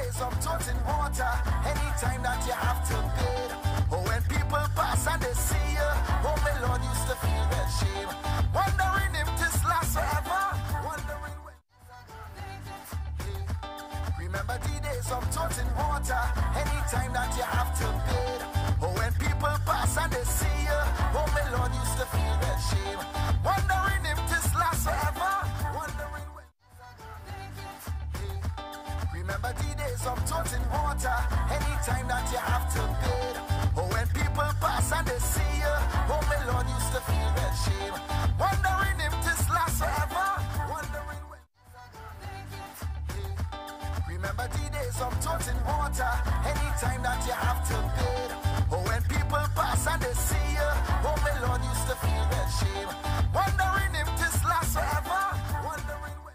days of toting water, anytime that you have to bid. Oh, when people pass and they see you, oh, my Lord used to feel that shame. Wondering if this lasts forever. Wondering when. Remember the days of toting water, anytime that you have to bid. Oh, when people pass and they see you, oh, my Lord used to feel that shame. Wondering if this lasts forever. Wondering when. Remember the days of toting water, anytime that you have to bid. Oh, when people pass and they see you, oh, my Lord used to feel that shame. Wondering if this lasts forever. Wondering when. Remember the days of toting water, anytime that you have to bid. Oh, when people pass and they see you, oh, my Lord used to feel that shame. Wondering if this lasts forever. Wondering when.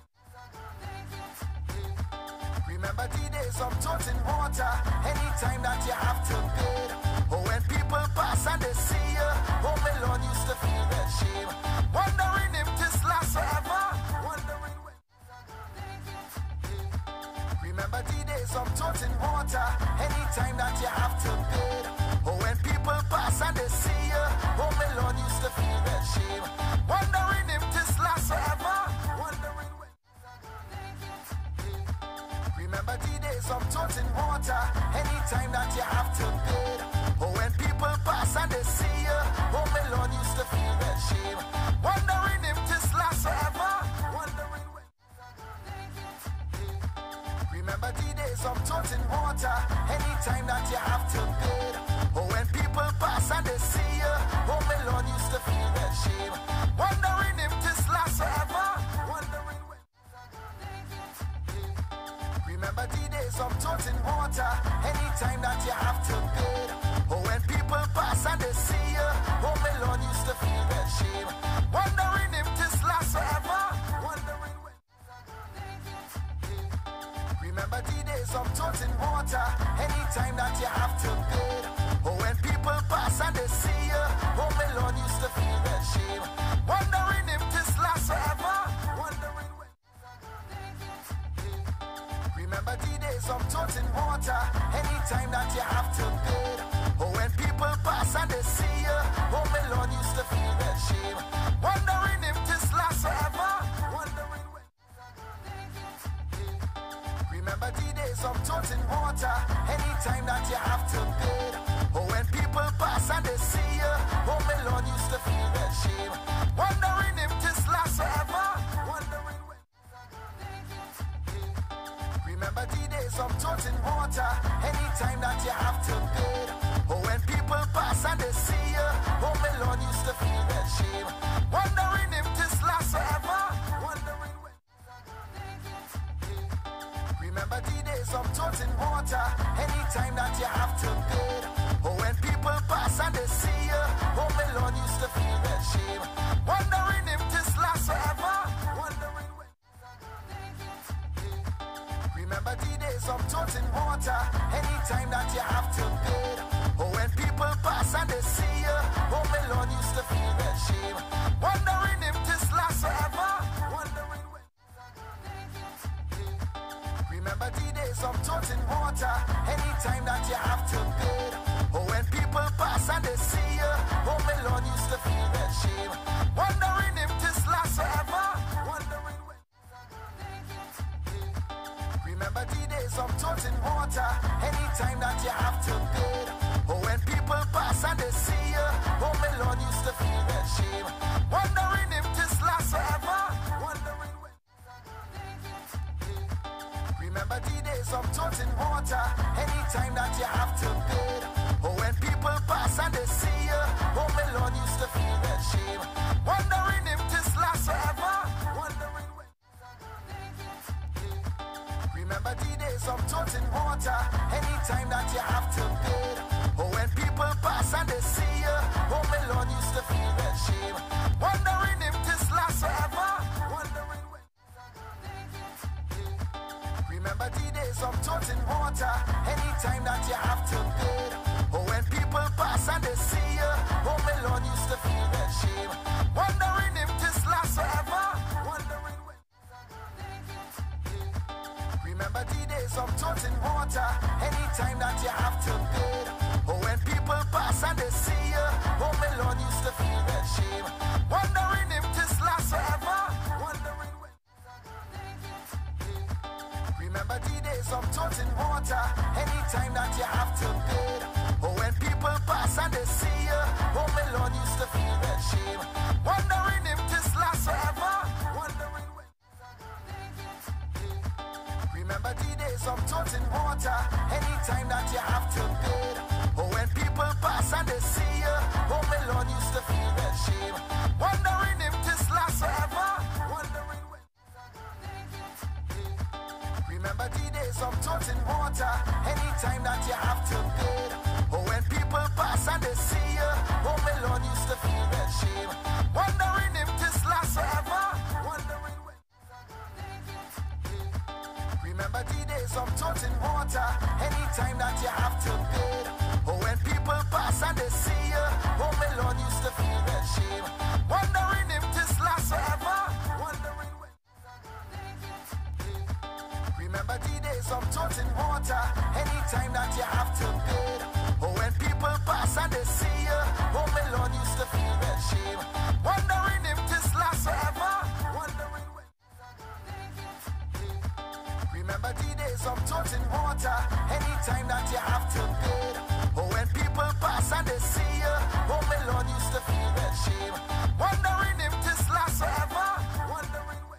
Remember the days of toting water, anytime that you have to bid. Oh, when people pass and they see you, oh, my Lord used to feel that shame. Wondering if this lasts forever. Wondering when. Remember the days of toting water, anytime that you have to bid. Oh, when people pass and they see you, oh, my Lord used to feel that shame. Wondering if this lasts forever. Wondering when. Remember the days of toting water, anytime that you have to bid. Oh, when people pass and they see you, oh, my Lord used to feel that shame. Wondering if this lasts forever. Wondering when. Remember the days of toting water, anytime that you have to bid. Oh, when people pass and they see you, oh, my Lord used to feel that shame. Wondering if this lasts forever. Wondering when. Remember the days of toting water, anytime that you have to bid. Oh, when people pass and they see you, oh, my Lord used to feel that shame. Wondering if this lasts forever. Wondering when. Remember the days of toting water, anytime that you have to bid. Oh, when people pass and they see you, oh, my Lord used to feel that shame. Wondering if this lasts forever. Wondering when. Remember the days of toting water, anytime that you have to bid. Oh, when people pass and they see you, oh, my Lord used to feel that shame. Wondering if this lasts forever. Wondering when. Remember the days of toting water, anytime that you have to bid. Oh, when people pass and they see you, oh, my Lord used to feel that shame. Wondering if this lasts forever. Wondering when. Remember the days of toting water, anytime that you have to bid. Oh, when people pass and they see you, oh, my Lord used to feel that shame. Wondering if this lasts forever. Wondering when. Remember the days of toting water, anytime that you have to bid. Oh, when people pass and they see you, oh, my Lord used to feel that shame. Wondering if this lasts forever. Wondering when. Remember the days of toting water, anytime that you have to bid. Oh, when people pass and they see you, oh, my Lord used to feel that shame. Wondering if this lasts forever. Wondering when. Remember the days of toting water, anytime that you have to bid. Oh, when people pass and they see you, oh, my Lord used to feel that shame. Wondering if this lasts forever. Wondering when. Remember the days of toting water, anytime that you have to bid. Oh, when people pass and they see you, oh, my Lord used to feel that shame. Wondering if this lasts forever. Wondering when. Remember the days of toting water, anytime that you have to bid. Oh, when people pass and they see you, oh, my Lord used to feel that shame. Wondering if this lasts forever. Wondering when. Remember the days of toting water, anytime that you have to bid. Oh, when people pass and they see you, oh, my Lord used to feel that shame. Wondering if this lasts forever. Wondering when. Remember the days of toting water, anytime that you have to bid. Oh, when people pass and they see you, oh, my Lord used to feel that shame. Wondering if this lasts forever. Wondering when. Remember the days of toting water, anytime that you have to bid. Oh, when people pass and they see you, oh, my Lord used to feel that shame. Wondering if this lasts forever. Wondering when. Remember the days of toting water, anytime that you have to bid. Oh, when people pass and they see you, oh, my Lord used to feel that shame. Wondering if this lasts forever. Wondering when. Remember the days of toting water, anytime that you have to bid. Oh, when people pass and they see you, oh, my Lord used to feel that shame. Wondering if this lasts forever. Wondering when. Remember the days of toting water, anytime that you have to bid. Oh, when people pass and they see you, oh, my Lord used to feel that shame. Wondering if this lasts forever. Wondering when. Remember the days of toting water, anytime that you have to bid. Oh, when people pass and they see you, oh, my Lord used to feel that shame. Wondering if this lasts forever. Wondering when. Remember the days of toting water, anytime that you have to bid. Oh, when people pass and they see you, oh, my Lord used to feel that shame. Wondering if this lasts forever. Wondering when. Remember the days of toting water, anytime that you have to bid. Oh, when people pass and they see you, oh, my Lord used to feel that shame. Wondering if this lasts forever. Wondering when.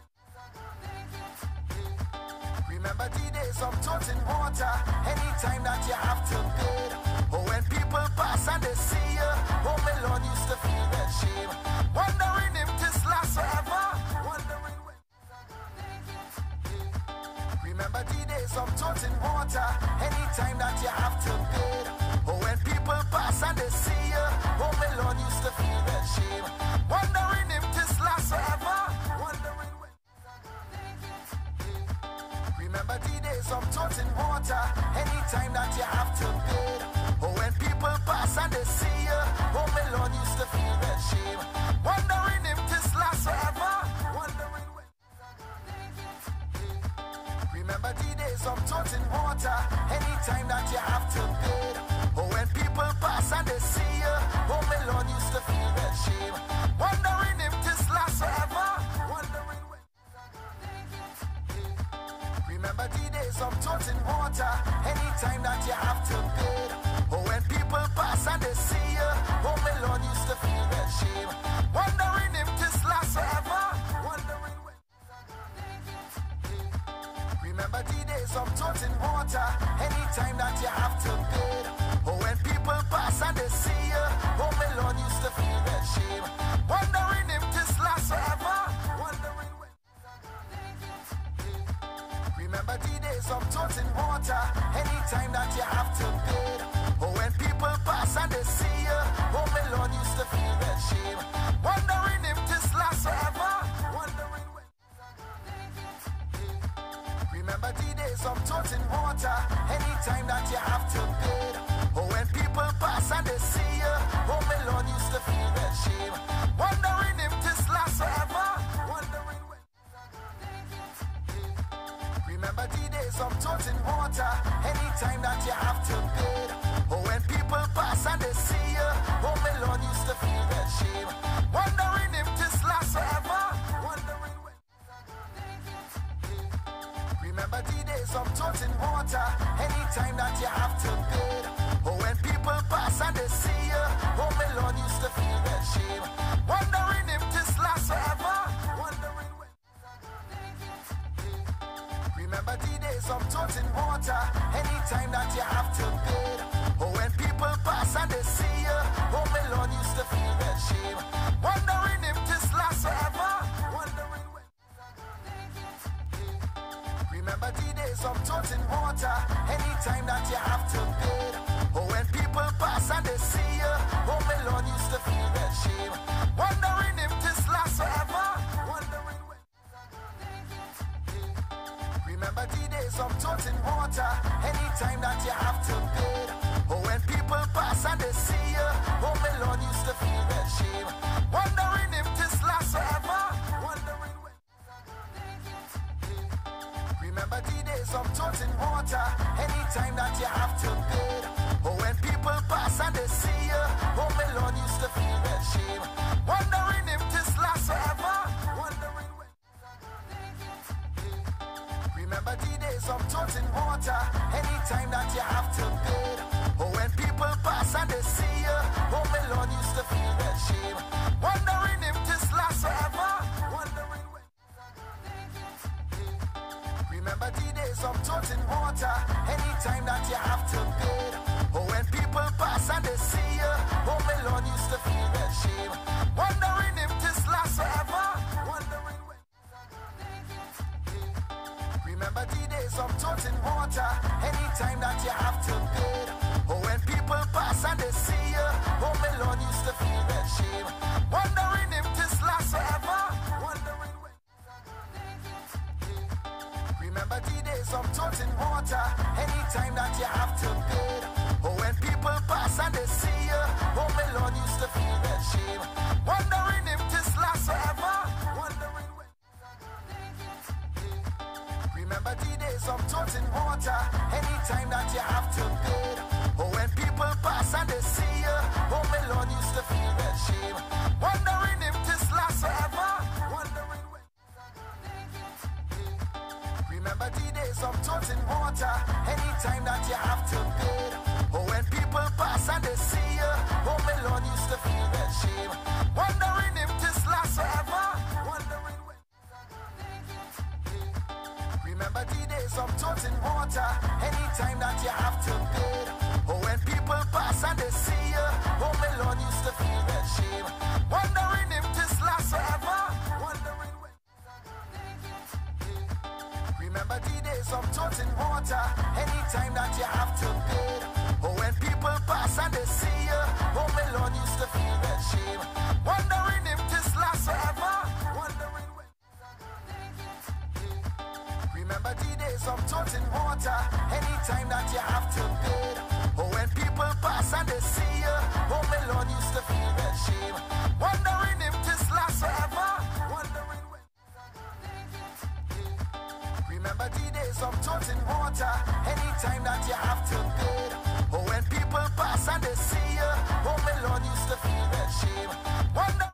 Remember the days of toting water, anytime that you have to bid. Oh, when people pass and they see you, oh, my Lord used to feel that shame. Wondering if this lasts forever. Wondering when. Remember the days of toting water, anytime that you have to bid. Oh, when people pass and they see you, oh, my Lord used to feel that shame. Wondering if this lasts forever. Wondering when. Remember the days of toting water, anytime that you have to bid. Oh, when people pass and they see you, oh, my Lord used to feel that shame. Wondering if this lasts forever. Wondering when. Remember the days of toting water, anytime that you have to bid. Oh, when people pass and they see you, oh, my Lord used to feel that shame. Wondering if this lasts forever. Wondering when. Remember the days of toting water, anytime that you have to bid. Oh, when people pass and they see you, oh, my Lord used to feel that shame. Wondering if this lasts forever. Wondering when. Remember the days of toting water, anytime that you have to bid. Oh, when people pass and they see you, oh, my Lord used to feel that shame. Wondering if this lasts forever. Wondering when. Remember the days of toting water, anytime that you have to bid. Oh, when people pass and they see you, oh, my Lord used to feel that shame. Wondering if this lasts forever. Wondering when. Remember the days of toting water, anytime that you have to bid. Oh, when people pass and they see you, oh, my Lord used to feel that shame. Wondering if this lasts forever. Wondering when. Remember the days of toting water, anytime that you have to bid. Oh, when people pass and they see you, oh, my Lord used to feel that shame. Wondering if this lasts forever. Wondering when. Remember the days of toting water, anytime that you have to bid. Oh, when people pass and they see you, oh, my Lord used to feel that shame. Wondering if this lasts forever. Wondering when. Remember the days of toting water, anytime that you have to bid. Oh, when people pass and they see you, oh, my Lord used to feel that shame. Wondering if this lasts forever. Wondering when. Remember the days of toting water, anytime that you have to bid. Oh, when people pass and they see you, oh, my Lord used to feel that shame. Wondering if this lasts forever. Wondering when. Remember the days of toting water, anytime that you have to bid. Oh, when people pass and they see you, oh, my Lord used to feel that shame. Wondering if this lasts forever. Wondering when. Remember the days of toting water, anytime that you have to bid. Oh, when people pass and they see you, oh, my Lord used to feel that shame. Wondering if this lasts forever. Wondering when. Remember the days of toting water, anytime that you have to bid. Oh, when people pass and they see you, oh, my Lord used to feel that shame. Wondering if this lasts forever. Wondering when. Remember the days of toting water, anytime that you have to bid. Oh, when people pass and they see you, oh, my Lord used to feel that shame. Wondering if this lasts forever. Wondering when. Remember the days of toting water, anytime that you have to bid. Oh, when people pass and they see you, oh, my Lord used to feel that shame. Wondering if this lasts forever. Wondering when. Remember the days of toting water, anytime that you have to bid. Oh, when people pass and they see you, oh, my Lord used to feel that shame. Wondering if this lasts forever. Wondering when. Remember the days of toting water, anytime that you have to bid. Oh, when people pass and they see you, oh, my Lord used to feel that shame. Wondering if this lasts forever. Wondering when. Remember the days of toting water, anytime that you have to bid. Oh, when people pass and they see you, oh, my Lord used to feel that shame. Wondering if this lasts forever. Wondering when. Remember the days of toting water, anytime that you have to bid. Oh, when people pass and they see you, oh, my Lord used to feel that shame. Wondering if this lasts forever. Wondering when. Remember the days of toting water, anytime that you have to bid. Oh, when people pass and they see you, oh, my Lord used to feel that shame. Wondering if this lasts forever. Wondering when. Remember the days of toting water, anytime that you have to bid. Oh, when people pass and they see you, oh, my Lord used to feel that shame. Wondering if this lasts forever. Wondering when. Remember the days of toting water, anytime that you have to bid. Oh, when people pass and they see you, oh, my Lord used to feel that shame. Wonder.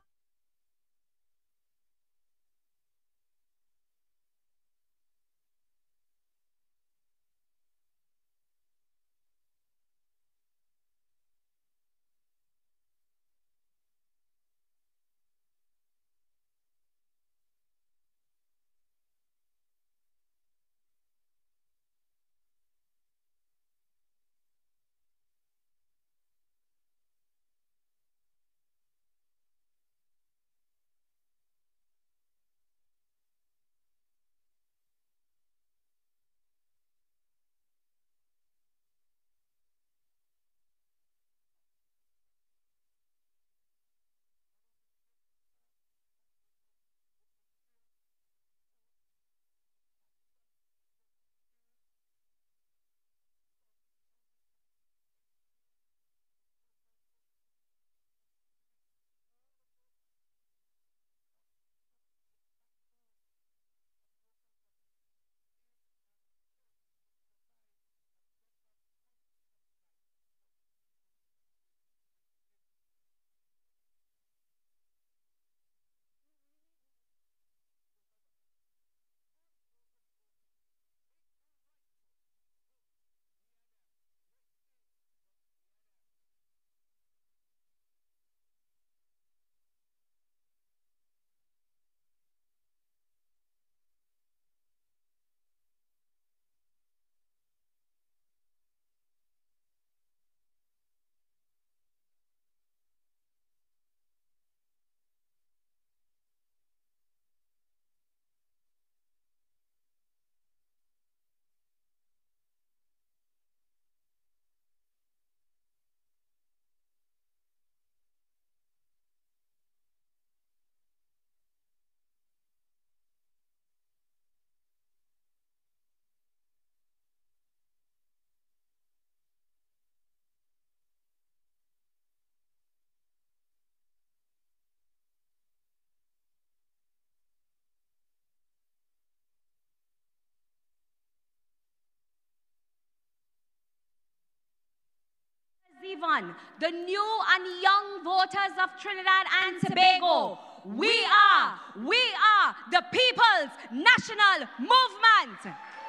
even the new and young voters of Trinidad and Tobago, we are the People's National Movement.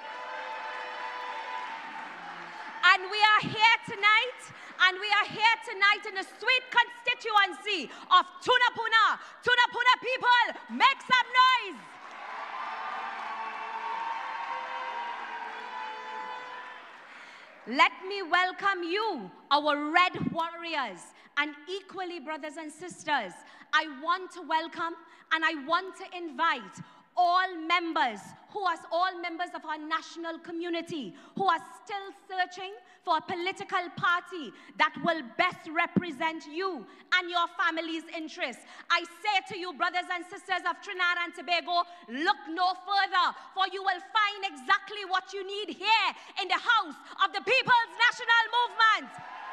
And we are here tonight in the sweet constituency of Tunapuna. Tunapuna people, make some noise. Let me welcome you, our red warriors, and equally, brothers and sisters, I want to welcome and I want to invite all members of our national community who are still searching for a political party that will best represent you and your family's interests. I say to you, brothers and sisters of Trinidad and Tobago, look no further, for you will find exactly what you need here in the house of the People's National Movement.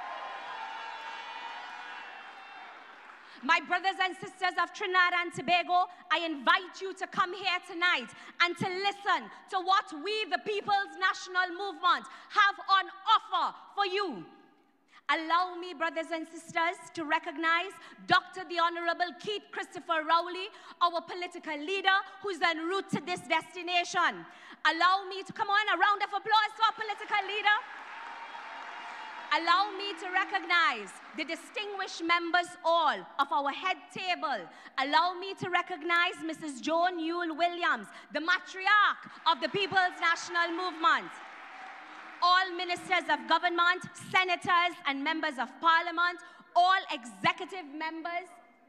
My brothers and sisters of Trinidad and Tobago, I invite you to come here tonight and to listen to what we, the People's National Movement, have on offer for you. Allow me, brothers and sisters, to recognize Dr. the Honorable Keith Christopher Rowley, our political leader, who's en route to this destination. Allow me to, come on, a round of applause to our political leader. Allow me to recognize the distinguished members all of our head table. Allow me to recognize Mrs. Joan Yule Williams, the matriarch of the People's National Movement. All ministers of government, senators and members of parliament, all executive members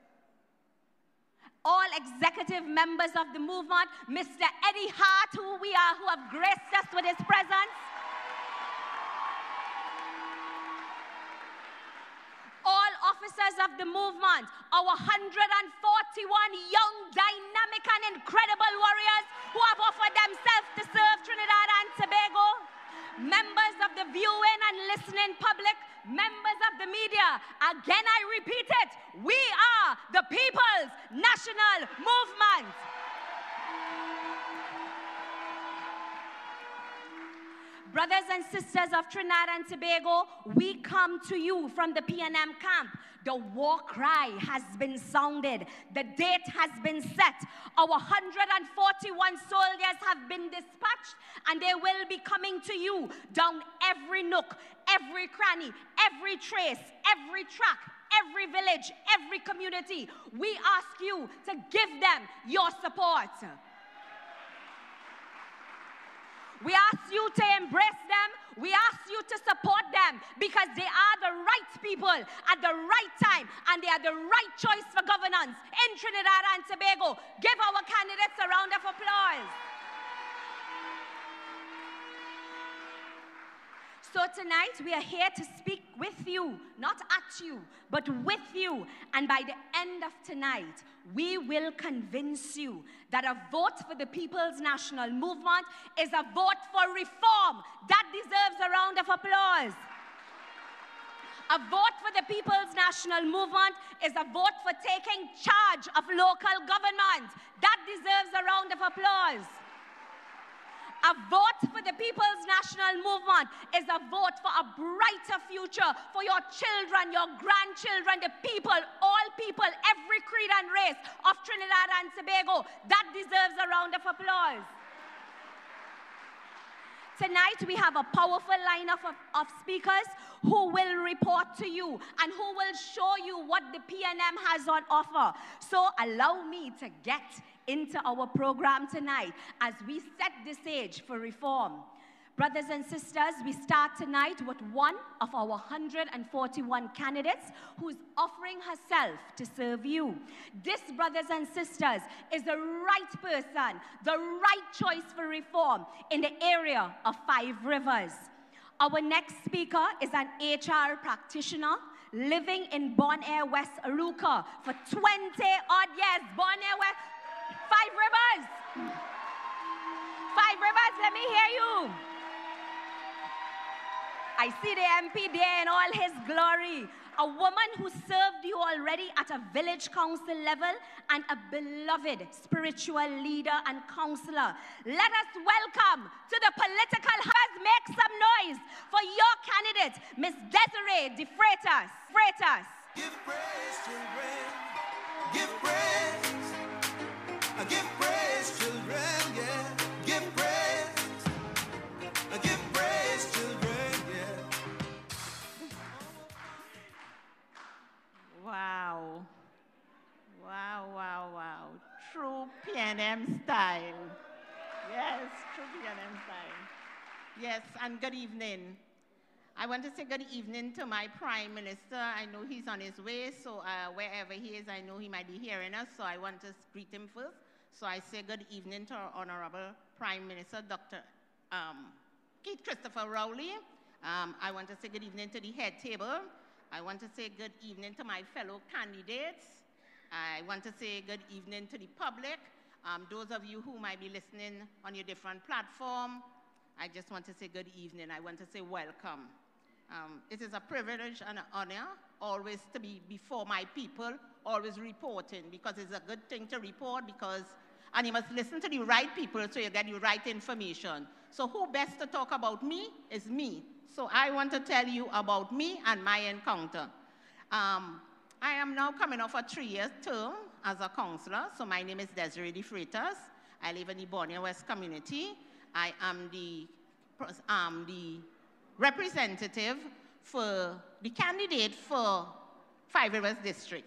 of the movement, Mr. Eddie Hart, who have graced us with his presence. All officers of the movement, our 141 young, dynamic and incredible warriors who have offered themselves to serve Trinidad and Tobago, members of the viewing and listening public, members of the media, again I repeat it, we are the People's National Movement. Brothers and sisters of Trinidad and Tobago, we come to you from the PNM camp. The war cry has been sounded. The date has been set. Our 141 soldiers have been dispatched, and they will be coming to you down every nook, every cranny, every trace, every track, every village, every community. We ask you to give them your support. We ask you to embrace them. We ask you to support them because they are the right people at the right time and they are the right choice for governance in Trinidad and Tobago. Give our candidates a round of applause. So tonight we are here to speak with you, not at you, but with you. And by the end of tonight, we will convince you that a vote for the People's National Movement is a vote for reform. That deserves a round of applause. A vote for the People's National Movement is a vote for taking charge of local government. That deserves a round of applause. A vote for the People's National Movement is a vote for a brighter future for your children, your grandchildren, the people, all people, every creed and race of Trinidad and Tobago. That deserves a round of applause. Tonight we have a powerful lineup of speakers who will report to you and who will show you what the PNM has on offer. So allow me to get into our program tonight as we set the stage for reform. Brothers and sisters, we start tonight with one of our 141 candidates who's offering herself to serve you. This, brothers and sisters, is the right person, the right choice for reform in the area of 5 Rivers. Our next speaker is an HR practitioner living in Bonaire, West Aruca for 20-odd years. Bonaire, West, 5 Rivers. 5 Rivers, let me hear you. I see the MP there in all his glory. A woman who served you already at a village council level and a beloved spiritual leader and counselor. Let us welcome to the political house, make some noise for your candidate, Miss Desiree de Freitas. Give praise, children. Give praise. Give praise, children, yeah. Give praise. Give praise, children, yeah. Wow. Wow. True PNM style. Yes, true PNM style. Yes, and good evening. I want to say good evening to my Prime Minister. I know he's on his way, so wherever he is, I know he might be hearing us, so I want to greet him first. So I say good evening to our Honorable Prime Minister, Dr. Keith Christopher Rowley. I want to say good evening to the head table. I want to say good evening to my fellow candidates. I want to say good evening to the public. Those of you who might be listening on your different platform, I just want to say good evening. I want to say welcome. It is a privilege and an honor always to be before my people, always reporting, because it's a good thing to report, and you must listen to the right people so you get the right information. So who best to talk about me is me. So I want to tell you about me and my encounter. I am now coming off a 3-year term as a counselor. So my name is Desiree de Freitas. I live in the Bonnier West community. I am the representative for the candidate for Five Rivers District.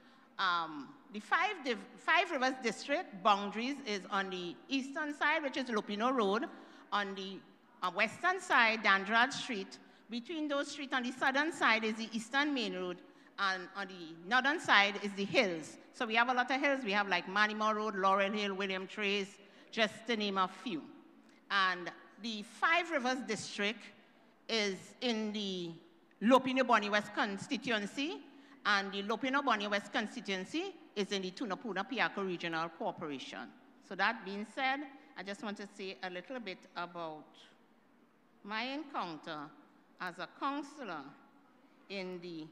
The Five Rivers District boundaries is on the eastern side, which is Lupino Road, on the western side, Dandrad Street. Between those streets on the southern side is the Eastern Main Road, and on the northern side is the hills. So we have a lot of hills. We have like Manimore Road, Laurel Hill, William Trace, just to name a few. And the Five Rivers District is in the Lopino-Bonnie West constituency, and the Lopino-Bonnie West constituency is in the Tunapuna Piaco Regional Corporation. So that being said, I just want to say a little bit about my encounter as a counselor in the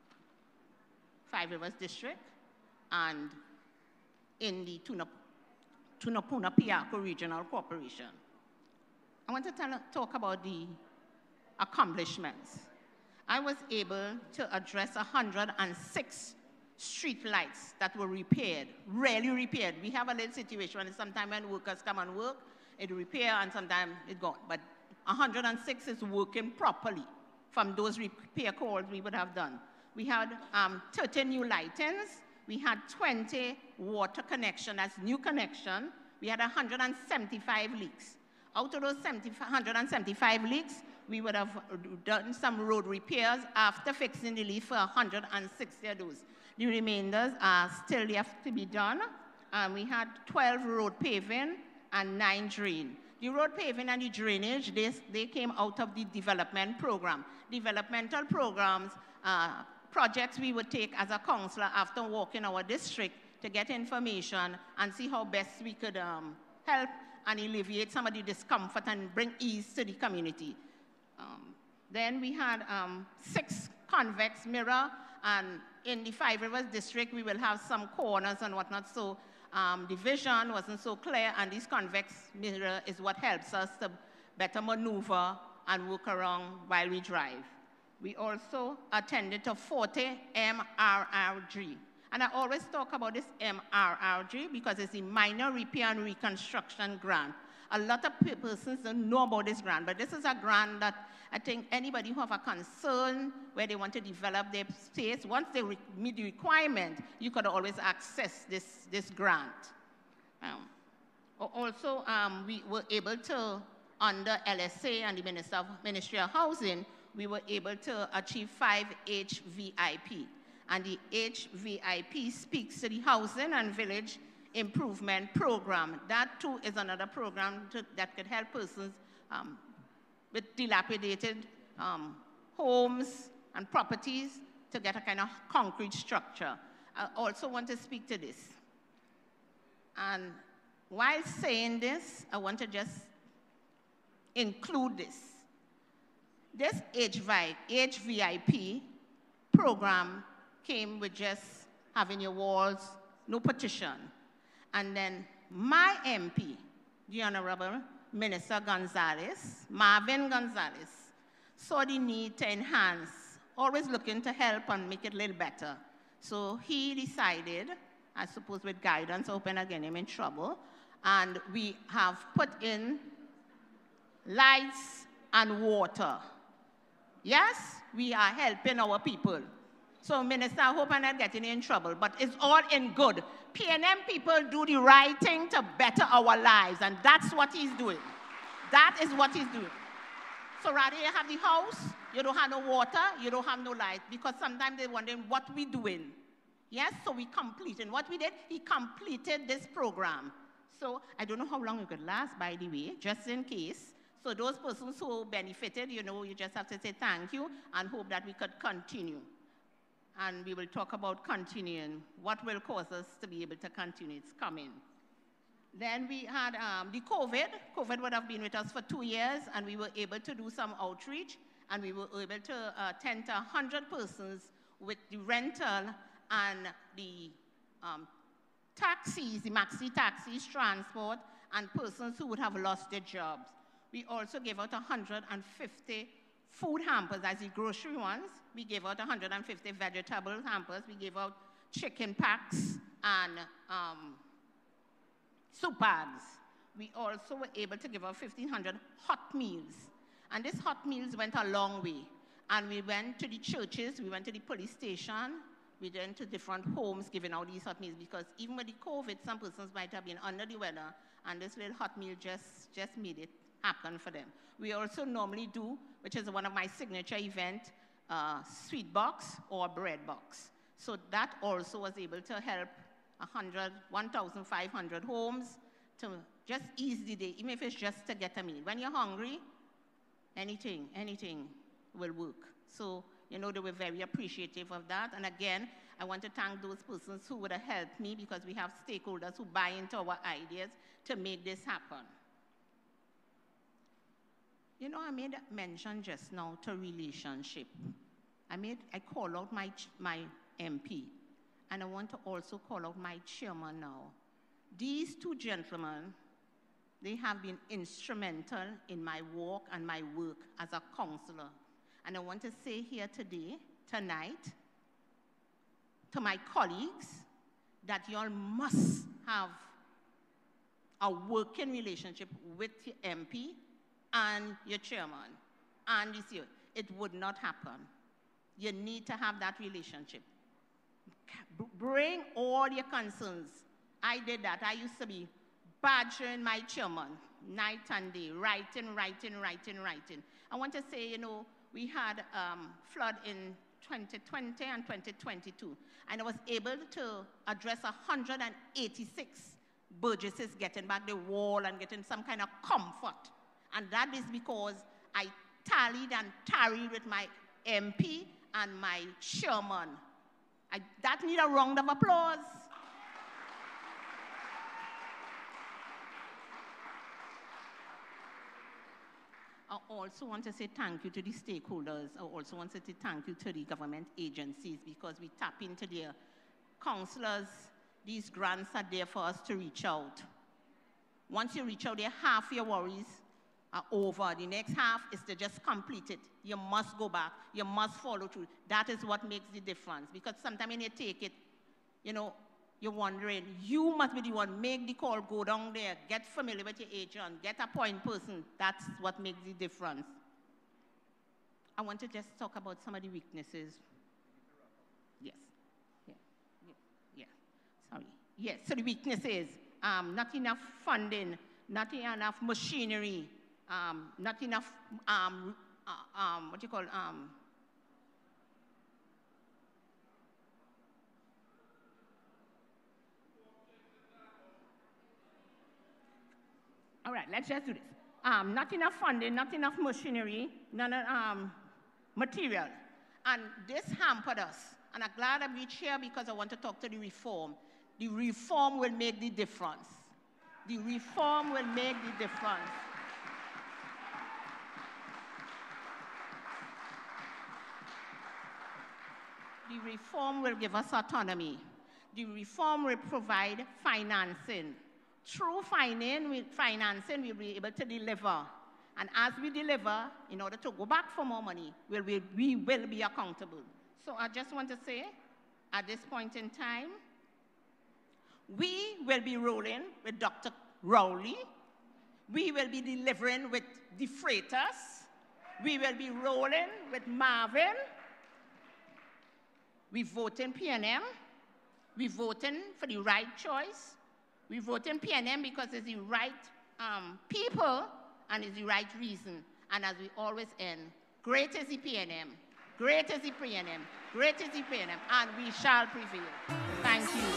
Five Rivers District and in the Tunapuna Piaco Regional Corporation. I want to talk about the accomplishments. I was able to address 106 street lights that were repaired, rarely repaired. We have a little situation sometimes when workers come and work, it repair and sometimes it gone. But 106 is working properly from those repair calls we would have done. We had 30 new lightings. We had 20 water connection, that's new connection. We had 175 leaks. Out of those 175 leaks, we would have done some road repairs after fixing the leak for 160 of those. The remainders are still left to be done. We had 12 road paving and 9 drain. The road paving and the drainage, they came out of the development program. Developmental programs, projects we would take as a counselor after walking our district to get information and see how best we could help and alleviate some of the discomfort and bring ease to the community. Then we had 6 convex mirror, and in the Five Rivers District, we will have some corners and whatnot, so the vision wasn't so clear, and this convex mirror is what helps us to better maneuver and work around while we drive. We also attended to 40 MRRG. And I always talk about this MRRG because it's a minor repair and reconstruction grant. A lot of persons don't know about this grant, but this is a grant that I think anybody who have a concern where they want to develop their space, once they meet the requirement, you could always access this grant. Also, we were able to, under LSA and the Ministry of Housing, we were able to achieve 5 HVIP. And the HVIP speaks to the Housing and Village Improvement Program. That too is another program that could help persons with dilapidated homes and properties to get a kind of concrete structure. I also want to speak to this. And while saying this, I want to just include this. This HVIP program came with just having your walls, no partition. And then my MP, the Honorable Minister Marvin Gonzalez, saw the need to enhance, always looking to help and make it a little better. So he decided, I suppose with guidance, open again him in trouble, and we have put in lights and water. Yes, we are helping our people. So, Minister, I hope I'm not getting in trouble, but it's all in good. PNM people do the right thing to better our lives, and that's what he's doing. That is what he's doing. So rather you have the house, you don't have no water, you don't have no light, because sometimes they're wondering what we're doing. Yes, so we completed. What we did, he completed this program. So I don't know how long it could last, by the way, just in case. So those persons who benefited, you know, you just have to say thank you and hope that we could continue. And we will talk about continuing, what will cause us to be able to continue. It's coming. Then we had the COVID. COVID would have been with us for 2 years, and we were able to do some outreach, and we were able to attend to 100 persons with the rental and the taxis, the maxi taxis, transport, and persons who would have lost their jobs. We also gave out 150 food hampers, as the grocery ones. We gave out 150 vegetable hampers. We gave out chicken packs and soup bags. We also were able to give out 1,500 hot meals. And these hot meals went a long way. And we went to the churches, we went to the police station, we went to different homes giving out these hot meals, because even with the COVID, some persons might have been under the weather, and this little hot meal just made it happen for them. We also normally do, which is one of my signature events, sweet box or bread box. So that also was able to help 1,500 homes to just ease the day, even if it's just to get a meal. When you're hungry, anything will work. So, you know, they were very appreciative of that. And again, I want to thank those persons who would have helped me, because we have stakeholders who buy into our ideas to make this happen. You know, I made mention just now to relationship. I call out my MP, and I want to also call out my chairman now. These two gentlemen, they have been instrumental in my walk and my work as a counselor. And I want to say here tonight, to my colleagues, that you all must have a working relationship with your MP and your chairman. And this year, it would not happen. You need to have that relationship. Bring all your concerns. I did that. I used to be badgering my chairman night and day, writing. I want to say, you know, we had flood in 2020 and 2022, and I was able to address 186 Burgesses getting back the wall and getting some kind of comfort. And that is because I tallied and tarried with my MP and my chairman. That needs a round of applause. I also want to say thank you to the stakeholders. I also want to say thank you to the government agencies, because we tap into their counselors. These grants are there for us to reach out. Once you reach out there, half your worries are over. The next half is to just complete it. You must go back. You must follow through. That is what makes the difference. Because sometimes when you take it, you know, you're wondering, you must be the one, make the call, go down there, get familiar with your agent, get a point person. That's what makes the difference. I want to just talk about some of the weaknesses. Yes. Sorry. Yes, so the weaknesses, not enough funding, not enough machinery, not enough, all right, let's just do this. Not enough funding, not enough machinery, none of material. And this hampered us. And I'm glad I reached here, because I want to talk to the reform. The reform will make the difference. The reform will make the difference. The reform will give us autonomy. The reform will provide financing. Through financing, we'll be able to deliver. And as we deliver, in order to go back for more money, we will be accountable. So I just want to say, at this point in time, we will be rolling with Dr. Rowley. We will be delivering with the freighters. We will be rolling with Marvin. We vote in PNM. We voting for the right choice. We vote in PNM because it's the right people and it's the right reason. And as we always end, great is the PNM, great is the PNM, great is the PNM, and we shall prevail. Thank you.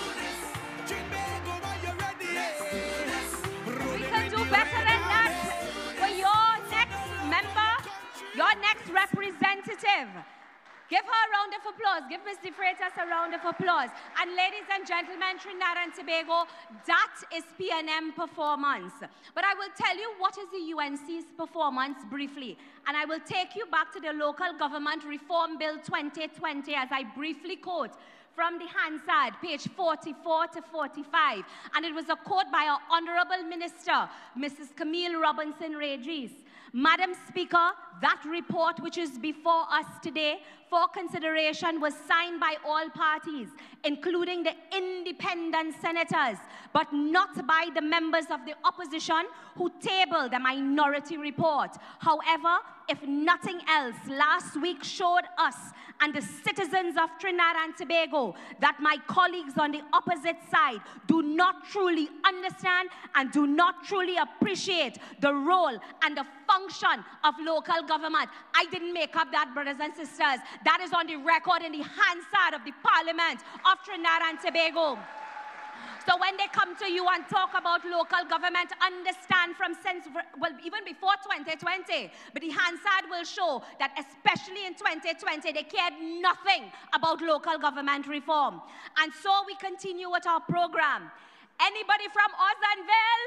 We can do better than that for your next member, your next representative. Give her a round of applause. Give Ms. De Freitas a round of applause. And ladies and gentlemen, Trinidad and Tobago, that is PNM performance. But I will tell you what is the UNC's performance briefly. And I will take you back to the Local Government Reform Bill 2020 as I briefly quote from the Hansard, page 44 to 45. And it was a quote by our Honorable Minister, Mrs. Camille Robinson-Regis. Madam Speaker, that report which is before us today for consideration was signed by all parties, including the independent senators, but not by the members of the opposition who tabled the minority report. However, if nothing else, last week showed us and the citizens of Trinidad and Tobago that my colleagues on the opposite side do not truly understand and do not truly appreciate the role and the function of local government. I didn't make up that, brothers and sisters. That is on the record in the Hansard of the Parliament of Trinidad and Tobago. So when they come to you and talk about local government, understand from even before 2020, but the Hansard will show that especially in 2020, they cared nothing about local government reform. And so we continue with our program. Anybody from Ozanville?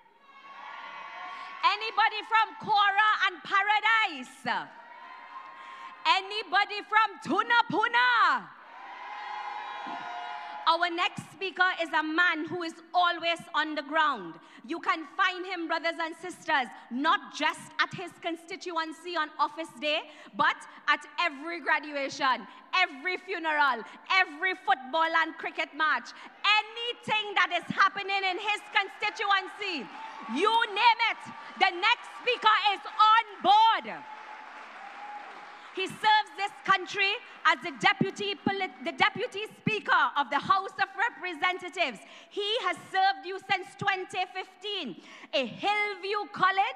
Anybody from Cora and Paradise? Anybody from Tunapuna? Our next speaker is a man who is always on the ground. You can find him, brothers and sisters, not just at his constituency on office day, but at every graduation, every funeral, every football and cricket match, anything that is happening in his constituency, you name it, the next speaker is on board. He serves this country as the deputy speaker of the House of Representatives. He has served you since 2015. A Hillview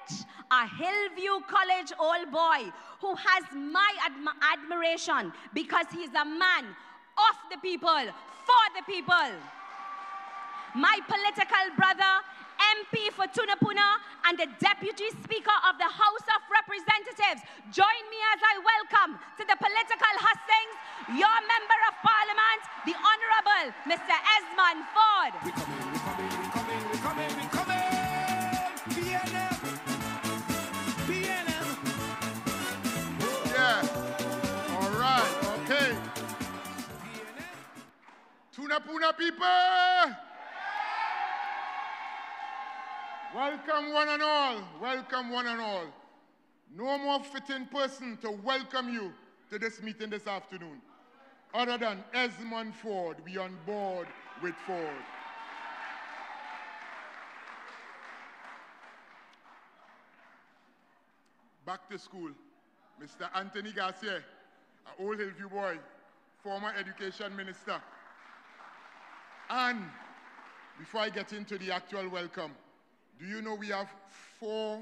College old boy who has my admiration because he's a man of the people, for the people. My political brother, MP for Tunapuna and the Deputy Speaker of the House of Representatives. Join me as I welcome to the political hustings your Member of Parliament, the Honourable Mr. Esmond Ford. We coming. PNM. Yeah. All right. Okay. Tunapuna people. Welcome one and all, welcome one and all. No more fitting person to welcome you to this meeting this afternoon, other than Esmond Ford. We on board with Ford. Back to school, Mr. Anthony Garcia, an old Hillview boy, former education minister. And before I get into the actual welcome, do you know we have four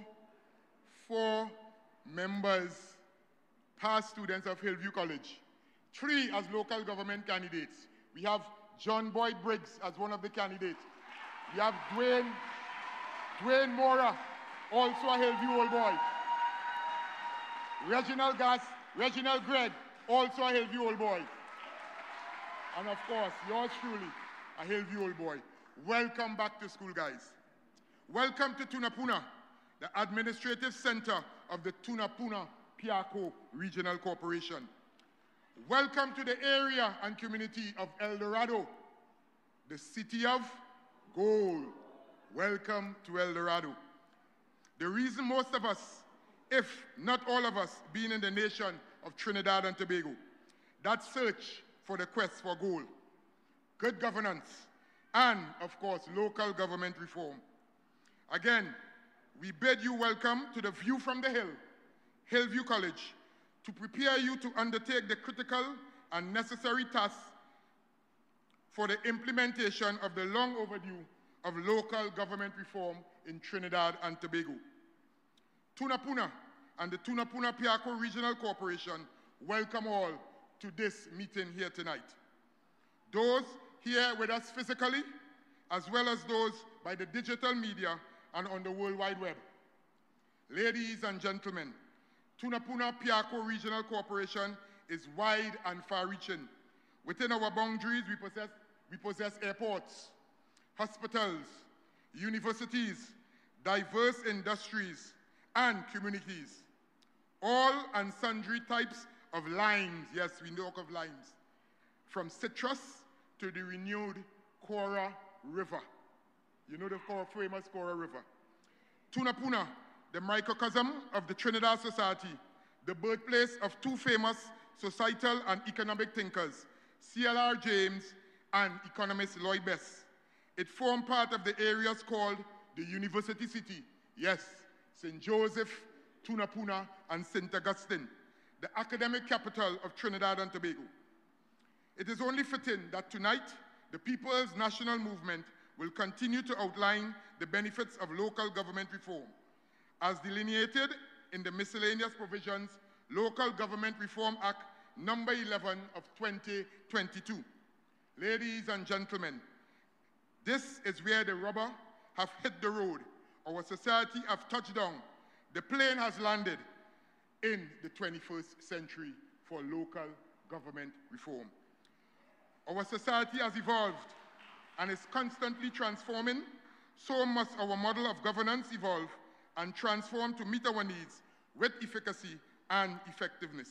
members, past students of Hillview College, 3 as local government candidates. We have John Boyd Briggs as one of the candidates. We have Dwayne Mora, also a Hillview old boy. Reginald Gregg, also a Hillview old boy. And of course, yours truly, a Hillview old boy. Welcome back to school, guys. Welcome to Tunapuna, the administrative center of the Tunapuna Piarco Regional Corporation. Welcome to the area and community of El Dorado, the city of gold. Welcome to El Dorado. The reason most of us, if not all of us, being in the nation of Trinidad and Tobago, that search for the quest for gold, good governance, and, of course, local government reform. Again, we bid you welcome to the View from the Hill, Hillview College, to prepare you to undertake the critical and necessary tasks for the implementation of the long overdue of local government reform in Trinidad and Tobago. Tunapuna and the Tunapuna-Piarco Regional Corporation welcome all to this meeting here tonight. Those here with us physically, as well as those by the digital media and on the World Wide Web. Ladies and gentlemen, Tunapuna-Piarco Regional Corporation is wide and far-reaching. Within our boundaries, we possess airports, hospitals, universities, diverse industries, and communities. All and sundry types of limes, yes, we know of limes, from citrus to the renewed Cora River. You know the famous Cora River. Tunapuna, the microcosm of the Trinidad society, the birthplace of two famous societal and economic thinkers, C.L.R. James and economist Lloyd Bess. It formed part of the areas called the University City. Yes, St. Joseph, Tunapuna, and St. Augustine, the academic capital of Trinidad and Tobago. It is only fitting that tonight, the People's National Movement will continue to outline the benefits of local government reform, as delineated in the miscellaneous provisions Local Government Reform Act number 11 of 2022. Ladies and gentlemen, this is where the rubber have hit the road. Our society have touched down. The plane has landed in the 21st century for local government reform. Our society has evolved and is constantly transforming. So must our model of governance evolve and transform to meet our needs with efficacy and effectiveness.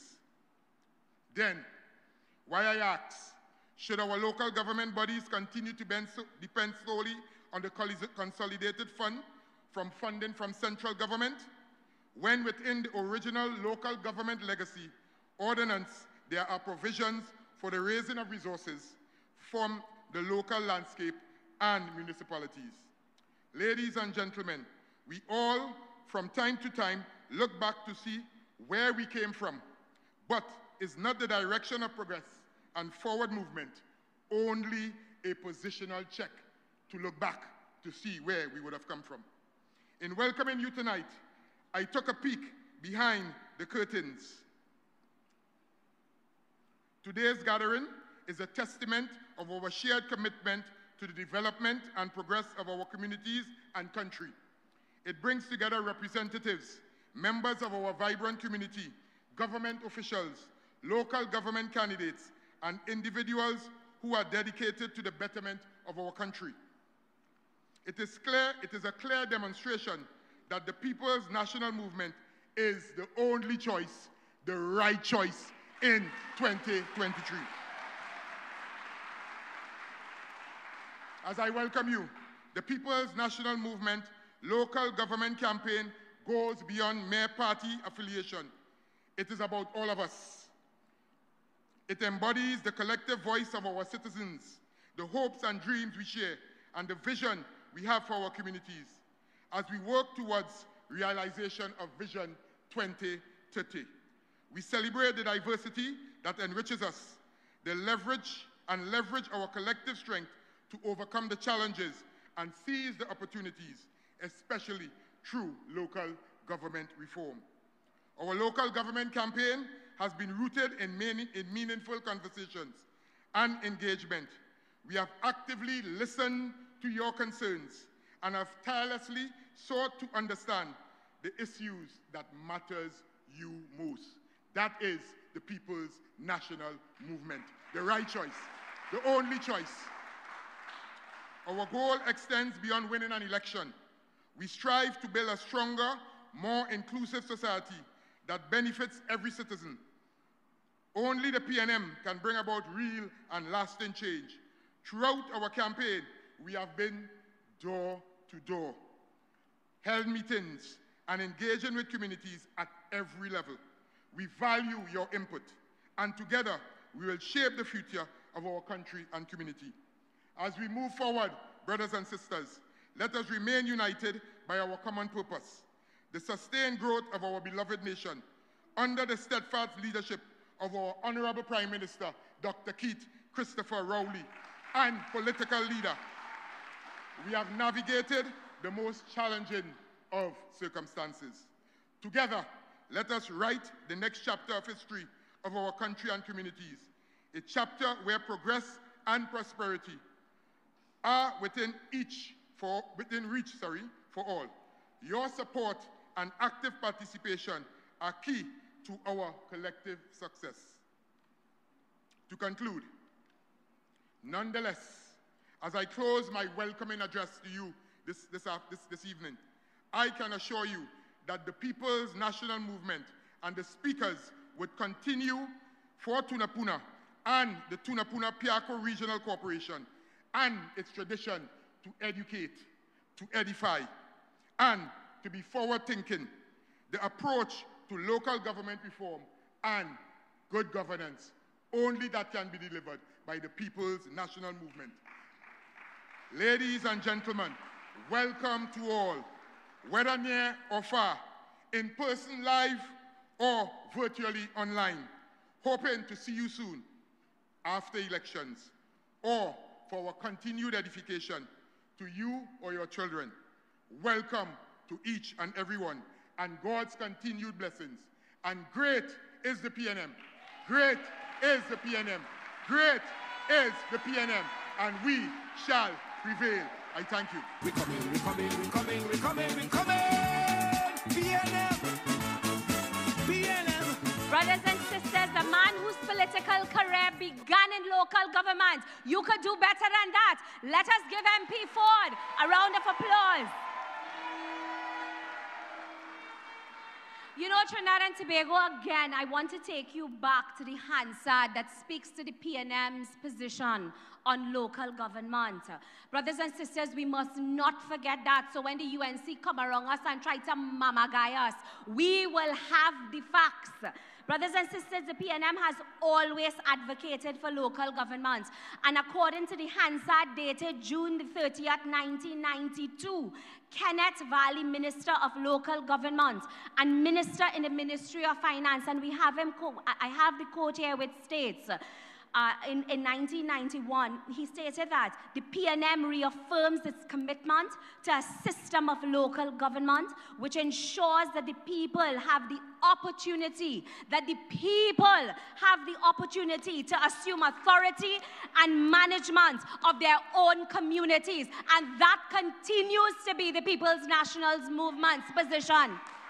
Then, why I ask, should our local government bodies continue to depend solely on the consolidated fund from funding from central government, when within the original local government legacy ordinance there are provisions for the raising of resources from the local landscape and municipalities? Ladies and gentlemen, we all, from time to time, look back to see where we came from, but is not the direction of progress and forward movement only a positional check to look back to see where we would have come from. In welcoming you tonight, I took a peek behind the curtains. Today's gathering is a testament of our shared commitment to the development and progress of our communities and country. It brings together representatives, members of our vibrant community, government officials, local government candidates, and individuals who are dedicated to the betterment of our country. It is a clear demonstration that the People's National Movement is the only choice, the right choice in 2023. As I welcome you, the People's National Movement local government campaign goes beyond mere party affiliation. It is about all of us. It embodies the collective voice of our citizens, the hopes and dreams we share, and the vision we have for our communities as we work towards realization of Vision 2030. We celebrate the diversity that enriches us, leverage our collective strength to overcome the challenges and seize the opportunities, especially through local government reform. Our local government campaign has been rooted in meaningful conversations and engagement. We have actively listened to your concerns and have tirelessly sought to understand the issues that matters you most. That is the People's National Movement, the right choice, the only choice. Our goal extends beyond winning an election. We strive to build a stronger, more inclusive society that benefits every citizen. Only the PNM can bring about real and lasting change. Throughout our campaign, we have been door to door, held meetings, and engaging with communities at every level. We value your input, and together we will shape the future of our country and community. As we move forward, brothers and sisters, let us remain united by our common purpose, the sustained growth of our beloved nation, under the steadfast leadership of our Honorable Prime Minister, Dr. Christopher Rowley, and political leader. We have navigated the most challenging of circumstances. Together, let us write the next chapter of history of our country and communities, a chapter where progress and prosperity are within reach for all. Your support and active participation are key to our collective success. To conclude, nonetheless, as I close my welcoming address to you this evening, I can assure you that the People's National Movement and the speakers would continue for Tunapuna and the Tunapuna Piarco Regional Corporation and its tradition to educate, to edify, and to be forward-thinking, the approach to local government reform and good governance. Only that can be delivered by the People's National Movement. Ladies and gentlemen, welcome to all, whether near or far, in person live or virtually online, hoping to see you soon after elections, or for our continued edification to you or your children. Welcome to each and everyone, and God's continued blessings. And great is the PNM. Great is the PNM. Great is the PNM, and we shall prevail. I thank you. We're coming, we're coming, we're coming, we're coming, we're coming. PNM. PNM. Brothers and sisters, a man whose political career began in local government. You could do better than that. Let us give MP Ford a round of applause. You know, Trinidad and Tobago, again, I want to take you back to the Hansard that speaks to the PNM's position on local government. Brothers and sisters, we must not forget that. So when the UNC come around us and try to mamagai us, we will have the facts. Brothers and sisters, the PNM has always advocated for local government. And according to the Hansard dated June the 30th, 1992, Kenneth Valley, Minister of Local Government and Minister in the Ministry of Finance, and we have him, I have the quote here, which states, in 1991, he stated that the PNM reaffirms its commitment to a system of local government which ensures that the people have the opportunity, to assume authority and management of their own communities. And that continues to be the People's National Movement's position.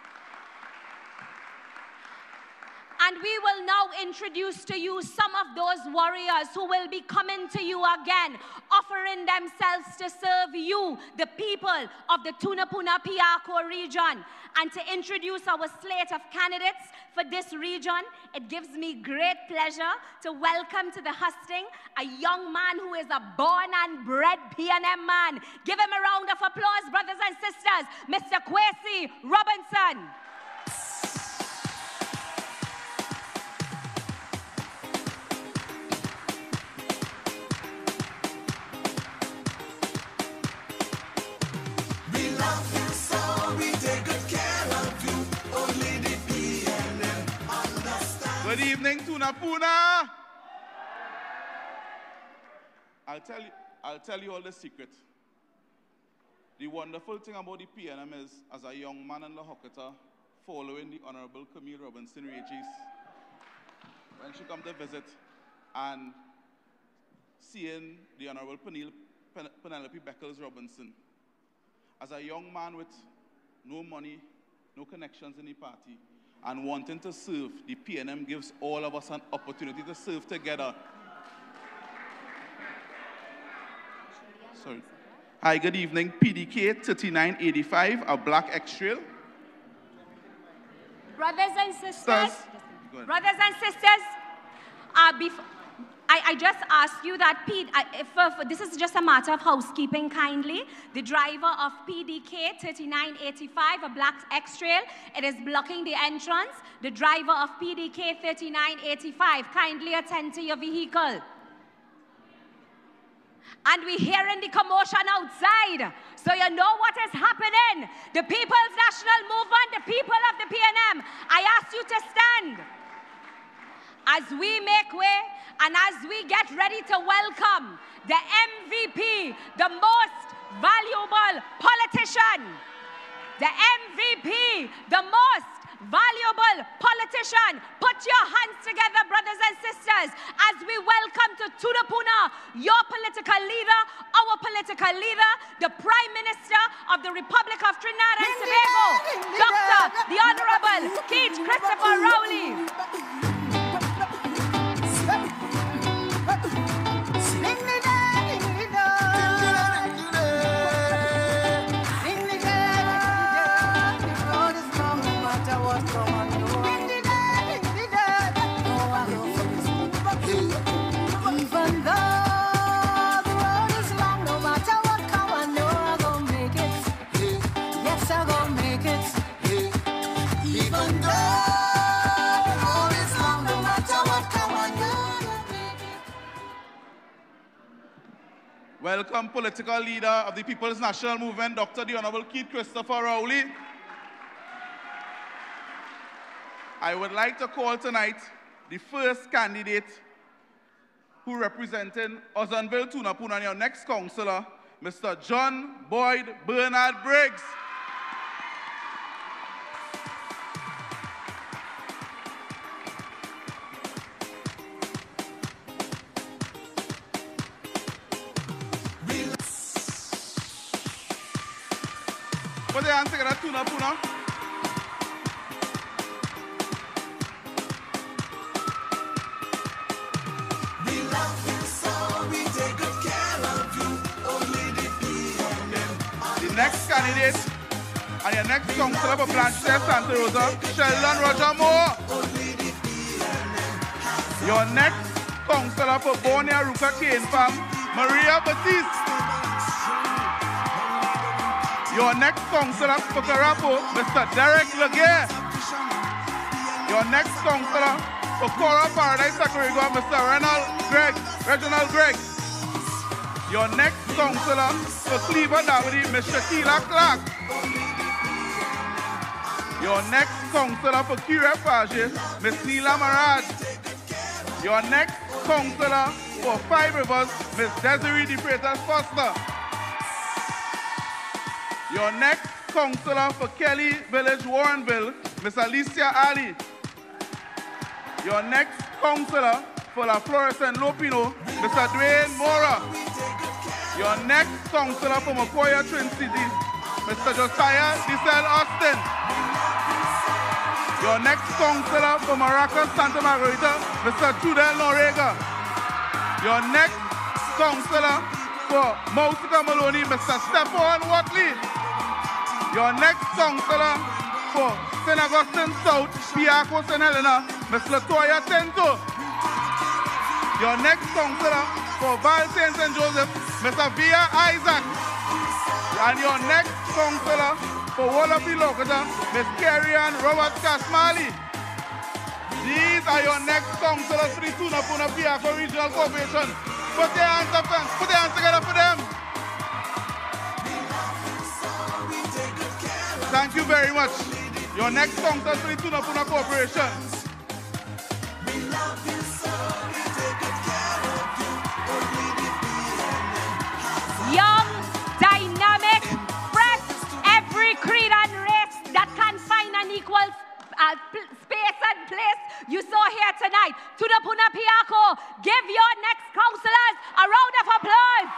And we will now introduce to you some of those warriors who will be coming to you again, offering themselves to serve you, the people of the Tunapuna Piarco region. And to introduce our slate of candidates for this region, it gives me great pleasure to welcome to the hustling a young man who is a born and bred PNM man. Give him a round of applause, brothers and sisters, Mr. Kwesi Robinson. Good evening, Tunapuna. I'll tell you all the secret. The wonderful thing about the PNM is, as a young man in La Hokata, following the Honorable Camille Robinson Regis, when she come to visit, and seeing the Honorable Penelope Beckles Robinson, as a young man with no money, no connections in the party, and wanting to serve, the PNM gives all of us an opportunity to serve together. Sorry. Hi, good evening. PDK 3985, a black X-Trail. Brothers and sisters, I just ask you that, Pete, this is just a matter of housekeeping kindly. The driver of PDK 3985, a black X-Trail, it is blocking the entrance. The driver of PDK 3985, kindly attend to your vehicle. And we're hearing the commotion outside, so you know what is happening. The People's National Movement, the people of the PNM, I ask you to stand as we make way and as we get ready to welcome the MVP, the most valuable politician. The MVP, the most valuable politician. Put your hands together, brothers and sisters, as we welcome to Tunapuna, your political leader, our political leader, the Prime Minister of the Republic of Trinidad and Tobago, Dr. the Honorable Keith Christopher Rowley. Welcome, political leader of the People's National Movement, Dr. the Honorable Keith Christopher Rowley. I would like to call tonight the first candidate who representing Ozonville, Tunapuna, and your next councillor, Mr. John Boyd Bernard Briggs. Put your hands together, Tunapuna. We love you so, we take good care of you. Only the PNM. The next candidate and your next councillor for Blanchester Santa Rosa, Sheldon Roger Moore. Only the PNM. Your next councillor for Borneo Ruka Cane Farm, Maria Batiste. Your next councillor for Caravan, Mr. Derek Laguerre. Your next councillor for Coral Paradise Sacrego, Mr. Reginald Gregg. Your next councillor for Cleveland Davidi, Ms. Shakila Clark. Your next councillor for Kira Page, Ms. Neela Marad. Your next councillor for Five Rivers, Ms. Desiree De Freitas Foster. Your next councillor for Kelly Village, Warrenville, Ms. Alicia Ali. Your next councillor for La Flores and Lopino, Mr. Dwayne Mora. Your next councillor for Macoya Twin City, Mr. Josiah Diesel Austin. Your next councillor for Maracas Santa Margarita, Mr. Trudel Norega. Your next councillor for Mousica Maloney, Mr. Stephon Watley. Your next councillor for St. Augustine South, Piaco St. Helena, Ms. Latoya Tento. Your next councillor for Val St. Joseph, Mr. Via Isaac. And your next councillor for Wallaby Lokota, Ms. Carrie-Ann Roberts Kasmali. These are your next councillors for the Tunapuna Piaco Regional Corporation. Put their hands up and put their hands together for them. Thank you very much. Your next councillor for the Tunapuna Corporation. Young, dynamic, fresh, every creed and race that can find an equal space and place you saw here tonight. Tunapuna Piaco, give your next councillors a round of applause.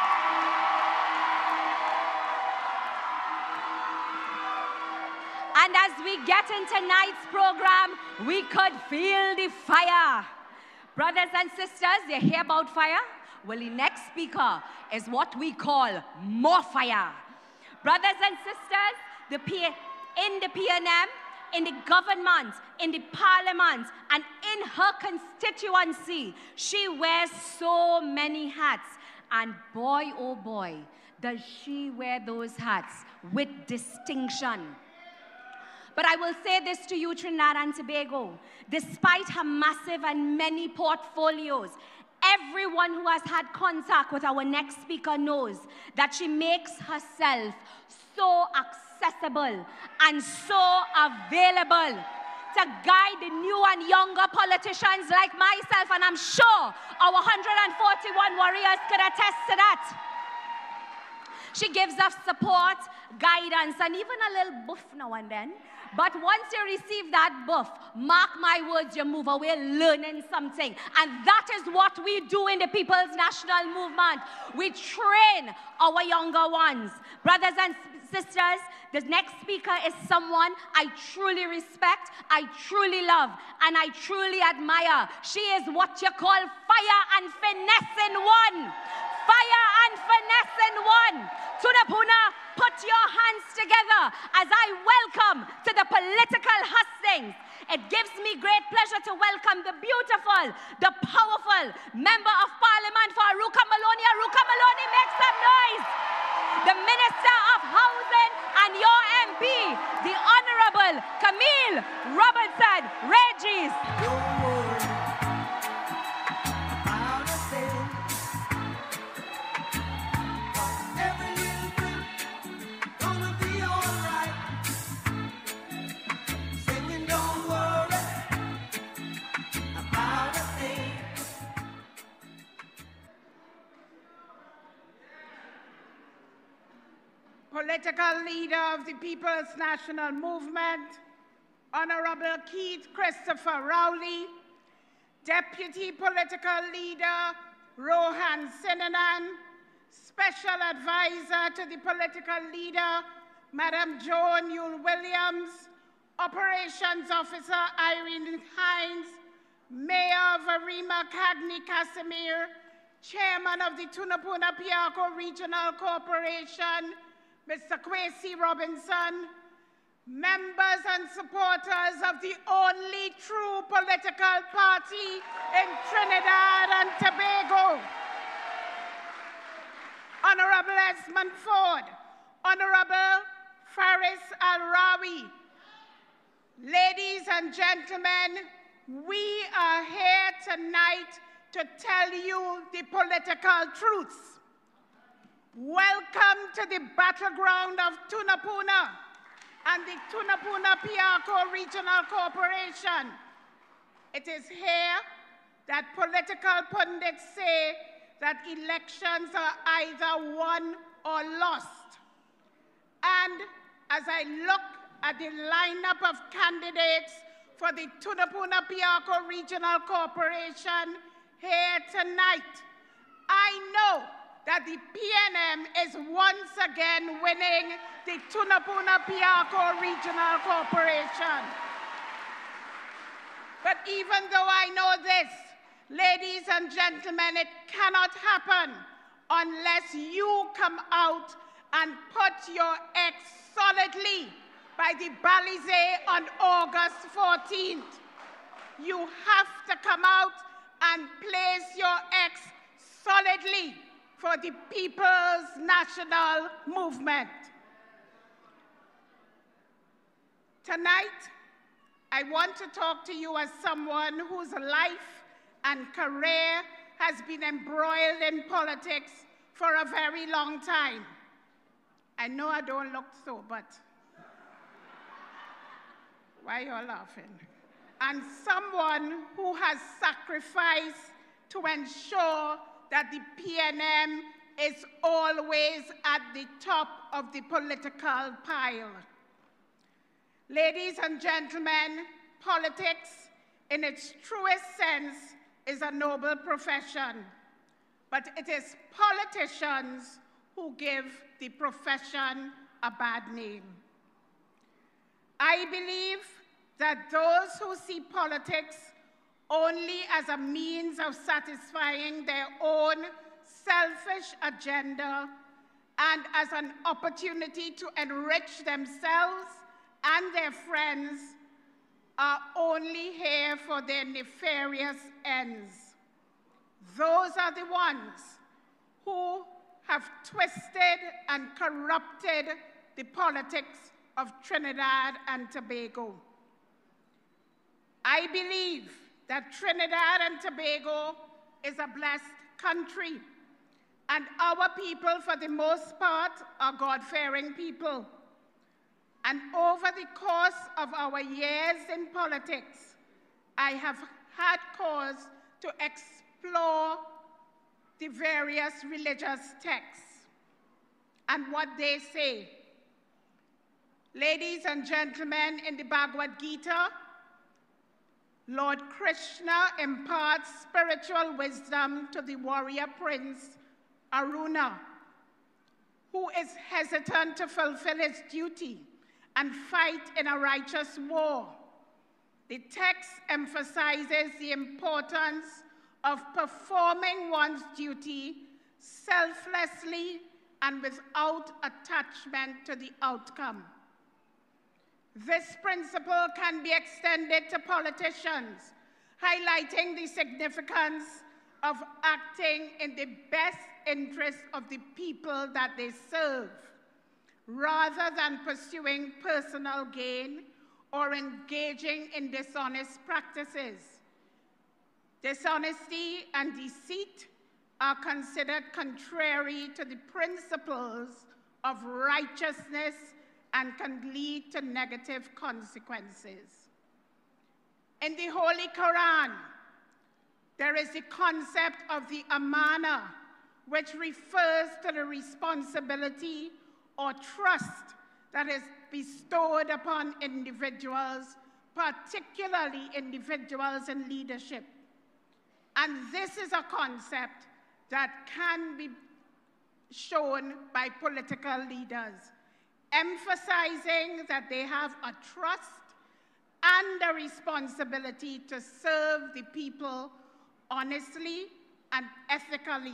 And as we get into tonight's program, we could feel the fire. Brothers and sisters, you hear about fire? Well, the next speaker is what we call more fire. Brothers and sisters, in the PNM, in the government, in the parliament, and in her constituency. She wears so many hats. And boy, oh boy, does she wear those hats with distinction. But I will say this to you, Trinidad and Tobago. Despite her massive and many portfolios, everyone who has had contact with our next speaker knows that she makes herself so accessible and so available to guide the new and younger politicians like myself, and I'm sure our 141 warriors could attest to that. She gives us support, guidance, and even a little buff now and then. But once you receive that buff, mark my words, you move away learning something. And that is what we do in the People's National Movement. We train our younger ones. Brothers and sisters, the next speaker is someone I truly respect, I truly love, and I truly admire. She is what you call fire and finesse in one. Fire and finesse in one. Tunapuna, put your hands together as I welcome to the political hustings. It gives me great pleasure to welcome the beautiful, the powerful Member of Parliament for Aruka Maloney. Aruka Maloney, make some noise. The Minister of Housing and your MP, the Honorable Camille Robertson Regis. Political leader of the People's National Movement, Honorable Keith Christopher Rowley, Deputy Political Leader Rohan Sinanan, Special Advisor to the Political Leader Madam Joan Yule Williams, Operations Officer Irene Hines, Mayor Varima Cagney Casimir, Chairman of the Tunapuna Piarco Regional Corporation, Mr. Kwesi Robinson, members and supporters of the only true political party in Trinidad and Tobago, Honorable Esmond Ford, Honorable Faris Al-Rawi, ladies and gentlemen, we are here tonight to tell you the political truths. Welcome to the battleground of Tunapuna and the Tunapuna Piarco Regional Corporation. It is here that political pundits say that elections are either won or lost. And as I look at the lineup of candidates for the Tunapuna Piarco Regional Corporation here tonight, I know that the PNM is once again winning the Tunapuna Piarco Regional Corporation. But even though I know this, ladies and gentlemen, it cannot happen unless you come out and put your X solidly by the Balizé on August 14th. You have to come out and place your X solidly for the People's National Movement. Tonight, I want to talk to you as someone whose life and career has been embroiled in politics for a very long time. I know I don't look so, but why are you laughing? And someone who has sacrificed to ensure that the PNM is always at the top of the political pile. Ladies and gentlemen, politics in its truest sense is a noble profession, but it is politicians who give the profession a bad name. I believe that those who see politics only as a means of satisfying their own selfish agenda and as an opportunity to enrich themselves and their friends are only here for their nefarious ends. Those are the ones who have twisted and corrupted the politics of Trinidad and Tobago. I believe that Trinidad and Tobago is a blessed country, and our people, for the most part, are God-fearing people. And over the course of our years in politics, I have had cause to explore the various religious texts and what they say. Ladies and gentlemen, in the Bhagavad Gita, Lord Krishna imparts spiritual wisdom to the warrior prince Aruna, who is hesitant to fulfill his duty and fight in a righteous war. The text emphasizes the importance of performing one's duty selflessly and without attachment to the outcome. This principle can be extended to politicians, highlighting the significance of acting in the best interest of the people that they serve, rather than pursuing personal gain or engaging in dishonest practices. Dishonesty and deceit are considered contrary to the principles of righteousness and can lead to negative consequences. In the Holy Quran, there is the concept of the amana, which refers to the responsibility or trust that is bestowed upon individuals, particularly individuals in leadership. And this is a concept that can be shown by political leaders, emphasizing that they have a trust and a responsibility to serve the people honestly and ethically.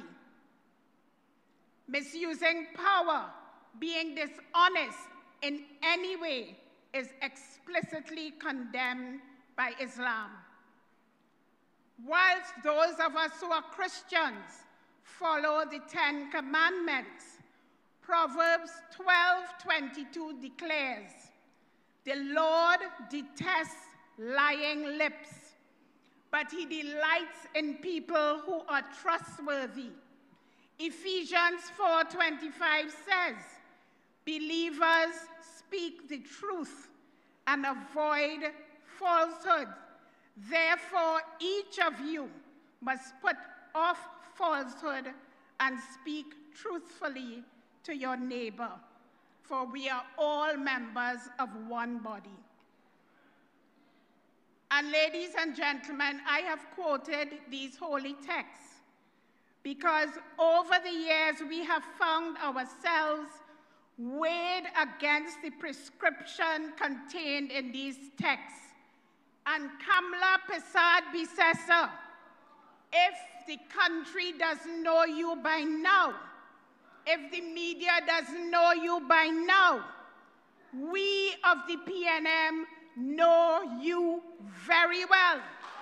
Misusing power, being dishonest in any way, is explicitly condemned by Islam. Whilst those of us who are Christians follow the 10 Commandments, Proverbs 12:22 declares, "The Lord detests lying lips, but he delights in people who are trustworthy." Ephesians 4:25 says, "Believers speak the truth and avoid falsehood. Therefore, each of you must put off falsehood and speak truthfully to your neighbor, for we are all members of one body." And ladies and gentlemen, I have quoted these holy texts because over the years we have found ourselves weighed against the prescription contained in these texts. And Kamla Pesad Bisesa, if the country doesn't know you by now, if the media doesn't know you by now, we of the PNM know you very well.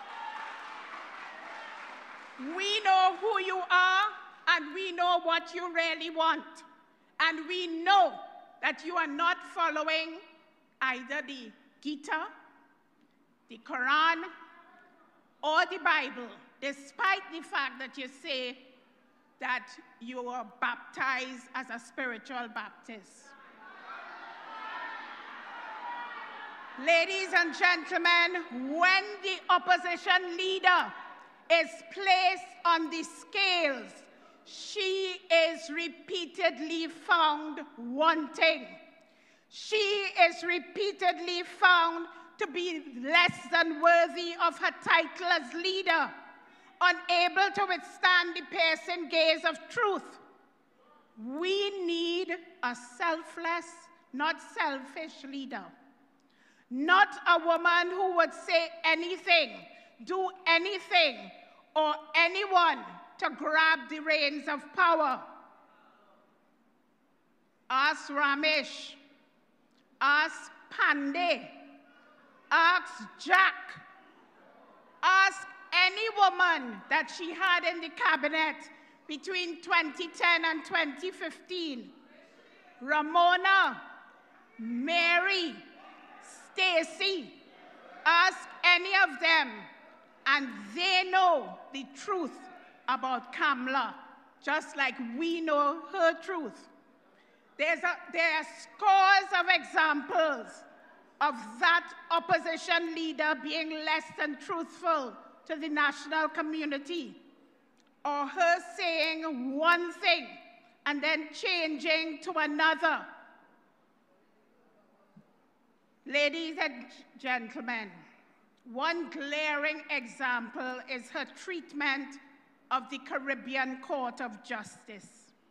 We know who you are, and we know what you really want. And we know that you are not following either the Gita, the Quran, or the Bible, despite the fact that you say that you are baptized as a spiritual Baptist. Ladies and gentlemen, when the opposition leader is placed on the scales, she is repeatedly found wanting. She is repeatedly found to be less than worthy of her title as leader, unable to withstand the piercing gaze of truth. We need a selfless, not selfish leader. Not a woman who would say anything, do anything, or anyone to grab the reins of power. Ask Ramesh, ask Pandey, ask Ask any woman that she had in the cabinet between 2010 and 2015. Ramona, Mary, Stacy, ask any of them, and they know the truth about Kamla, just like we know her truth. There are scores of examples of that opposition leader being less than truthful to the national community, or her saying one thing and then changing to another. Ladies and gentlemen, one glaring example is her treatment of the Caribbean Court of Justice.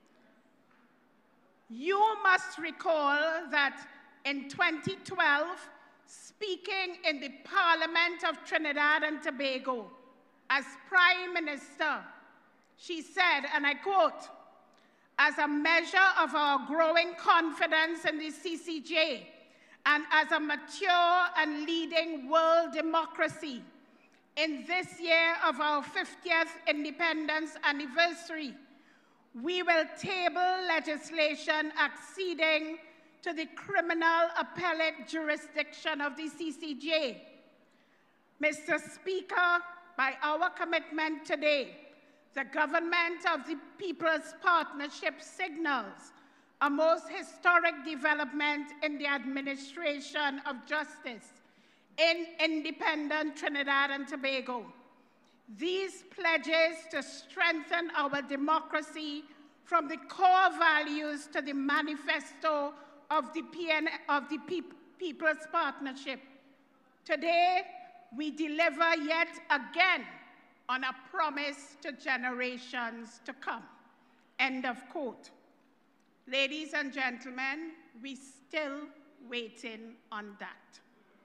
You must recall that in 2012, speaking in the Parliament of Trinidad and Tobago as Prime Minister, she said, and I quote, "As a measure of our growing confidence in the CCJ and as a mature and leading world democracy, in this year of our 50th independence anniversary, we will table legislation acceding to the criminal appellate jurisdiction of the CCJ. Mr. Speaker, by our commitment today, the government of the People's Partnership signals a most historic development in the administration of justice in independent Trinidad and Tobago. These pledges to strengthen our democracy from the core values to the manifesto of the People's Partnership. Today, we deliver yet again on a promise to generations to come." End of quote. Ladies and gentlemen, we're still waiting on that.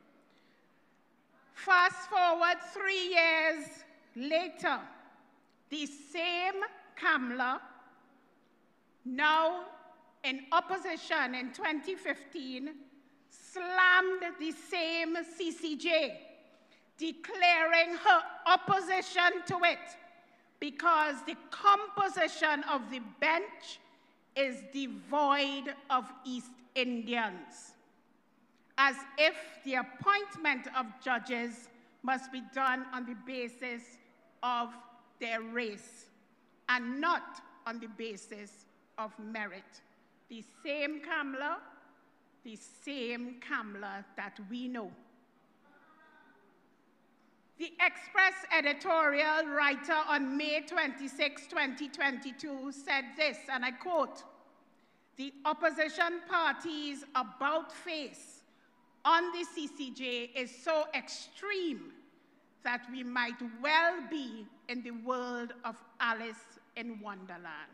Fast forward 3 years later, the same Kamla, now in opposition in 2015, slammed the same CCJ, declaring her opposition to it because the composition of the bench is devoid of East Indians, as if the appointment of judges must be done on the basis of their race and not on the basis of merit. The same Kamla that we know. The Express editorial writer on May 26, 2022 said this, and I quote, "The opposition party's about face on the CCJ is so extreme that we might well be in the world of Alice in Wonderland."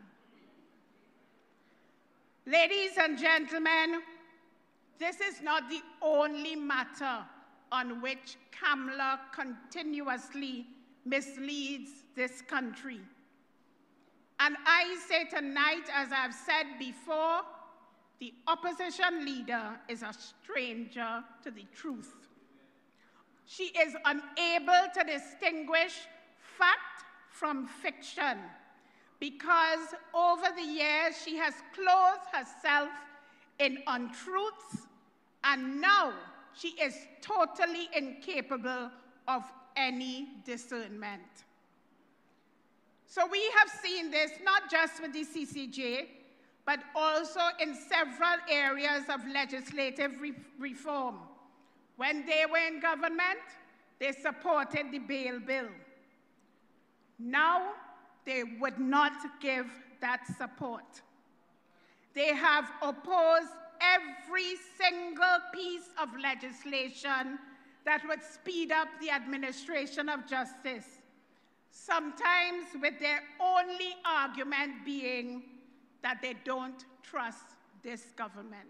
Ladies and gentlemen, this is not the only matter on which Kamla continuously misleads this country. And I say tonight, as I've said before, the opposition leader is a stranger to the truth. She is unable to distinguish fact from fiction because over the years she has clothed herself in untruths, and now she is totally incapable of any discernment. So we have seen this not just with the CCJ, but also in several areas of legislative reform. When they were in government, they supported the bail bill. Now, they would not give that support. They have opposed every single piece of legislation that would speed up the administration of justice, sometimes with their only argument being that they don't trust this government.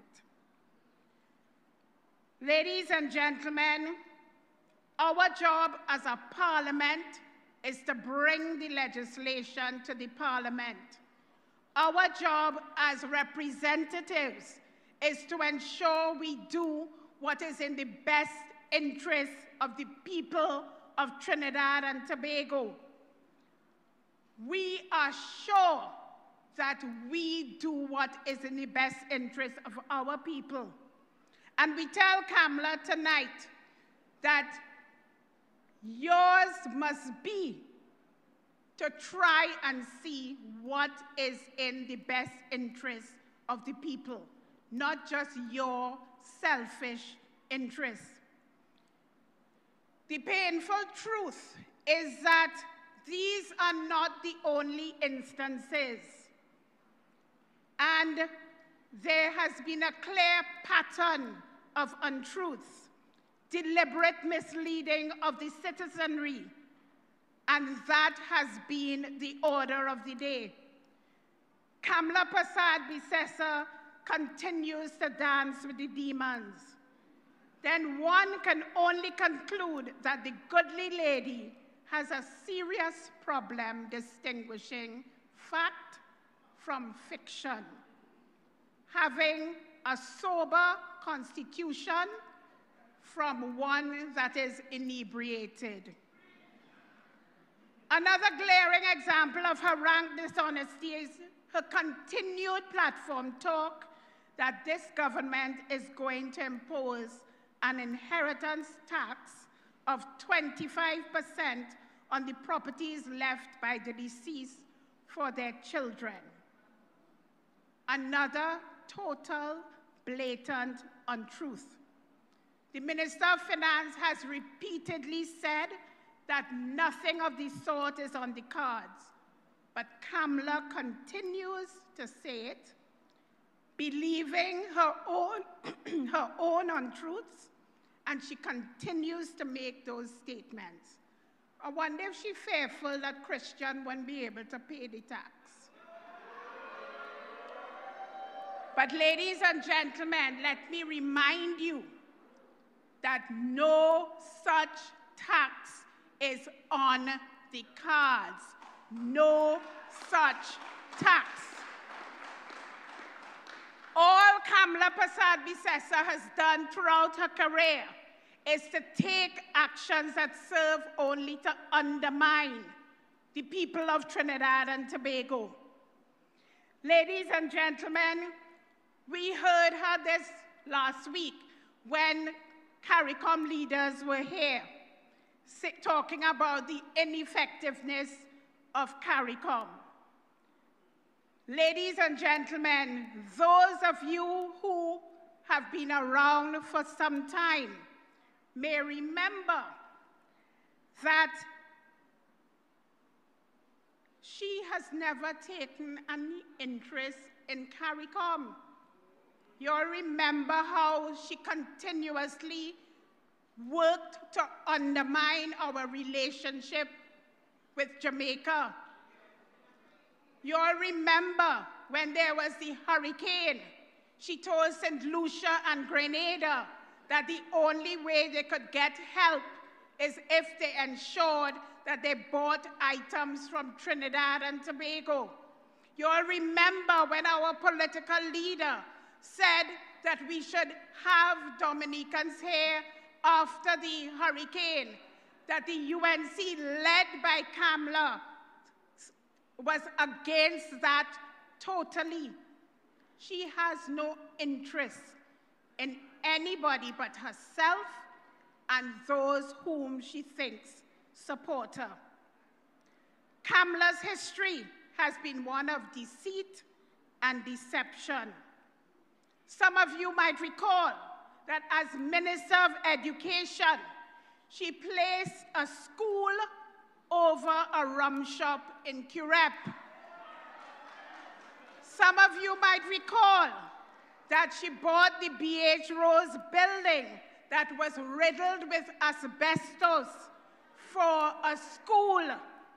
Ladies and gentlemen, our job as a parliament is to bring the legislation to the parliament. Our job as representatives is to ensure we do what is in the best interests of the people of Trinidad and Tobago. We are sure that we do what is in the best interest of our people. And we tell Kamala tonight that yours must be to try and see what is in the best interest of the people, not just your selfish interests. The painful truth is that these are not the only instances. And there has been a clear pattern of untruths, deliberate misleading of the citizenry, and that has been the order of the day. Kamla Prasad Bisesa continues to dance with the demons. Then one can only conclude that the goodly lady has a serious problem distinguishing fact from fiction, having a sober constitution from one that is inebriated. Another glaring example of her rank dishonesty is her continued platform talk that this government is going to impose an inheritance tax of 25% on the properties left by the deceased for their children. Another total, blatant untruth. The Minister of Finance has repeatedly said that nothing of the sort is on the cards, but Kamla continues to say it, believing her own untruths, and she continues to make those statements. I wonder if she's fearful that Christian won't be able to pay the tax. But ladies and gentlemen, let me remind you that no such tax is on the cards. No such tax. All Kamla Prasad Bisesa has done throughout her career is to take actions that serve only to undermine the people of Trinidad and Tobago. Ladies and gentlemen, we heard her this last week when CARICOM leaders were here talking about the ineffectiveness of CARICOM. Ladies and gentlemen, those of you who have been around for some time may remember that she has never taken any interest in CARICOM. You'll remember how she continuously worked to undermine our relationship with Jamaica. You'll remember when there was the hurricane, she told St. Lucia and Grenada that the only way they could get help is if they ensured that they bought items from Trinidad and Tobago. You'll remember when our political leader said that we should have Dominicans here after the hurricane, that the UNC led by Kamla was against that totally. She has no interest in anybody but herself and those whom she thinks support her. Kamla's history has been one of deceit and deception. Some of you might recall that as Minister of Education, she placed a school over a rum shop in Curep. Some of you might recall that she bought the B.H. Rose building that was riddled with asbestos for a school.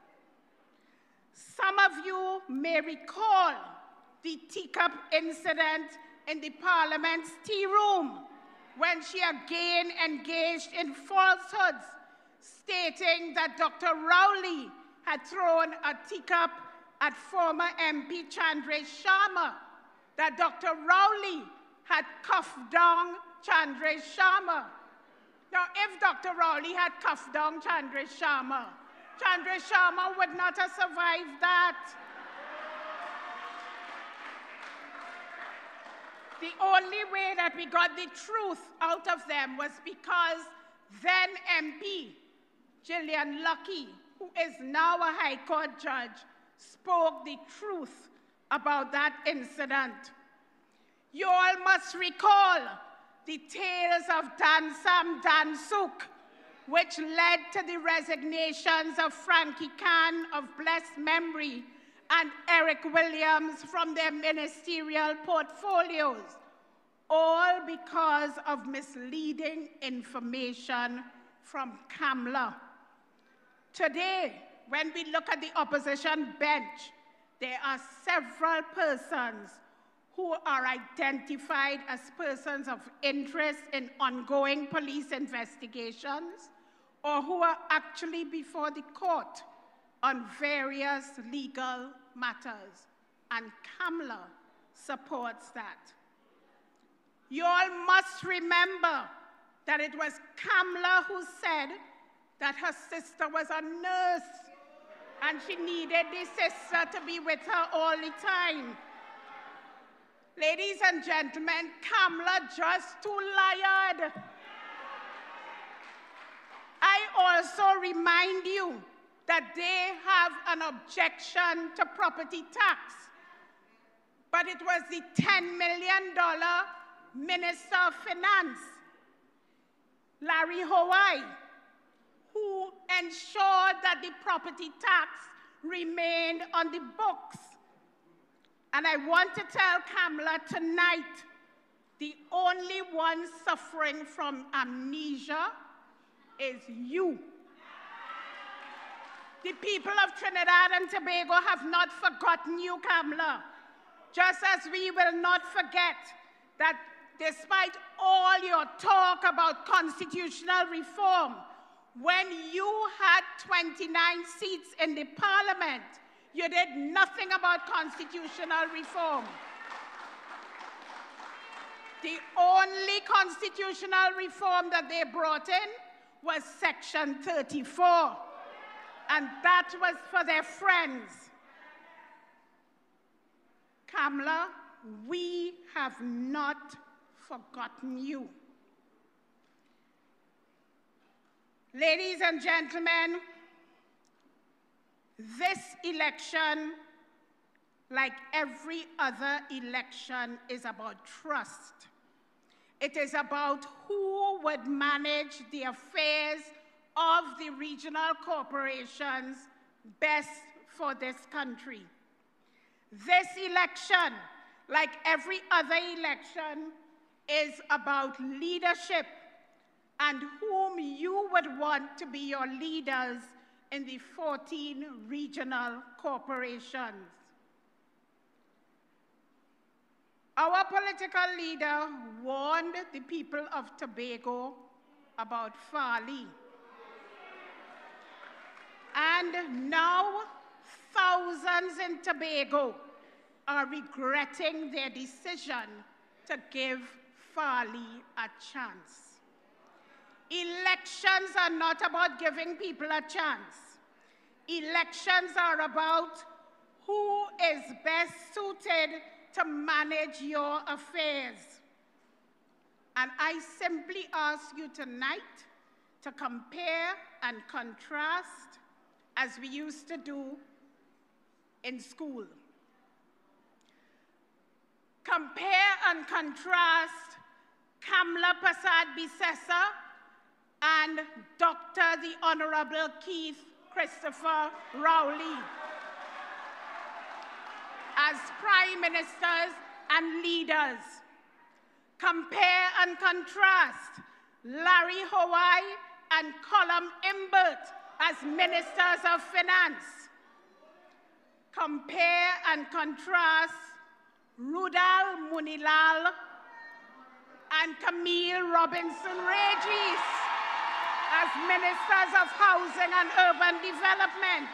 Some of you may recall the teacup incident in the Parliament's tea room when she again engaged in falsehoods, stating that Dr. Rowley had thrown a teacup at former MP Chandresh Sharma, that Dr. Rowley had cuffed down Chandresh Sharma. Now, if Dr. Rowley had cuffed down Chandra Sharma would not have survived that. The only way that we got the truth out of them was because then MP Gillian Lucky, who is now a High Court judge, spoke the truth about that incident. You all must recall the tales of Dansam Dansuk, which led to the resignations of Frankie Khan of blessed memory and Eric Williams from their ministerial portfolios, all because of misleading information from Kamla. Today, when we look at the opposition bench, there are several persons who are identified as persons of interest in ongoing police investigations or who are actually before the court on various legal matters, and Kamla supports that. You all must remember that it was Kamla who said that her sister was a nurse and she needed the sister to be with her all the time. Ladies and gentlemen, Kamla just too lied. I also remind you that they have an objection to property tax, but it was the $10 million Minister of Finance, Larry Hawaii, who ensured that the property tax remained on the books. And I want to tell Kamla tonight, the only one suffering from amnesia is you. The people of Trinidad and Tobago have not forgotten you, Kamla, just as we will not forget that despite all your talk about constitutional reform, when you had 29 seats in the parliament, you did nothing about constitutional reform. The only constitutional reform that they brought in was Section 34, and that was for their friends. Kamla, we have not forgotten you. Ladies and gentlemen, this election, like every other election, is about trust. It is about who would manage the affairs of the regional corporations best for this country. This election, like every other election, is about leadership and whom you would want to be your leaders in the 14 regional corporations. Our political leader warned the people of Tobago about Farley. And now thousands in Tobago are regretting their decision to give Farley a chance. Elections are not about giving people a chance. Elections are about who is best suited to manage your affairs. And I simply ask you tonight to compare and contrast as we used to do in school. Compare and contrast Kamla Prasad Bisesa and Dr. the Honorable Keith Christopher Rowley as prime ministers and leaders. Compare and contrast Larry Hawaii and Colum Imbert as ministers of finance. Compare and contrast Rudal Munilal and Camille Robinson-Regis as ministers of housing and urban development.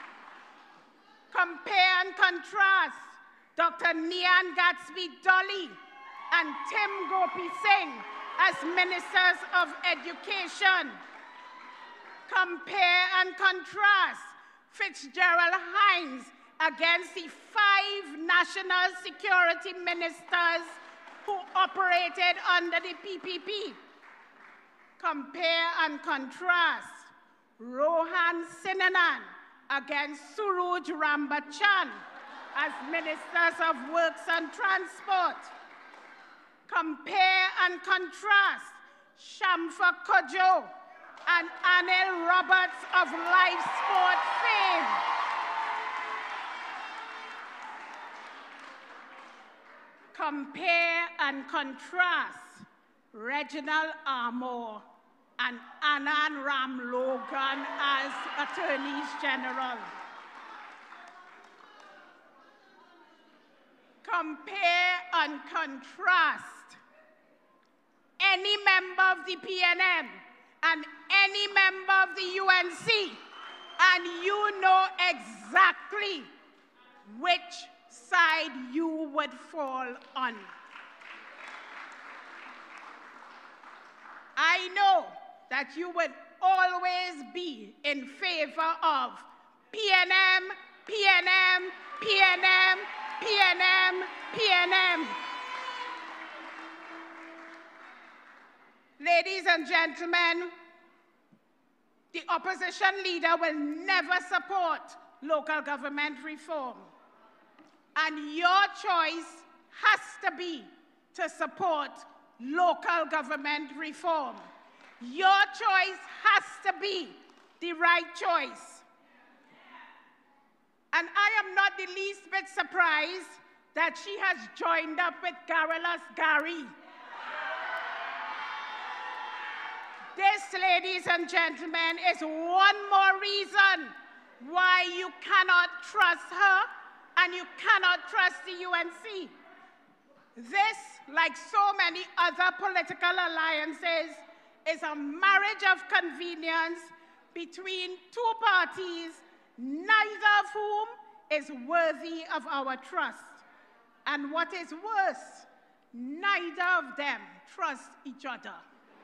Compare and contrast Dr. Nian Gatsby Dolly and Tim Gopi Singh as Ministers of Education. Compare and contrast Fitzgerald Hines against the 5 national security ministers who operated under the PPP. Compare and contrast Rohan Sinanan against Suruj Rambachan as Ministers of Works and Transport. Compare and contrast Shamfa Kojo and Anil Roberts of life sport fame. Compare and contrast Reginald Armour and Anand Ram Logan as Attorneys General. Compare and contrast any member of the PNM and any member of the UNC, and you know exactly which side you would fall on. I know that you would always be in favor of PNM, PNM, PNM, PNM, PNM. Ladies and gentlemen, the opposition leader will never support local government reform. And your choice has to be to support local government reform. Your choice has to be the right choice. And I am not the least bit surprised that she has joined up with Garrulous Gary. This, ladies and gentlemen, is one more reason why you cannot trust her and you cannot trust the UNC. This, like so many other political alliances, is a marriage of convenience between 2 parties, neither of whom is worthy of our trust. And what is worse, neither of them trust each other.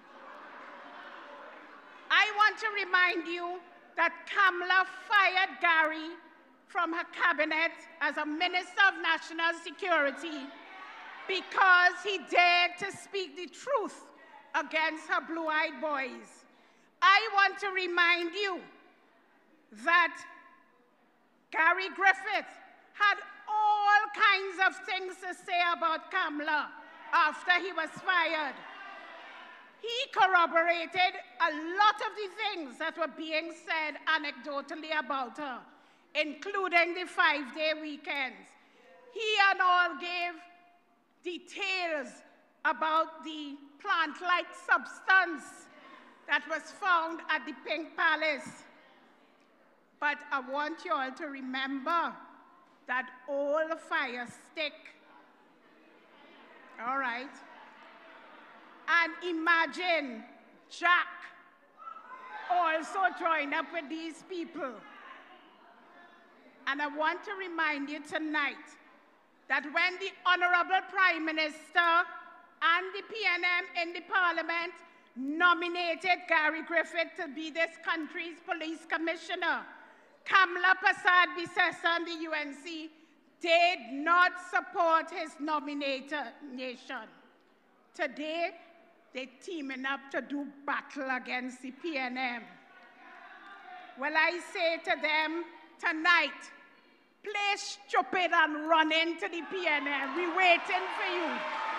I want to remind you that Kamala fired Gary from her cabinet as a Minister of National Security because he dared to speak the truth against her blue-eyed boys. I want to remind you that Gary Griffith had all kinds of things to say about Kamala after he was fired. He corroborated a lot of the things that were being said anecdotally about her, including the 5-day weekends. He and all gave details about the plant-like substance that was found at the Pink Palace. But I want you all to remember that all fires stick. All right? And imagine Jack also joined up with these people. And I want to remind you tonight that when the Honorable Prime Minister and the PNM in the Parliament nominated Gary Griffith to be this country's police commissioner, Kamala Persad-Bissessar and the UNC did not support his nomination. Today, they're teaming up to do battle against the PNM. Well, I say to them tonight, play stupid and run into the PNM. We're waiting for you.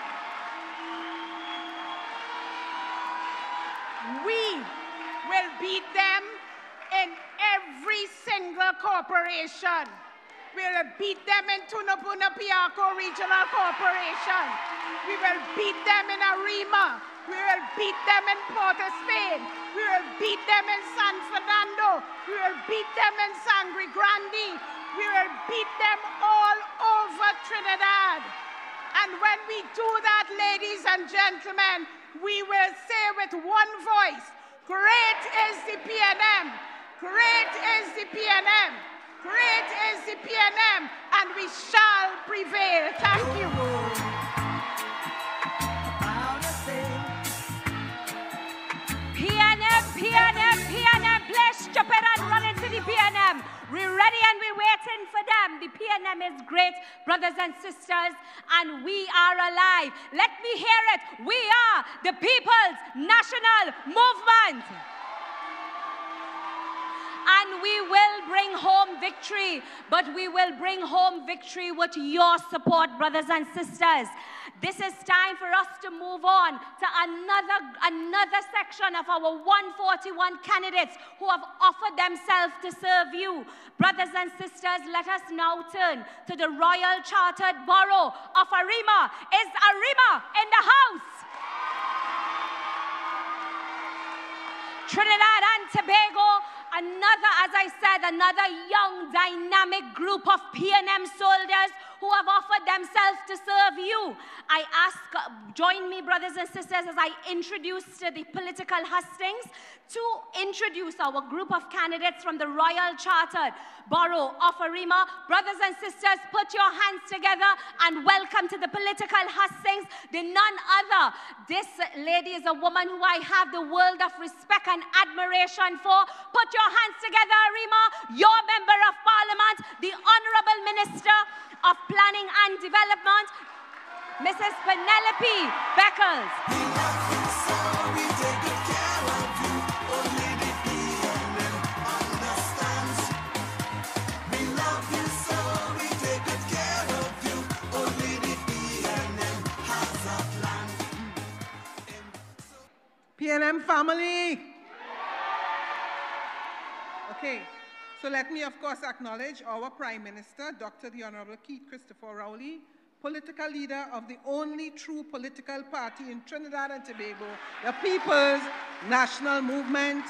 We will beat them in every single corporation. We will beat them in Tunapuna Piarco Regional Corporation. We will beat them in Arima. We will beat them in Port of Spain. We will beat them in San Fernando. We will beat them in Sangre Grande. We will beat them all over Trinidad. And when we do that, ladies and gentlemen, we will say with one voice, great is the PNM. Great is the PNM. Great is the PNM, and we shall prevail. Thank you. We're ready and we're waiting for them. The PNM is great, brothers and sisters, and we are alive. Let me hear it. We are the People's National Movement. And we will bring home victory, but we will bring home victory with your support, brothers and sisters. This is time for us to move on to another section of our 141 candidates who have offered themselves to serve you. Brothers and sisters, let us now turn to the Royal Chartered Borough of Arima. Is Arima in the house? Trinidad and Tobago, as I said, another young, dynamic group of PNM soldiers who have offered themselves to serve you. I ask, join me, brothers and sisters, as I introduce the political hustings to introduce our group of candidates from the Royal Chartered Borough of Arima. Brothers and sisters, put your hands together and welcome to the political hustings, the none other. This lady is a woman who I have the world of respect and admiration for. Put your hands together, Arima, your Member of Parliament, the Honourable Minister of Planning and Development, Mrs. Penelope Beckles. PNM family. Okay, so let me of course acknowledge our Prime Minister, Dr. the Honorable Keith Christopher Rowley, political leader of the only true political party in Trinidad and Tobago, the People's National Movement,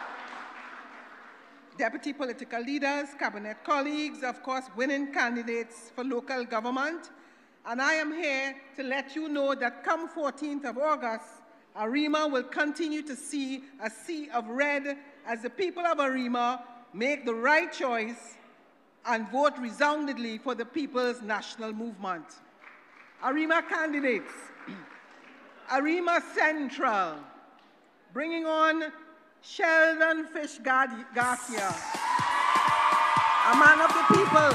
deputy political leaders, cabinet colleagues, of course winning candidates for local government. And I am here to let you know that come 14th of August, Arima will continue to see a sea of red as the people of Arima make the right choice and vote resoundingly for the People's National Movement. Arima candidates, Arima Central, bringing on Sheldon Fish Garcia, a man of the people.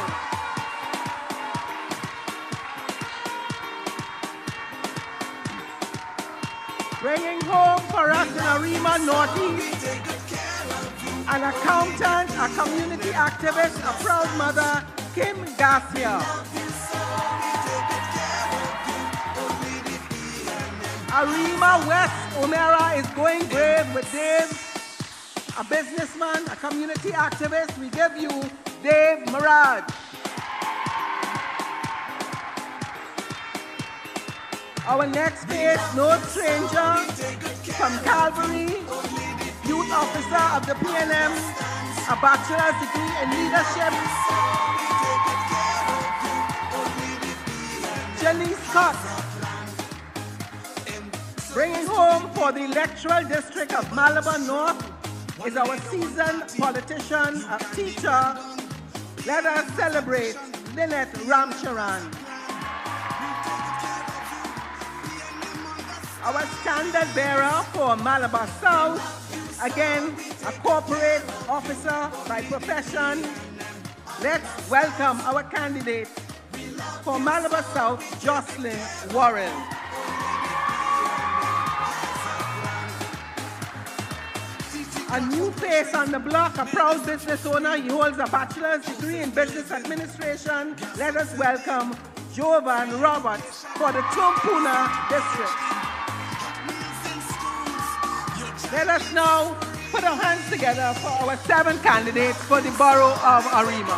Bringing home for us in Arima Northeast, an accountant, a community activist, a proud mother, Kim Garcia. Arima West Omera is going brave with Dave, a businessman, a community activist. We give you Dave Marad. Our next face, no stranger, from Calvary, youth officer of the PNM, a bachelor's degree in leadership. Jenny Scott, bringing home for the electoral district of Malabar North, is our seasoned politician, a teacher. Let us celebrate Lynette Ramcharan. Our standard bearer for Malabar South, again, a corporate officer by profession. Let's welcome our candidate for Malabar South, Jocelyn Warren. A new face on the block, a proud business owner. He holds a bachelor's degree in business administration. Let us welcome Jovan Roberts for the Tunapuna district. Let us now put our hands together for our 7 candidates for the borough of Arima.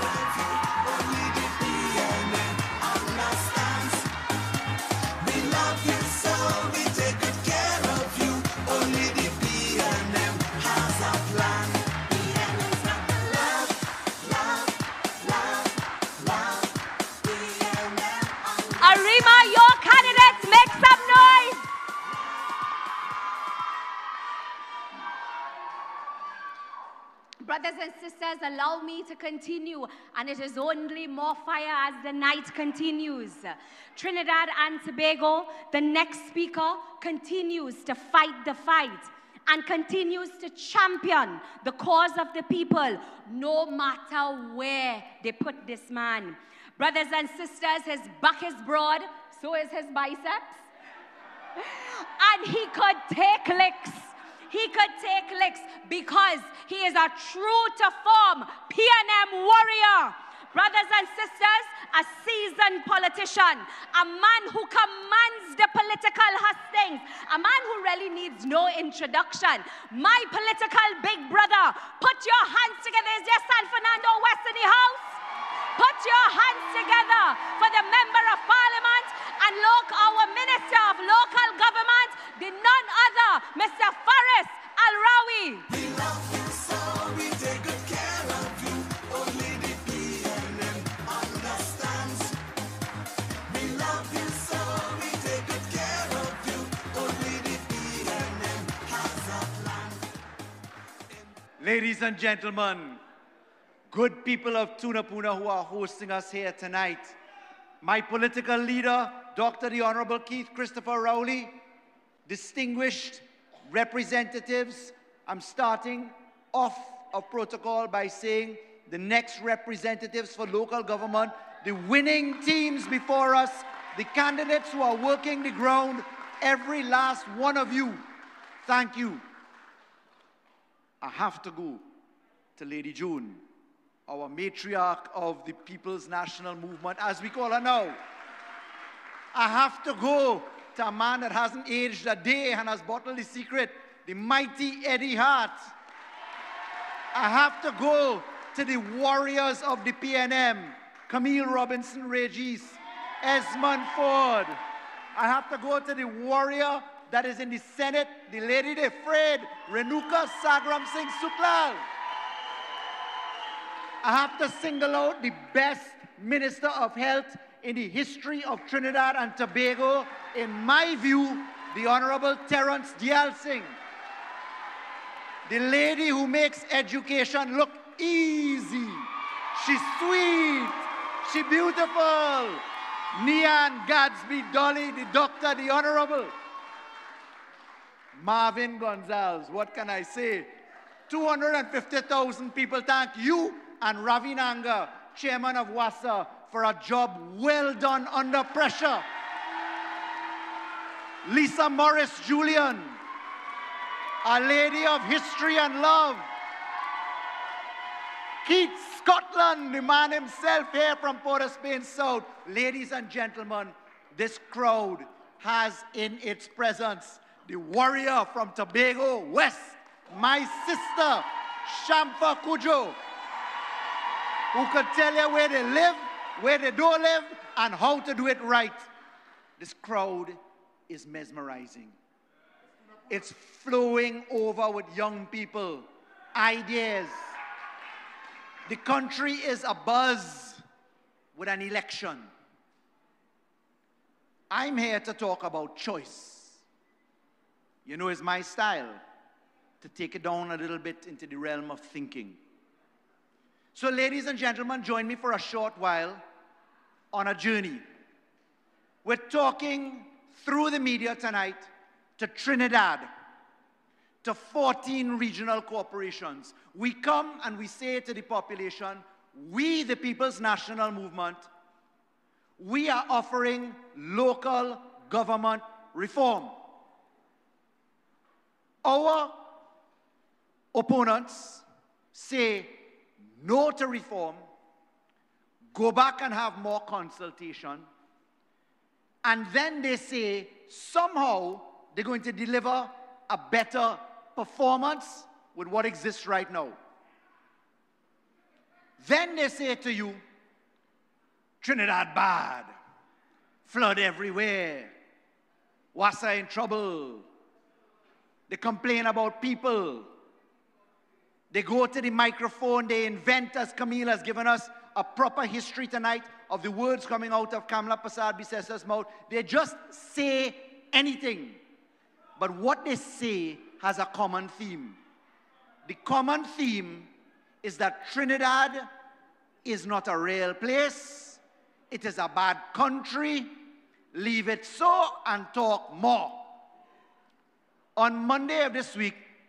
Arima, your candidates, make some noise. Brothers and sisters, allow me to continue, and it is only more fire as the night continues. Trinidad and Tobago, the next speaker, continues to fight the fight. and continues to champion the cause of the people, no matter where they put this man. Brothers and sisters, his back is broad, so is his biceps. And he could take licks. He could take licks because he is a true-to-form PNM warrior. Brothers and sisters, a seasoned politician, a man who commands the political hustings, a man who really needs no introduction. My political big brother, put your hands together. Is there San Fernando West in the house? Put your hands together for the Member of Parliament and look, our Minister of Local Government, the none other, Mr. Faris Al-Rawi. We love you so, we take good care of you. Only the PNM understands. We love you so, we take good care of you. Only the PNM has a plan. Ladies and gentlemen, good people of Tunapuna who are hosting us here tonight, my political leader, Dr. the Honorable Keith Christopher Rowley, distinguished representatives, I'm starting off of protocol by saying the next representatives for local government, the winning teams before us, the candidates who are working the ground, every last one of you, thank you. I have to go to Lady June, our matriarch of the People's National Movement, as we call her now. I have to go to a man that hasn't aged a day and has bottled the secret, the mighty Eddie Hart. I have to go to the warriors of the PNM, Camille Robinson Regis, Esmond Ford. I have to go to the warrior that is in the Senate, the lady they afraid, Renuka Sagram Singh Suklal. I have to single out the best Minister of Health in the history of Trinidad and Tobago, in my view, the Honorable Terence Dial Singh. The lady who makes education look easy. She's sweet. She's beautiful. Nian Gadsby Dolly, the doctor, the Honorable. Marvin Gonzalez, what can I say? 250,000 people thank you and Ravi Nanga, chairman of WASA, for a job well done under pressure. Lisa Morris Julian, a lady of history and love. Keith Scotland, the man himself here from Port of Spain South. Ladies and gentlemen, this crowd has in its presence the warrior from Tobago West, my sister, Shamfa Kujo, who could tell you where they live, where they don't live, and how to do it right. This crowd is mesmerizing. It's flowing over with young people, ideas. The country is abuzz with an election. I'm here to talk about choice. You know, it's my style to take it down a little bit into the realm of thinking. So, ladies and gentlemen, join me for a short while on a journey. We're talking through the media tonight to Trinidad, to 14 regional corporations. We come and we say to the population, we, the People's National Movement, we are offering local government reform. Our opponents say no to reform, go back and have more consultation, and then they say somehow they're going to deliver a better performance with what exists right now. Then they say to you, Trinidad bad, flood everywhere, Wassa in trouble. They complain about people. They go to the microphone, they invent, as Camille has given us, a proper history tonight of the words coming out of Kamla Prasad Bises's mouth. They just say anything. But what they say has a common theme. The common theme is that Trinidad is not a real place. It is a bad country. Leave it so and talk more. On Monday of this week,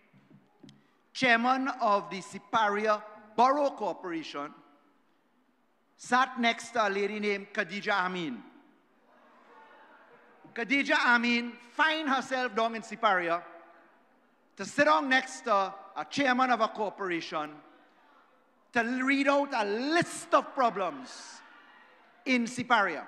chairman of the Siparia Borough Corporation, sat next to a lady named Khadija Amin. Khadija Amin find herself down in Siparia to sit down next to a chairman of a corporation to read out a list of problems in Siparia.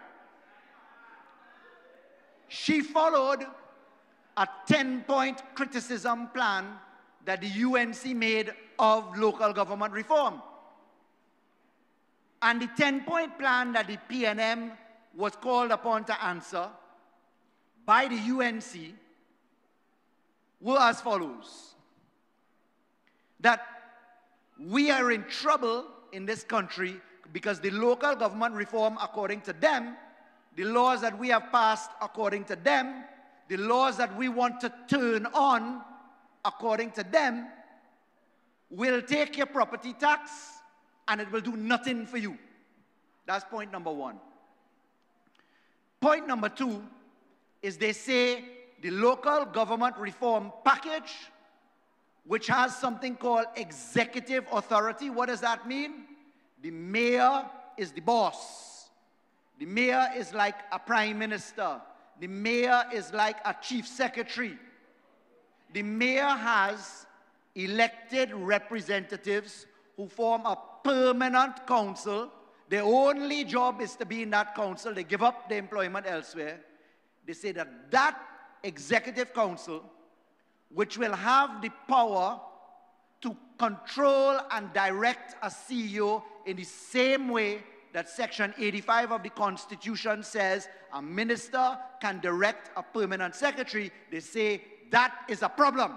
She followed a 10-point criticism plan that the UNC made of local government reform. And the 10-point plan that the PNM was called upon to answer by the UNC were as follows: that we are in trouble in this country because the local government reform, according to them, the laws that we have passed according to them, the laws that we want to turn on according to them, will take your property tax and it will do nothing for you. That's point number one. Point number two is they say the local government reform package, which has something called executive authority. What does that mean? The mayor is the boss. The mayor is like a prime minister. The mayor is like a chief secretary. The mayor has elected representatives who form a permanent council. Their only job is to be in that council. They give up their employment elsewhere. They say that that executive council, which will have the power to control and direct a CEO in the same way that Section 85 of the Constitution says a minister can direct a permanent secretary, they say that is a problem.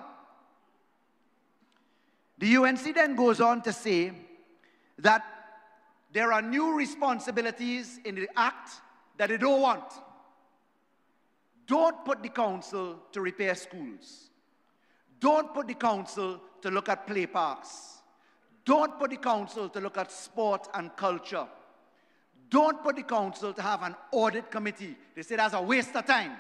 The UNC then goes on to say that there are new responsibilities in the Act that they don't want. Don't put the council to repair schools. Don't put the council to look at play parks. Don't put the council to look at sport and culture. Don't put the council to have an audit committee. They say that's a waste of time.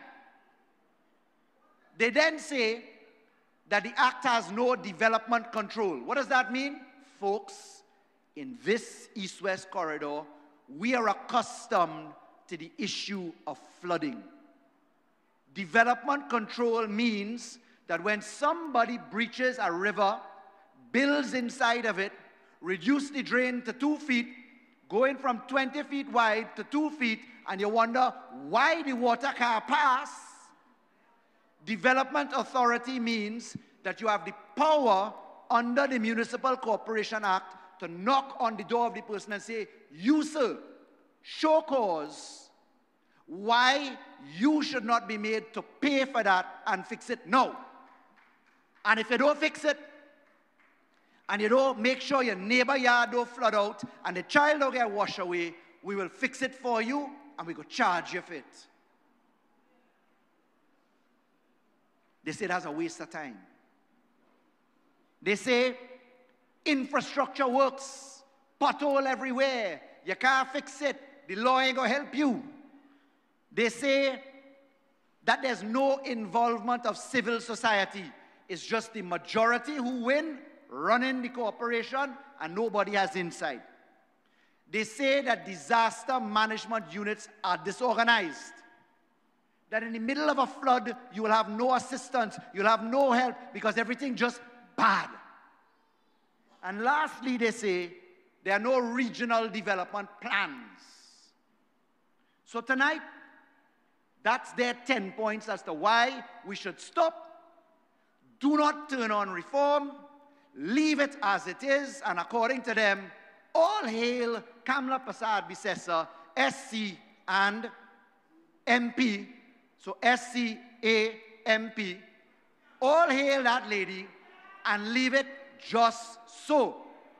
They then say that the Act has no development control. What does that mean? Folks, in this east-west corridor, we are accustomed to the issue of flooding. Development control means that when somebody breaches a river, builds inside of it, reduce the drain to 2 feet, going from 20 feet wide to 2 feet, and you wonder why the water can't pass. Development authority means that you have the power under the Municipal Corporation Act to knock on the door of the person and say, you, sir, show cause why you should not be made to pay for that and fix it now. And if you don't fix it, and you don't make sure your neighbor yard don't flood out, and the child don't get washed away, we will fix it for you, and we go charge you for it. They say that's a waste of time. They say infrastructure works, pothole everywhere, you can't fix it, the law ain't gonna help you. They say that there's no involvement of civil society. It's just the majority who win, running the corporation, and nobody has insight. They say that disaster management units are disorganized. That in the middle of a flood, you will have no assistance, you'll have no help, because everything just bad. And lastly, they say there are no regional development plans. So tonight, that's their 10 points as to why we should stop, do not turn on reform, leave it as it is, and according to them, all hail Kamla Prasad Bisesa, SC and MP, so SC, A, MP, all hail that lady and leave it just so.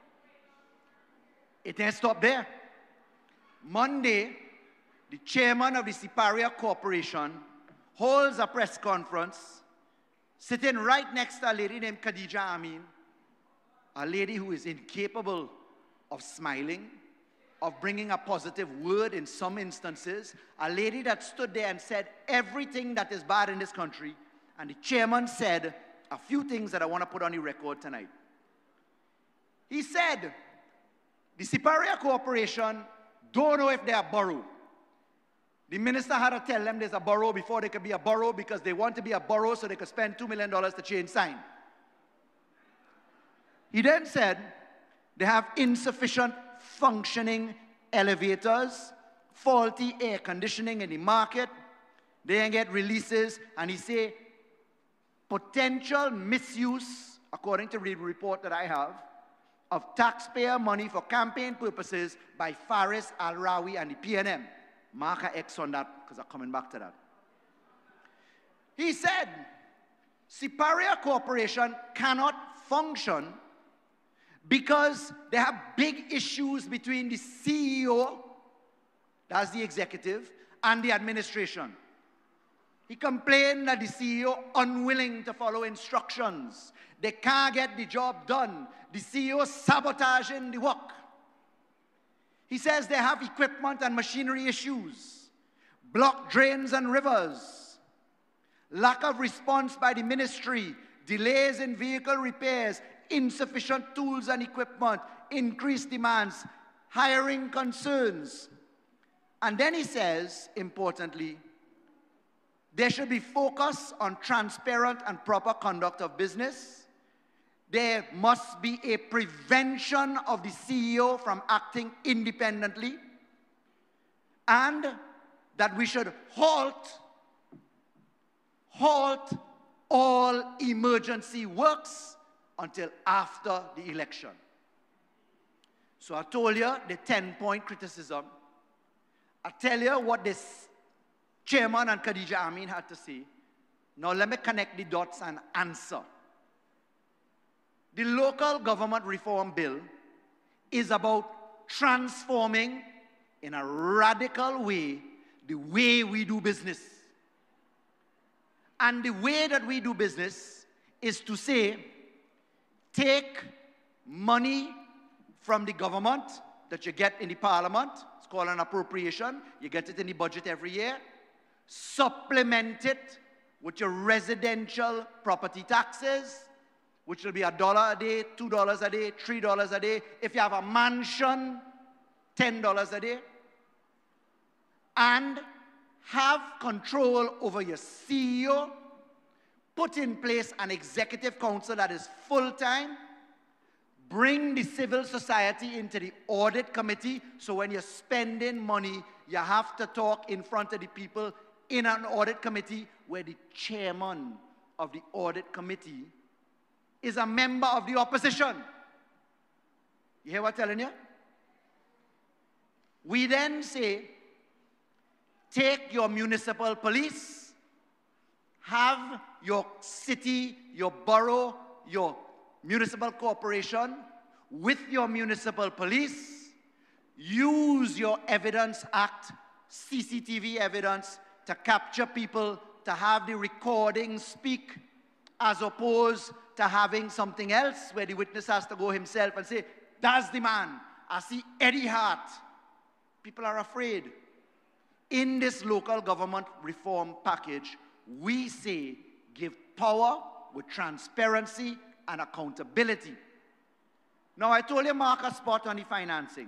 It didn't stop there. Monday, the chairman of the Siparia Corporation holds a press conference sitting right next to a lady named Khadija Amin, a lady who is incapable of smiling, of bringing a positive word in some instances, a lady that stood there and said everything that is bad in this country, and the chairman said a few things that I want to put on the record tonight. He said, the Siparia Corporation don't know if they are borough. The minister had to tell them there's a borough before they could be a borough because they want to be a borough so they could spend $2 million to change sign. He then said they have insufficient functioning elevators, faulty air conditioning in the market, they ain't get releases, and he say potential misuse, according to the report that I have, of taxpayer money for campaign purposes by Faris Al-Rawi and the PNM. Mark a X on that, because I'm coming back to that. He said, Siparia Corporation cannot function because they have big issues between the CEO, that's the executive, and the administration. He complained that the CEO unwilling to follow instructions. They can't get the job done. The CEO sabotaging the work. He says they have equipment and machinery issues, blocked drains and rivers, lack of response by the ministry, delays in vehicle repairs, insufficient tools and equipment, increased demands, hiring concerns. And then he says, importantly, there should be focus on transparent and proper conduct of business. There must be a prevention of the CEO from acting independently, and that we should halt all emergency works until after the election. So I told you the 10-point criticism. I tell you what this chairman and Khadija Amin had to say. Now let me connect the dots and answer. The local government reform bill is about transforming in a radical way the way we do business. And the way that we do business is to say, take money from the government that you get in the parliament, it's called an appropriation, you get it in the budget every year, supplement it with your residential property taxes, which will be $1 a day, $2 a day, $3 a day. If you have a mansion, $10 a day. And have control over your CEO, put in place an executive council that is full-time, bring the civil society into the audit committee, so when you're spending money, you have to talk in front of the people in an audit committee where the chairman of the audit committee is a member of the opposition. You hear what I'm telling you? We then say, take your municipal police, have your city, your borough, your municipal corporation with your municipal police, use your Evidence Act, CCTV evidence to capture people, to have the recording speak, as opposed to having something else where the witness has to go himself and say, that's the man. I see Eddie Hart. People are afraid. In this local government reform package, we say give power with transparency and accountability. Now, I told you mark a spot on the financing.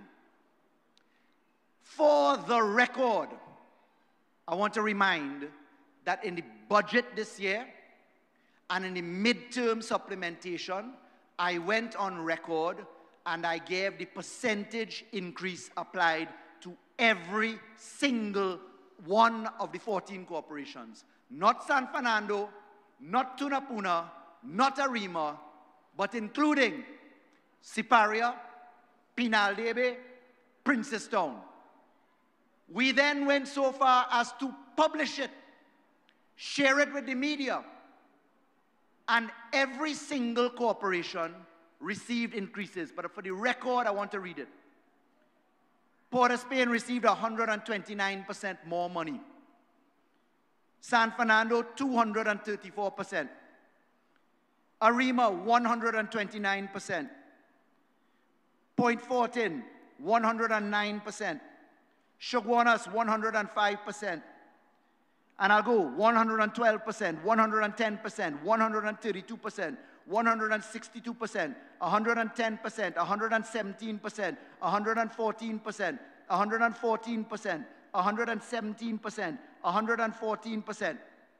For the record, I want to remind that in the budget this year and in the midterm supplementation, I went on record and I gave the percentage increase applied to every single one of the 14 corporations. Not San Fernando, not Tunapuna, not Arima, but including Siparia, Pinaldebe, Princestown. We then went so far as to publish it, share it with the media, and every single corporation received increases. But for the record, I want to read it. Port of Spain received 129% more money. San Fernando, 234%. Arima, 129%. Point Fortin, 109%. Shoguanas, 105%. And I'll go 112%, 110%, 132%, 162%, 110%, 117%, 114%, 114%, 117%, 114%.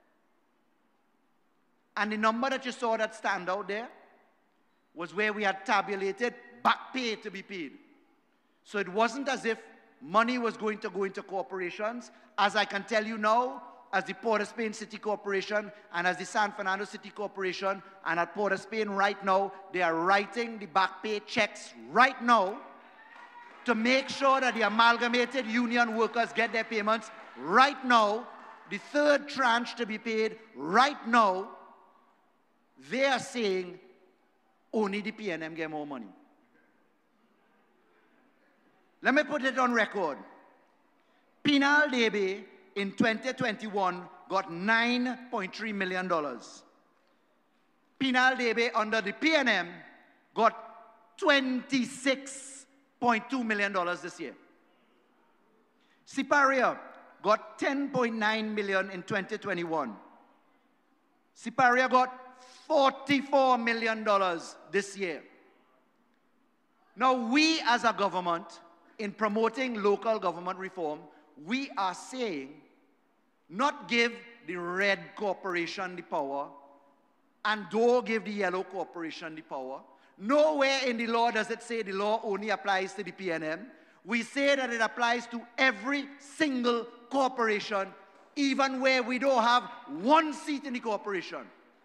And the number that you saw that stand out there was where we had tabulated back pay to be paid. So it wasn't as if money was going to go into corporations. As I can tell you now, as the Port of Spain City Corporation and as the San Fernando City Corporation and at Port of Spain right now, they are writing the back pay checks right now to make sure that the amalgamated union workers get their payments right now. The third tranche to be paid right now, they are saying only the PNM get more money. Let me put it on record. Penal Debe in 2021 got $9.3 million. Penal Debe under the PNM got $26.2 million this year. Siparia got $10.9 million in 2021. Siparia got $44 million this year. Now we as a government, in promoting local government reform, we are saying not give the red corporation the power and don't give the yellow corporation the power. Nowhere in the law does it say the law only applies to the PNM. We say that it applies to every single corporation, even where we don't have one seat in the corporation.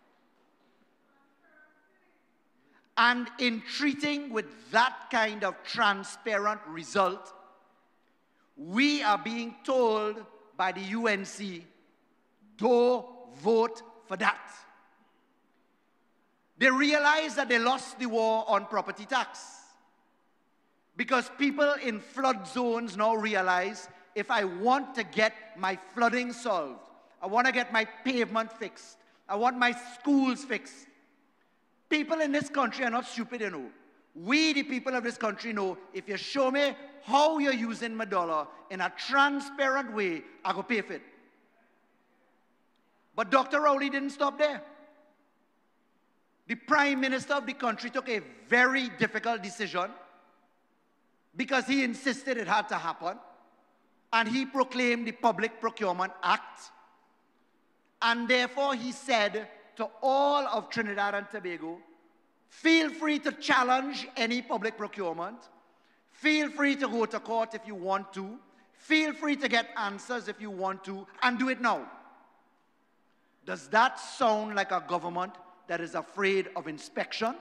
And in treating with that kind of transparent result, we are being told by the UNC, don't vote for that. They realize that they lost the war on property tax. Because people in flood zones now realize, if I want to get my flooding solved, I want to get my pavement fixed, I want my schools fixed. People in this country are not stupid, you know. We, the people of this country, know if you show me how you're using my dollar in a transparent way, I go pay for it. But Dr. Rowley didn't stop there. The Prime Minister of the country took a very difficult decision because he insisted it had to happen. And he proclaimed the Public Procurement Act. And therefore he said to all of Trinidad and Tobago, feel free to challenge any public procurement. Feel free to go to court if you want to. Feel free to get answers if you want to, and do it now. Does that sound like a government that is afraid of inspection?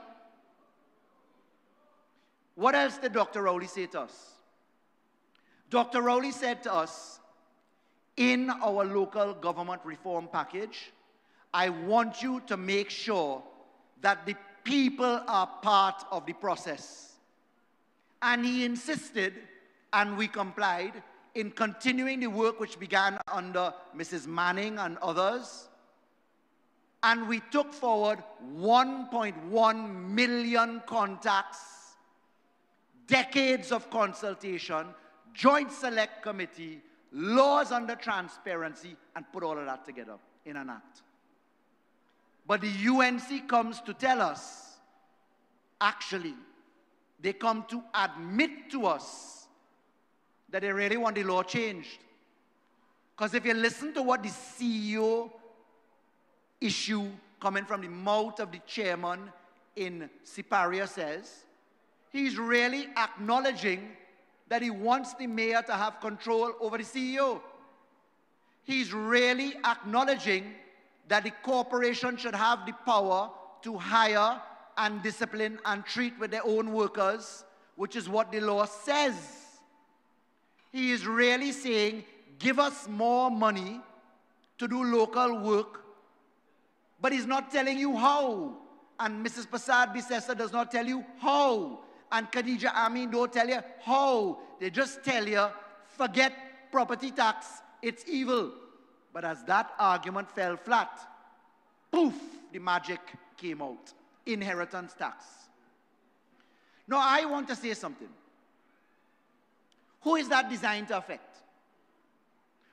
What else did Dr. Rowley say to us? Dr. Rowley said to us, in our local government reform package, I want you to make sure that the people are part of the process. And he insisted, and we complied, in continuing the work which began under Mrs. Manning and others. And we took forward 1.1 million contacts, decades of consultation, joint select committee, laws under transparency, and put all of that together in an act. But the UNC comes to tell us, actually, they come to admit to us that they really want the law changed. Because if you listen to what the CEO issue coming from the mouth of the chairman in Siparia says, he's really acknowledging that he wants the mayor to have control over the CEO. He's really acknowledging that the corporation should have the power to hire and discipline and treat with their own workers, which is what the law says. He is really saying, give us more money to do local work, but he's not telling you how. And Mrs. Prasad Bisesa does not tell you how. And Khadija Amin don't tell you how. They just tell you, forget property tax, it's evil. But as that argument fell flat, poof, the magic came out. Inheritance tax. Now, I want to say something. Who is that designed to affect?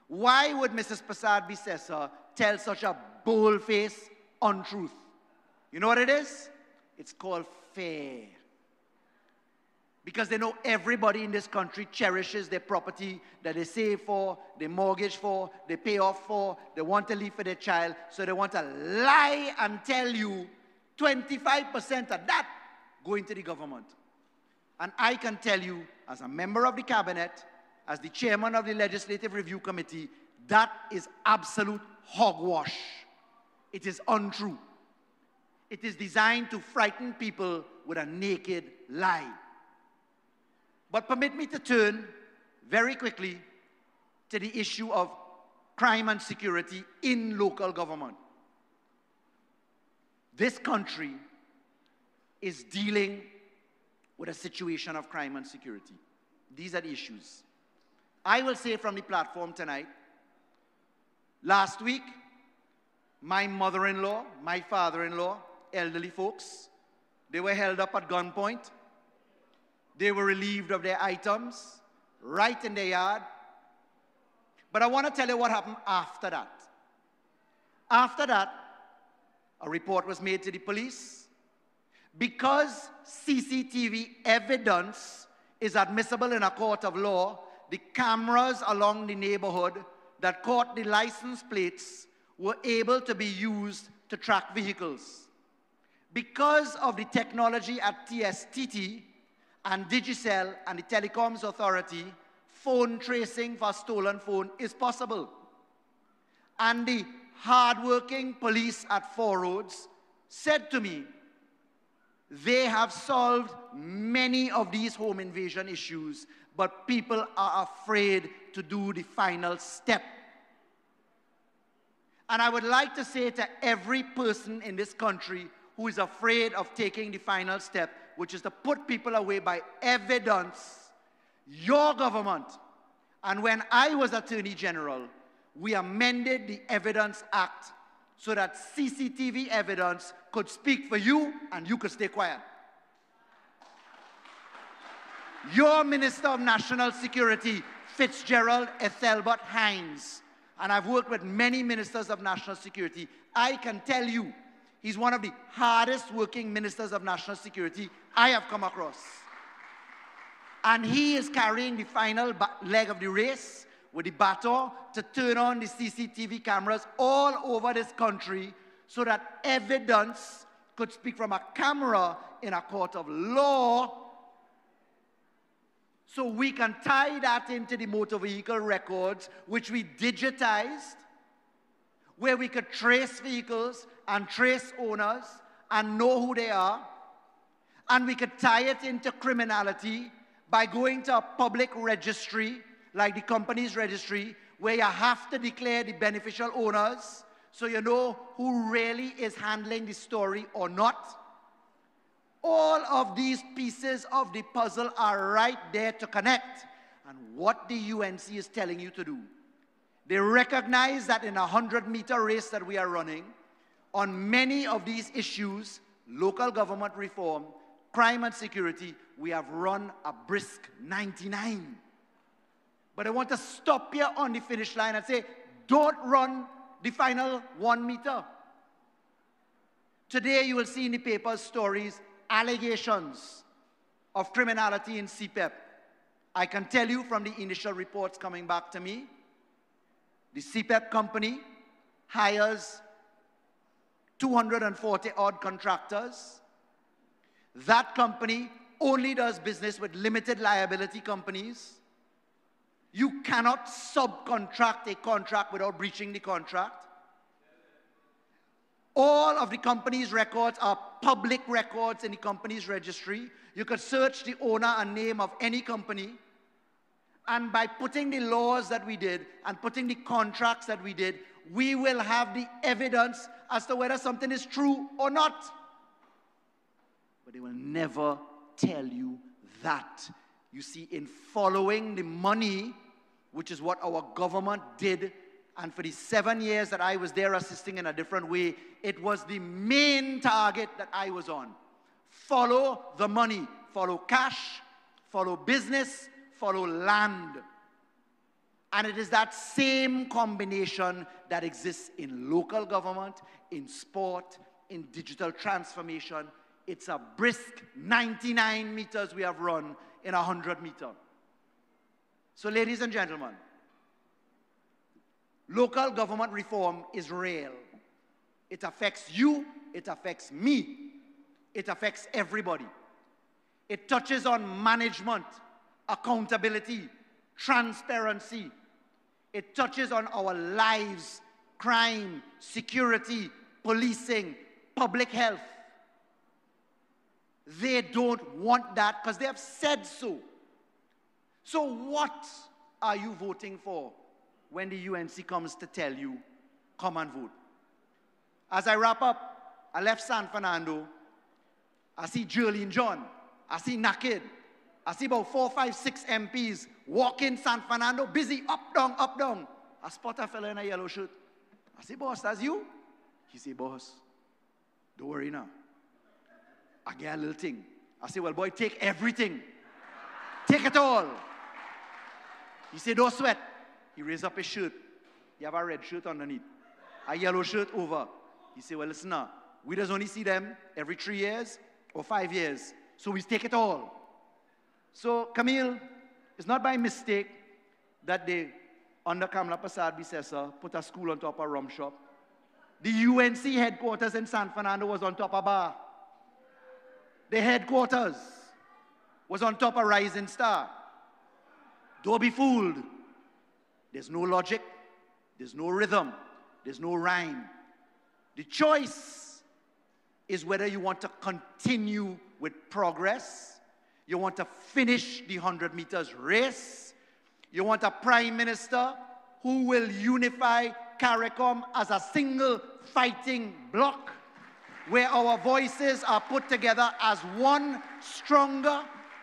Why would Mrs. Prasad Bisesa tell such a bold-faced untruth? You know what it is? It's called fair. Because they know everybody in this country cherishes their property that they save for, they mortgage for, they pay off for, they want to leave for their child, so they want to lie and tell you 25% of that going to the government. And I can tell you, as a member of the cabinet, as the chairman of the Legislative Review Committee, that is absolute hogwash. It is untrue. It is designed to frighten people with a naked lie. But permit me to turn very quickly to the issue of crime and security in local government. This country is dealing with a situation of crime and security. These are the issues. I will say from the platform tonight, last week, my mother-in-law, my father-in-law, elderly folks, they were held up at gunpoint. They were relieved of their items right in their yard. But I want to tell you what happened after that. After that, a report was made to the police. Because CCTV evidence is admissible in a court of law, the cameras along the neighborhood that caught the license plates were able to be used to track vehicles. Because of the technology at TSTT and Digicel and the Telecoms Authority, phone tracing for stolen phone is possible. And the hardworking police at Four Roads said to me, they have solved many of these home invasion issues, but people are afraid to do the final step. And I would like to say to every person in this country who is afraid of taking the final step, which is to put people away by evidence, your government, and when I was Attorney General, we amended the Evidence Act so that CCTV evidence could speak for you and you could stay quiet. Your Minister of National Security, Fitzgerald Ethelbert Hines, and I've worked with many ministers of national security, I can tell you, he's one of the hardest working ministers of national security I have come across. And he is carrying the final leg of the race with the baton to turn on the CCTV cameras all over this country so that evidence could speak from a camera in a court of law, so we can tie that into the motor vehicle records, which we digitized, where we could trace vehicles and trace owners and know who they are. And we could tie it into criminality by going to a public registry, like the company's registry, where you have to declare the beneficial owners, so you know who really is handling the story or not. All of these pieces of the puzzle are right there to connect. And what the UNC is telling you to do, they recognize that in a 100-meter race that we are running, on many of these issues, local government reform, crime and security, we have run a brisk 99. But I want to stop here on the finish line and say, don't run the final 1 meter. Today you will see in the papers stories, allegations of criminality in CPEP. I can tell you from the initial reports coming back to me, the CPEP company hires 240 odd contractors. That company only does business with limited liability companies. You cannot subcontract a contract without breaching the contract. All of the company's records are public records in the company's registry. You could search the owner and name of any company. And by putting the laws that we did and putting the contracts that we did, we will have the evidence as to whether something is true or not. But they will never tell you that. You see, in following the money, which is what our government did, and for the 7 years that I was there assisting in a different way, it was the main target that I was on. Follow the money. Follow cash, follow business, follow land. And it is that same combination that exists in local government, in sport, in digital transformation. It's a brisk 99 meters we have run in a 100 meter. So ladies and gentlemen, local government reform is real. It affects you, it affects me, it affects everybody. It touches on management, accountability, transparency. It touches on our lives, crime, security, policing, public health. They don't want that because they have said so. So what are you voting for when the UNC comes to tell you, come and vote? As I wrap up, I left San Fernando. I see Jolene John. I see Naked. I see about 4, 5, 6 MPs walking San Fernando, busy, up, down, up, down. I spot a fella in a yellow shirt. I say, boss, that's you? He say, boss, don't worry now. I get a little thing. I say, well, boy, take everything. Take it all. He say, don't sweat. He raised up his shirt. He have a red shirt underneath. A yellow shirt over. He say, well, listen now. We just only see them every 3 years or 5 years. So we take it all. So, Camille, it's not by mistake that they, under Kamala Prasad Bisesa, put a school on top of rum shop. The UNC headquarters in San Fernando was on top of bar. The headquarters was on top of Rising Star. Don't be fooled. There's no logic. There's no rhythm. There's no rhyme. The choice is whether you want to continue with progress. You want to finish the 100 meters race. You want a prime minister who will unify CARICOM as a single fighting bloc, where our voices are put together as one stronger.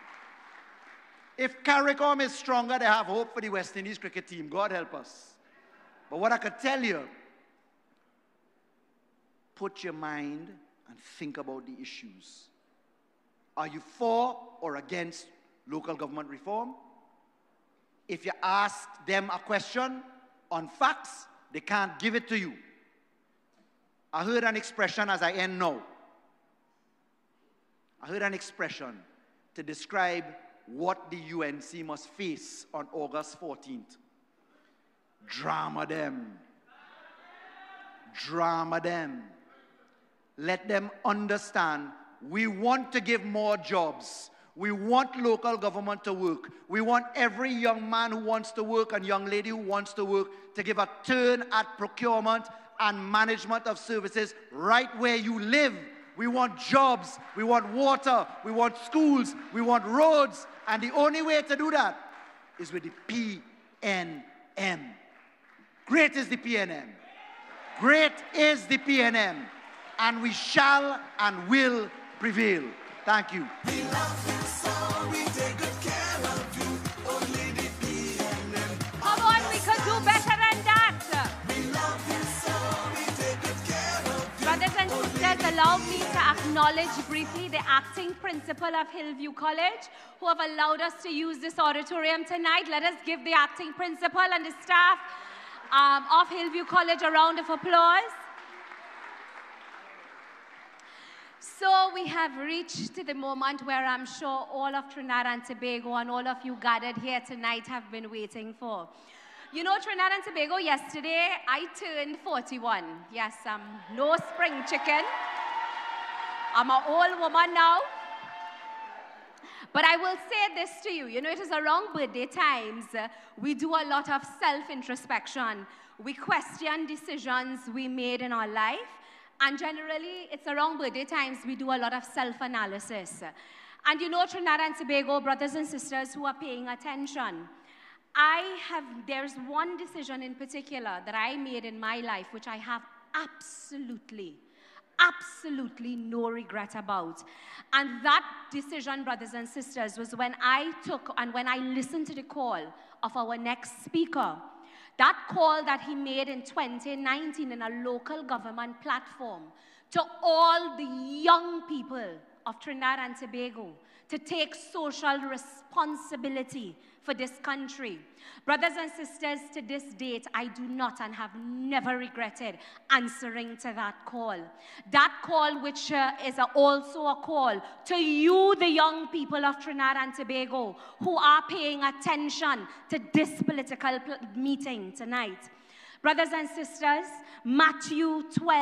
If CARICOM is stronger, they have hope for the West Indies cricket team. God help us. But what I could tell you, put your mind and think about the issues. Are you for or against local government reform? If you ask them a question on facts, they can't give it to you. I heard an expression as I end now. I heard an expression to describe what the UNC must face on August 14th. Drama them. Drama them. Let them understand we want to give more jobs. We want local government to work. We want every young man who wants to work and young lady who wants to work to give a turn at procurement and management of services right where you live. We want jobs. We want water. We want schools. We want roads. And the only way to do that is with the PNM. Great is the PNM. Great is the PNM. And we shall and will prevail. Thank you. We love you so, we take good care of you. Only the PNM. Come on, we could do better than that. We love you so, we take good care of you. Brothers and sisters, allow me to acknowledge briefly the acting principal of Hillview College who have allowed us to use this auditorium tonight. Let us give the acting principal and the staff of Hillview College a round of applause. So we have reached the moment where I'm sure all of Trinidad and Tobago and all of you gathered here tonight have been waiting for. You know, Trinidad and Tobago, yesterday I turned 41. Yes, I'm no spring chicken. I'm an old woman now. But I will say this to you. You know, it is around birthday times. We do a lot of self-introspection. We question decisions we made in our life. And generally, it's around birthday times we do a lot of self-analysis. And you know, Trinidad and Tobago, brothers and sisters who are paying attention, there's one decision in particular that I made in my life which I have absolutely no regret about. And that decision, brothers and sisters, was when I took and when I listened to the call of our next speaker. That call that he made in 2019 in a local government platform to all the young people of Trinidad and Tobago to take social responsibility for this country. Brothers and sisters, to this date, I do not and have never regretted answering to that call. That call which is also a call to you, the young people of Trinidad and Tobago, who are paying attention to this political meeting tonight. Brothers and sisters, Matthew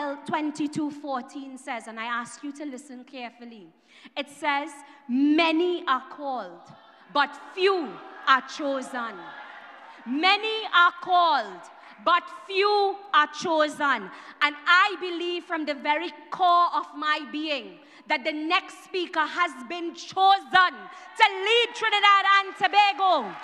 22:14 says, and I ask you to listen carefully. It says, many are called, but few are chosen. Many are called, but few are chosen. And I believe from the very core of my being that the next speaker has been chosen to lead Trinidad and Tobago.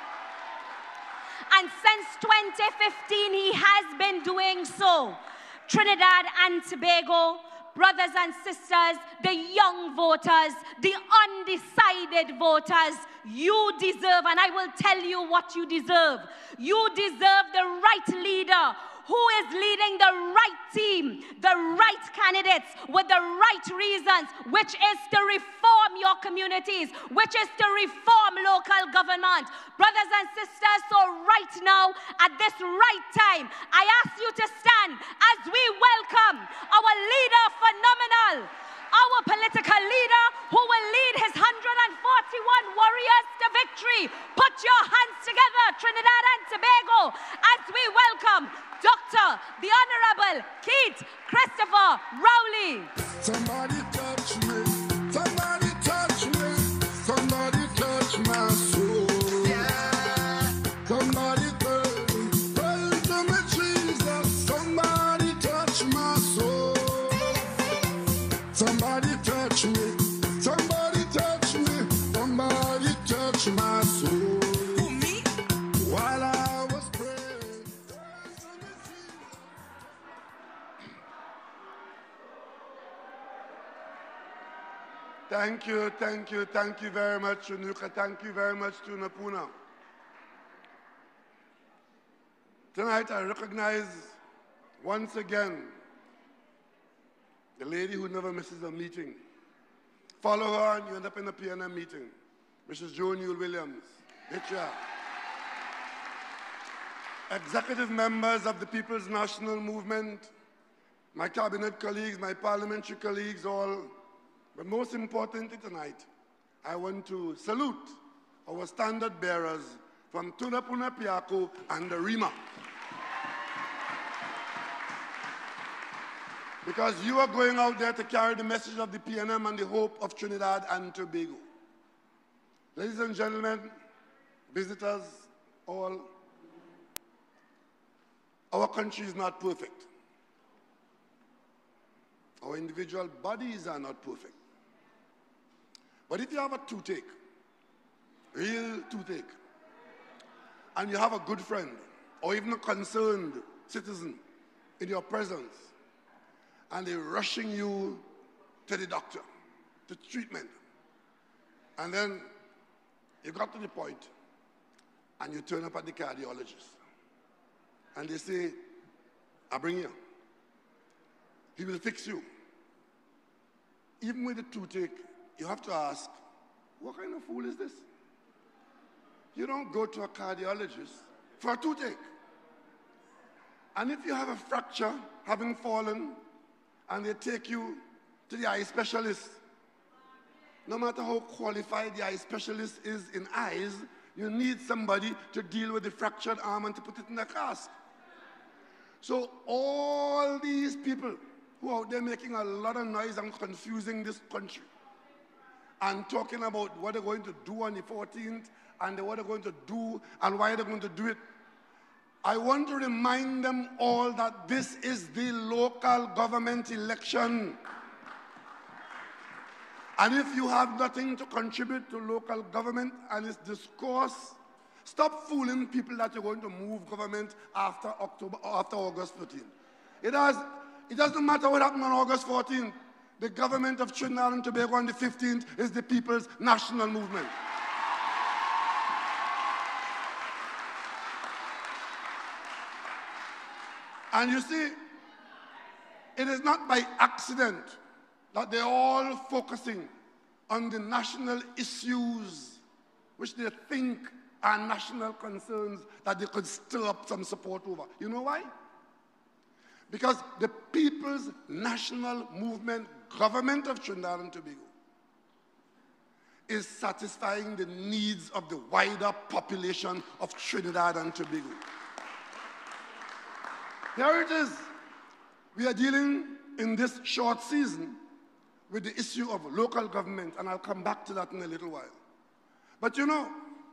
And since 2015, he has been doing so. Trinidad and Tobago, brothers and sisters, the young voters, the undecided voters, you deserve, and I will tell you what you deserve. You deserve the right leader who is leading the right team, the right candidates with the right reasons, which is to reform your communities, which is to reform local government. Brothers and sisters, so right now, at this right time, I ask you to stand as we welcome our leader phenomenal, our political leader who will lead his 141 warriors to victory. Put your hands together, Trinidad and Tobago, as we welcome Dr. the Honorable Keith Christopher Rowley. Somebody touch me, somebody touch me, somebody touch my soul. Yeah. Somebody praise to me, Jesus. Somebody touch my soul. Somebody touch me, somebody touch me, somebody touch my soul. Who, me? While I was praying. Thank you very much, Unuka. Thank you very much, Tunapuna. Tonight I recognize once again the lady who never misses a meeting. Follow her and you end up in a PNM meeting. Mrs. Joan Yule Williams, HR. Executive members of the People's National Movement, my cabinet colleagues, my parliamentary colleagues, all. But most importantly tonight, I want to salute our standard bearers from Tunapuna, Piako, and the Rima. Because you are going out there to carry the message of the PNM and the hope of Trinidad and Tobago. Ladies and gentlemen, visitors, all, our country is not perfect. Our individual bodies are not perfect. But if you have a toothache, real toothache, and you have a good friend, or even a concerned citizen in your presence, and they're rushing you to the doctor, to treatment, and then you got to the point, and you turn up at the cardiologist, and they say, I'll bring you. He will fix you. Even with the toothache, you have to ask, what kind of fool is this? You don't go to a cardiologist for a toothache. And if you have a fracture, having fallen, and they take you to the eye specialist, no matter how qualified the eye specialist is in eyes, you need somebody to deal with the fractured arm and to put it in a cast. So all these people who are out there making a lot of noise and confusing this country, and talking about what they're going to do on the 14th, and what they're going to do, and why they're going to do it. I want to remind them all that this is the local government election. And if you have nothing to contribute to local government and its discourse, stop fooling people that you're going to move government after August 14th. It doesn't matter what happened on August 14th. The government of Trinidad and Tobago on the 15th is the People's National Movement. And you see, it is not by accident that they're all focusing on the national issues which they think are national concerns that they could stir up some support over. You know why? Because the People's National Movement government of Trinidad and Tobago is satisfying the needs of the wider population of Trinidad and Tobago. Here it is. We are dealing in this short season with the issue of local government, and I'll come back to that in a little while. But you know,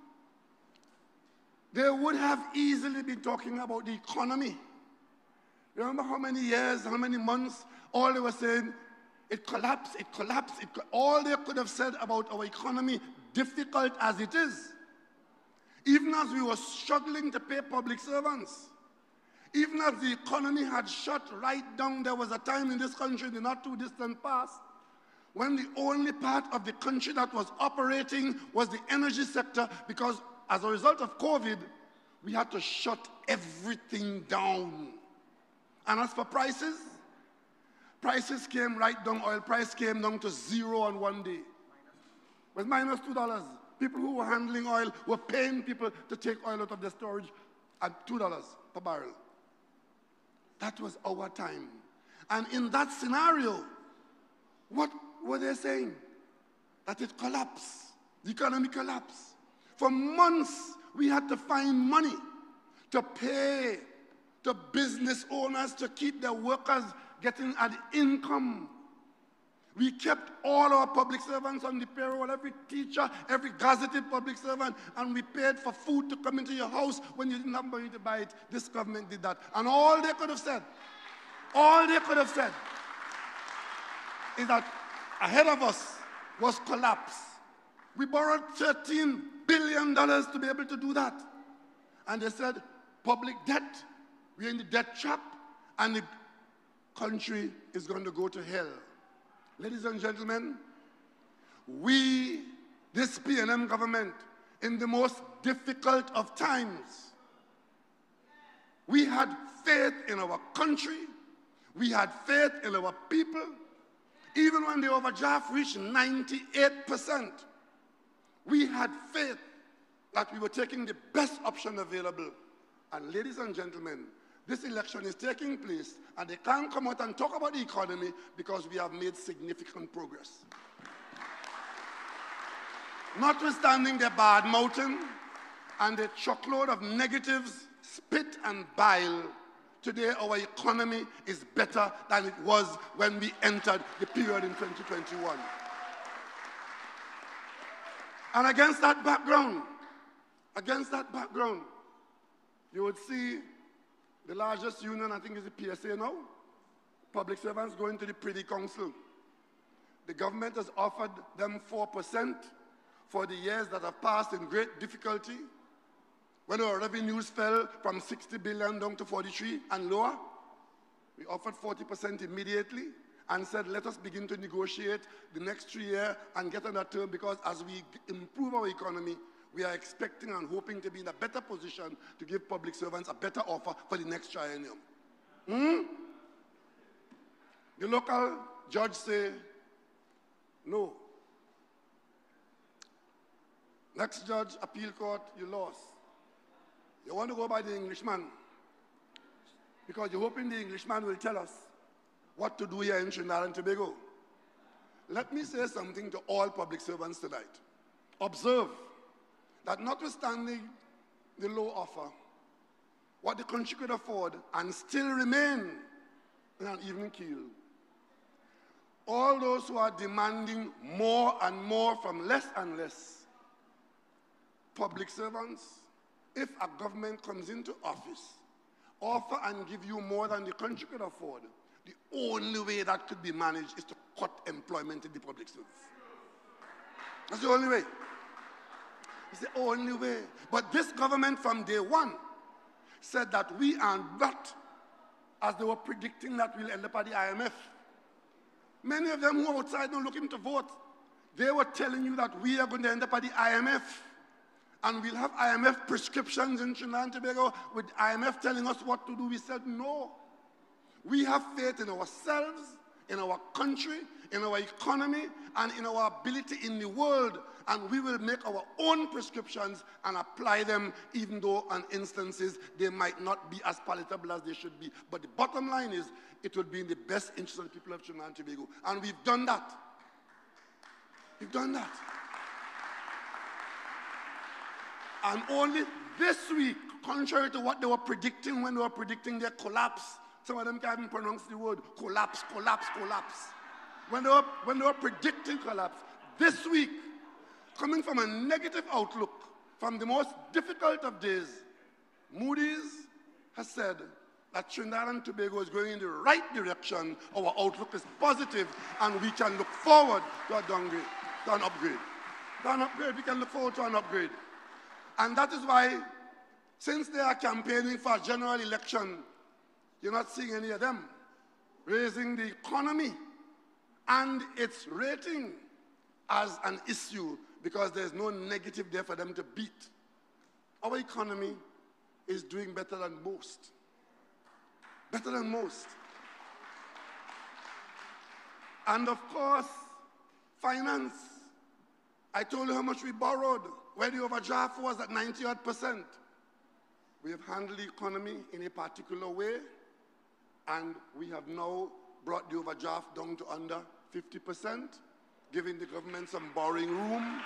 they would have easily been talking about the economy. Remember how many years, how many months, all they were saying, it collapsed, it collapsed. All they could have said about our economy, difficult as it is, even as we were struggling to pay public servants, even as the economy had shut right down, there was a time in this country, in the not too distant past, when the only part of the country that was operating was the energy sector, because as a result of COVID, we had to shut everything down. And as for prices, prices came right down. Oil price came down to zero on one day. It was minus $2. People who were handling oil were paying people to take oil out of their storage at $2 per barrel. That was our time. And in that scenario, what were they saying? That it collapsed. The economy collapsed. For months, we had to find money to pay the business owners to keep their workers getting an income. We kept all our public servants on the payroll, every teacher, every gazetted public servant, and we paid for food to come into your house when you didn't have money to buy it. This government did that. And all they could have said is that ahead of us was collapse. We borrowed $13 billion to be able to do that. And they said, public debt, we're in the debt trap, and the country is going to go to hell. Ladies and gentlemen, we, this PNM government, in the most difficult of times, we had faith in our country, we had faith in our people, even when the overdraft reached 98%, we had faith that we were taking the best option available. And ladies and gentlemen, this election is taking place, and they can't come out and talk about the economy because we have made significant progress. Notwithstanding their bad mouthing and the truckload of negatives, spit and bile, today our economy is better than it was when we entered the period in 2021. And against that background, you would see the largest union, I think, is the PSA now. Public servants going to the Privy Council. The government has offered them 4% for the years that have passed in great difficulty. When our revenues fell from 60 billion down to 43 and lower, we offered 40% immediately and said, let us begin to negotiate the next 3 years and get on that term, because as we improve our economy, we are expecting and hoping to be in a better position to give public servants a better offer for the next triennium. The local judge say, no. Next judge, appeal court, you lost. You want to go by the Englishman, because you're hoping the Englishman will tell us what to do here in Trinidad and Tobago. Let me say something to all public servants tonight. Observe that notwithstanding the low offer, what the country could afford and still remain in an even keel, all those who are demanding more and more from less and less public servants, if a government comes into office, offer and give you more than the country could afford, the only way that could be managed is to cut employment in the public service. That's the only way. It's the only way. But this government from day one said that we are not, as they were predicting, that we'll end up at the IMF. Many of them who are outside now looking to vote, they were telling you that we are going to end up at the IMF. And we'll have IMF prescriptions in Trinidad and Tobago with IMF telling us what to do. We said no. We have faith in ourselves, in our country, in our economy, and in our ability in the world. And we will make our own prescriptions and apply them, even though in instances they might not be as palatable as they should be. But the bottom line is, it will be in the best interest of the people of Trinidad and Tobago. And we've done that. We've done that. And only this week, contrary to what they were predicting when they were predicting their collapse, some of them can't even pronounce the word collapse, collapse, collapse. When they were predicting collapse, this week, coming from a negative outlook, from the most difficult of days, Moody's has said that Trinidad and Tobago is going in the right direction. Our outlook is positive, and we can look forward to a downgrade, to an upgrade. To an upgrade, we can look forward to an upgrade. And that is why, since they are campaigning for a general election, you're not seeing any of them raising the economy and its rating as an issue, because there's no negative there for them to beat. Our economy is doing better than most. Better than most. And of course, finance. I told you how much we borrowed, where the overdraft was at 90-odd%. We have handled the economy in a particular way, and we have now brought the overdraft down to under 50%, giving the government some borrowing room.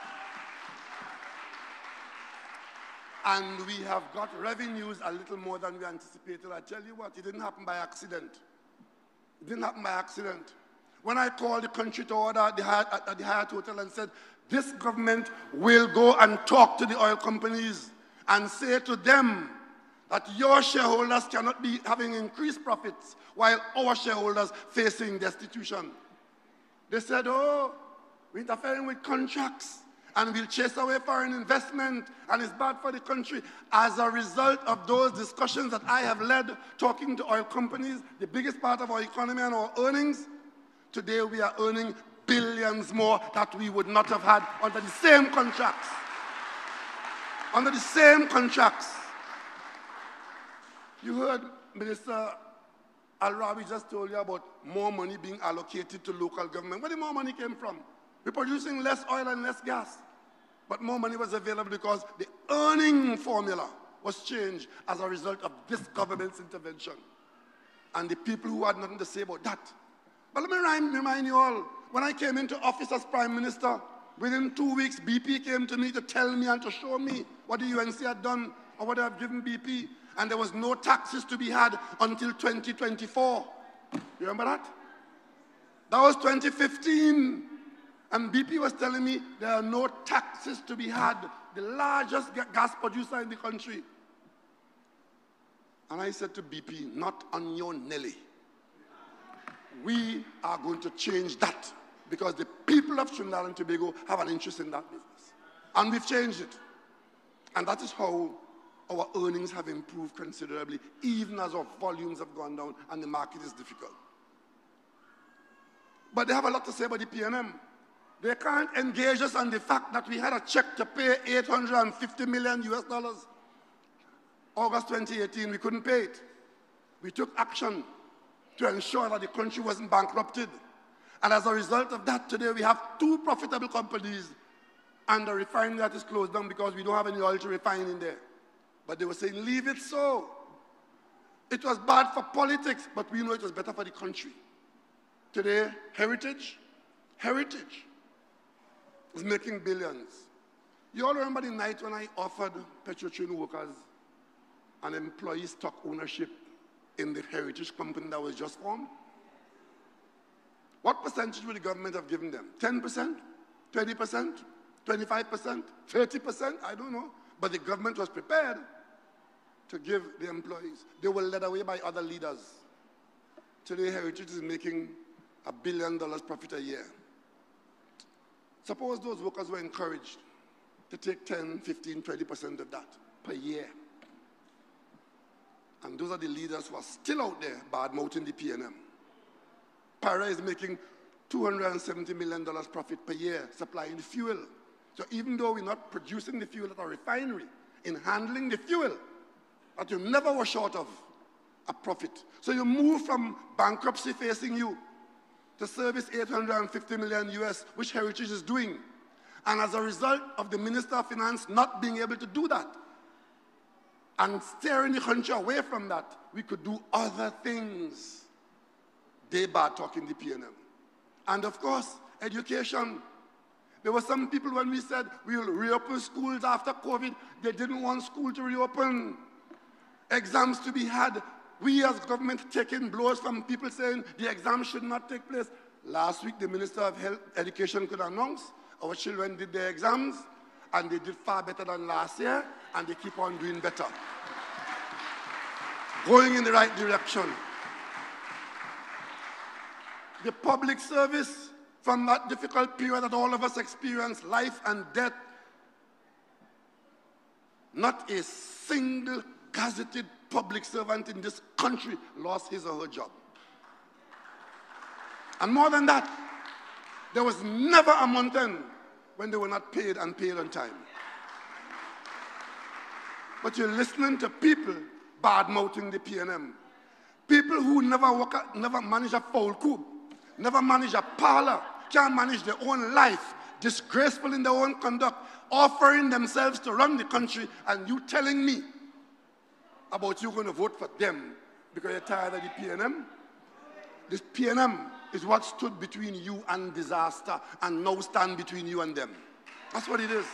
And we have got revenues a little more than we anticipated. I tell you what, it didn't happen by accident. It didn't happen by accident. When I called the country to order at the Hyatt Hotel and said, this government will go and talk to the oil companies and say to them that your shareholders cannot be having increased profits while our shareholders facing destitution. They said, oh, we're interfering with contracts and we'll chase away foreign investment and it's bad for the country. As a result of those discussions that I have led, talking to oil companies, the biggest part of our economy and our earnings, today we are earning billions more that we would not have had under the same contracts. Under the same contracts. You heard Minister Rowley just told you about more money being allocated to local government. Where did more money came from? We're producing less oil and less gas. But more money was available because the earning formula was changed as a result of this government's intervention. And the people who had nothing to say about that. But let me remind you all, when I came into office as Prime Minister, within 2 weeks, BP came to me to tell me and to show me what the UNC had done or what they have given BP. And there was no taxes to be had until 2024. You remember that? That was 2015. And BP was telling me there are no taxes to be had, the largest gas producer in the country. And I said to BP, not on your Nelly. We are going to change that because the people of Trinidad and Tobago have an interest in that business. And we've changed it. And that is how our earnings have improved considerably, even as our volumes have gone down and the market is difficult. But they have a lot to say about the PNM. They can't engage us on the fact that we had a check to pay $850 million US. August 2018, we couldn't pay it. We took action to ensure that the country wasn't bankrupted. And as a result of that, today we have 2 profitable companies and the refinery that is closed down because we don't have any oil to refine in there. But they were saying, leave it so. It was bad for politics, but we know it was better for the country. Today, Heritage is making billions. You all remember the night when I offered Petrotrin workers an employee stock ownership in the Heritage company that was just formed? What percentage would the government have given them? 10%? 20%? 25%? 30%? I don't know. But the government was prepared to give the employees. They were led away by other leaders. Today, Heritage is making $1 billion profit a year. Suppose those workers were encouraged to take 10, 15, 20% of that per year. And those are the leaders who are still out there bad-mouthing the PNM. Para is making $270 million profit per year supplying the fuel. So even though we're not producing the fuel at a refinery, in handling the fuel, that you never were short of a profit. So you move from bankruptcy facing you to service 850 million US, which Heritage is doing. And as a result of the Minister of Finance not being able to do that and steering the country away from that, we could do other things. They bad talking the PNM. And of course, education. There were some people when we said we will reopen schools after COVID, they didn't want school to reopen. Exams to be had. We as government taking blows from people saying the exams should not take place. Last week, the Minister of Education could announce our children did their exams, and they did far better than last year, and they keep on doing better. Going in the right direction. The public service, from that difficult period that all of us experienced, life and death, not a single gazetted public servant in this country lost his or her job. And more than that, there was never a month end when they were not paid and paid on time. But you're listening to people bad-mouthing the PNM. People who never manage a foul coup, never manage a parlor, can't manage their own life, disgraceful in their own conduct, offering themselves to run the country, and you telling me about you going to vote for them because you're tired of the PNM? This PNM is what stood between you and disaster and now stand between you and them. That's what it is.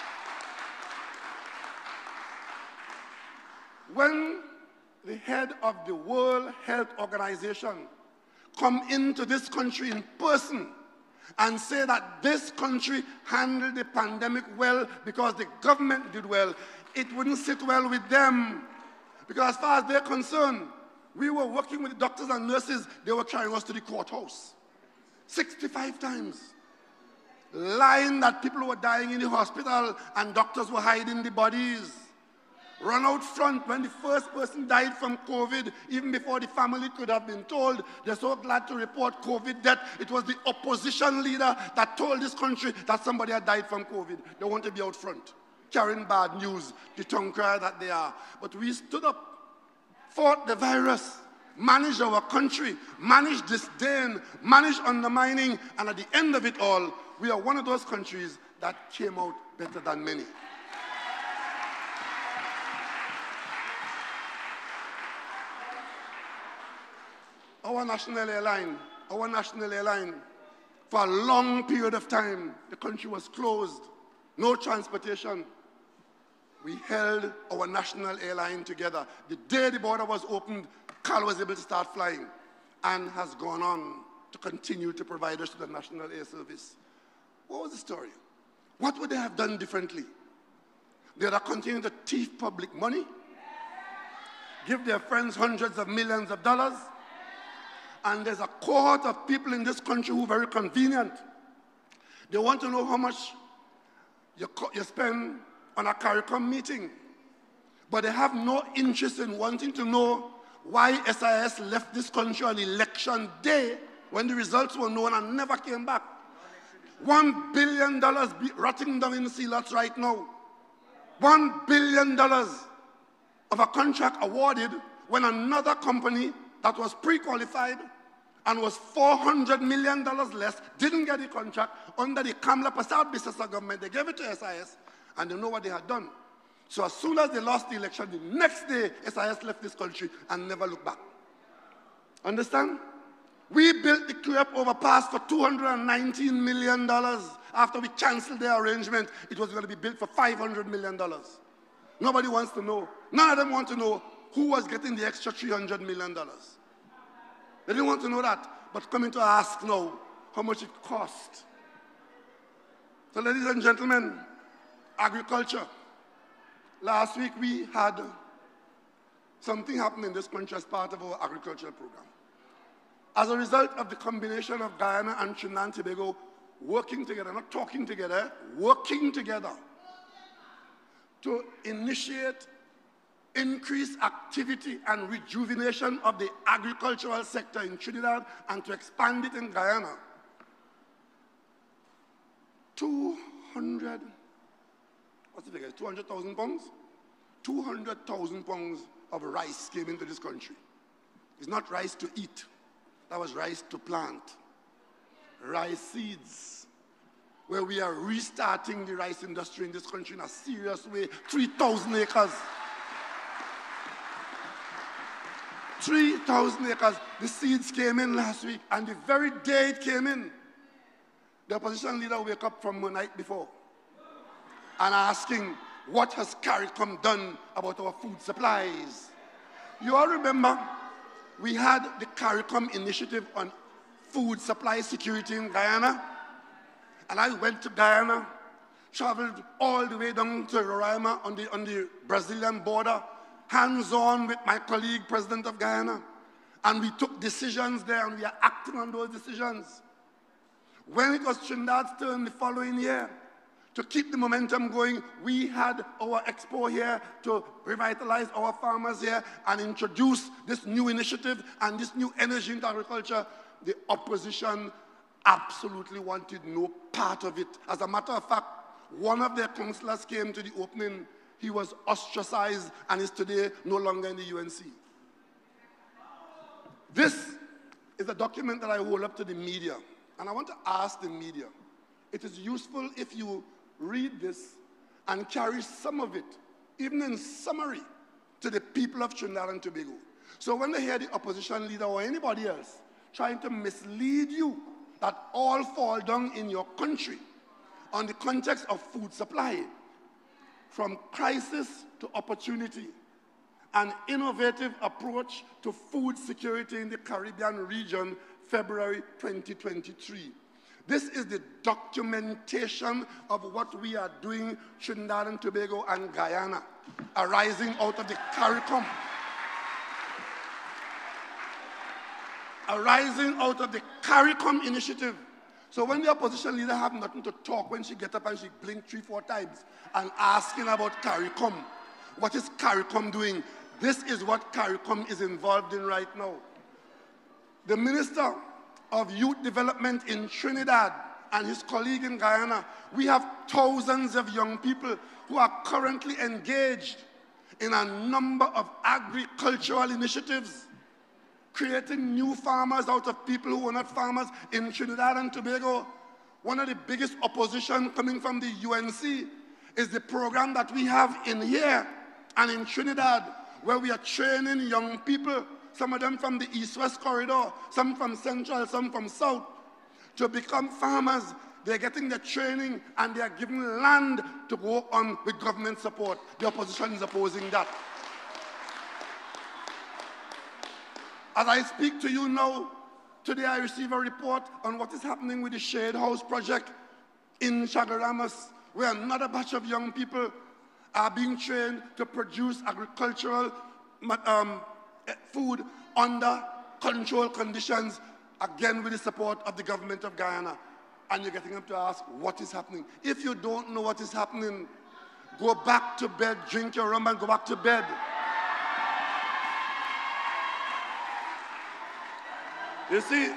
When the head of the World Health Organization come into this country in person and say that this country handled the pandemic well because the government did well, it wouldn't sit well with them. Because as far as they're concerned, we were working with doctors and nurses, they were carrying us to the courthouse 65 times. Lying that people were dying in the hospital and doctors were hiding the bodies. Run out front when the first person died from COVID, even before the family could have been told. They're so glad to report COVID death. It was the opposition leader that told this country that somebody had died from COVID. They want to be out front, carrying bad news, the tongue crier that they are. But we stood up, fought the virus, managed our country, managed disdain, managed undermining, and at the end of it all, we are one of those countries that came out better than many. Our national airline, for a long period of time, the country was closed, no transportation. We held our national airline together. The day the border was opened, Carl was able to start flying and has gone on to continue to provide us to the National Air Service. What was the story? What would they have done differently? They'd have continued to thief public money, give their friends hundreds of millions of dollars, and there's a cohort of people in this country who are very convenient. They want to know how much you spend on a CARICOM meeting, but they have no interest in wanting to know why SIS left this country on election day when the results were known and never came back. $1 billion rotting down in sea lots right now. $1 billion of a contract awarded when another company that was pre-qualified and was $400 million less didn't get the contract under the Kamla Prasad business government. They gave it to SIS, and they know what they had done. So as soon as they lost the election, the next day, SIS left this country and never looked back. Understand? We built the Quebec overpass for $219 million. After we canceled the arrangement, it was going to be built for $500 million. Nobody wants to know. None of them want to know who was getting the extra $300 million. They didn't want to know that, but coming to ask now how much it cost. So ladies and gentlemen, agriculture. Last week we had something happen in this country as part of our agricultural program. As a result of the combination of Guyana and Trinidad and Tobago working together, not talking together, working together to initiate increased activity and rejuvenation of the agricultural sector in Trinidad and to expand it in Guyana. 200,000 pounds? 200,000 pounds of rice came into this country. It's not rice to eat. That was rice to plant. rice seeds, where we are restarting the rice industry in this country in a serious way. 3,000 acres. 3,000 acres. The seeds came in last week, and the very day it came in, the opposition leader woke up from the night before and asking, what has CARICOM done about our food supplies? You all remember, we had the CARICOM initiative on food supply security in Guyana. And I went to Guyana, traveled all the way down to Roraima on the Brazilian border, hands-on with my colleague, President of Guyana. And we took decisions there, and we are acting on those decisions. When it was Trinidad's turn the following year, to keep the momentum going, we had our expo here to revitalize our farmers here and introduce this new initiative and this new energy into agriculture. The opposition absolutely wanted no part of it. As a matter of fact, one of their councillors came to the opening. He was ostracized and is today no longer in the UNC. This is a document that I hold up to the media. And I want to ask the media, it is useful if you read this and carry some of it, even in summary, to the people of Trinidad and Tobago. So when they hear the opposition leader or anybody else trying to mislead you that all fall down in your country on the context of food supply, from crisis to opportunity, an innovative approach to food security in the Caribbean region, February 2023. This is the documentation of what we are doing, Trinidad and Tobago and Guyana, arising out of the CARICOM. Arising out of the CARICOM initiative. So when the opposition leader have nothing to talk, when she get up and she blink 3-4 times and asking about CARICOM, what is CARICOM doing? This is what CARICOM is involved in right now. The Minister of Youth Development in Trinidad and his colleague in Guyana, we have thousands of young people who are currently engaged in a number of agricultural initiatives, creating new farmers out of people who are not farmers in Trinidad and Tobago. One of the biggest opposition coming from the UNC is the program that we have in here and in Trinidad, where we are training young people, some of them from the East-West corridor, some from Central, some from South, to become farmers. They're getting the training and they are given land to go on with government support. The opposition is opposing that. As I speak to you now, today I receive a report on what is happening with the Shade House project in Chagaramas, where another batch of young people are being trained to produce agricultural food under controlled conditions, again with the support of the government of Guyana. And you're getting them to ask, what is happening? If you don't know what is happening, go back to bed, drink your rum and go back to bed. You see,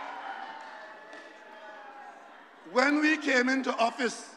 when we came into office,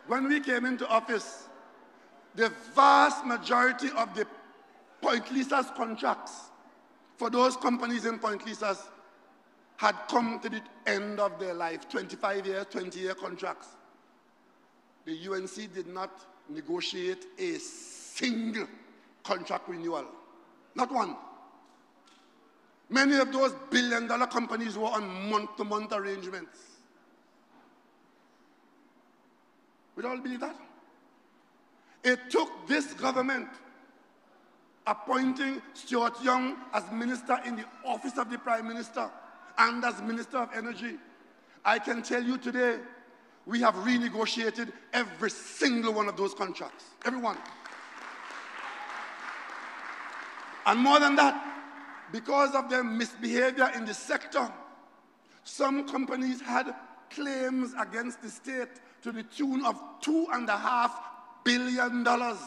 the vast majority of the Point Lisa's contracts for those companies in Point Lisa's had come to the end of their life, 25 years, 20-year contracts. The UNC did not negotiate a single contract renewal, not one. Many of those billion-dollar companies were on month-to-month arrangements. We all believe that? It took this government appointing Stuart Young as Minister in the Office of the Prime Minister and as Minister of Energy. I can tell you today, we have renegotiated every single one of those contracts, every one. And more than that, because of their misbehavior in the sector, some companies had claims against the state to the tune of $2.5 billion.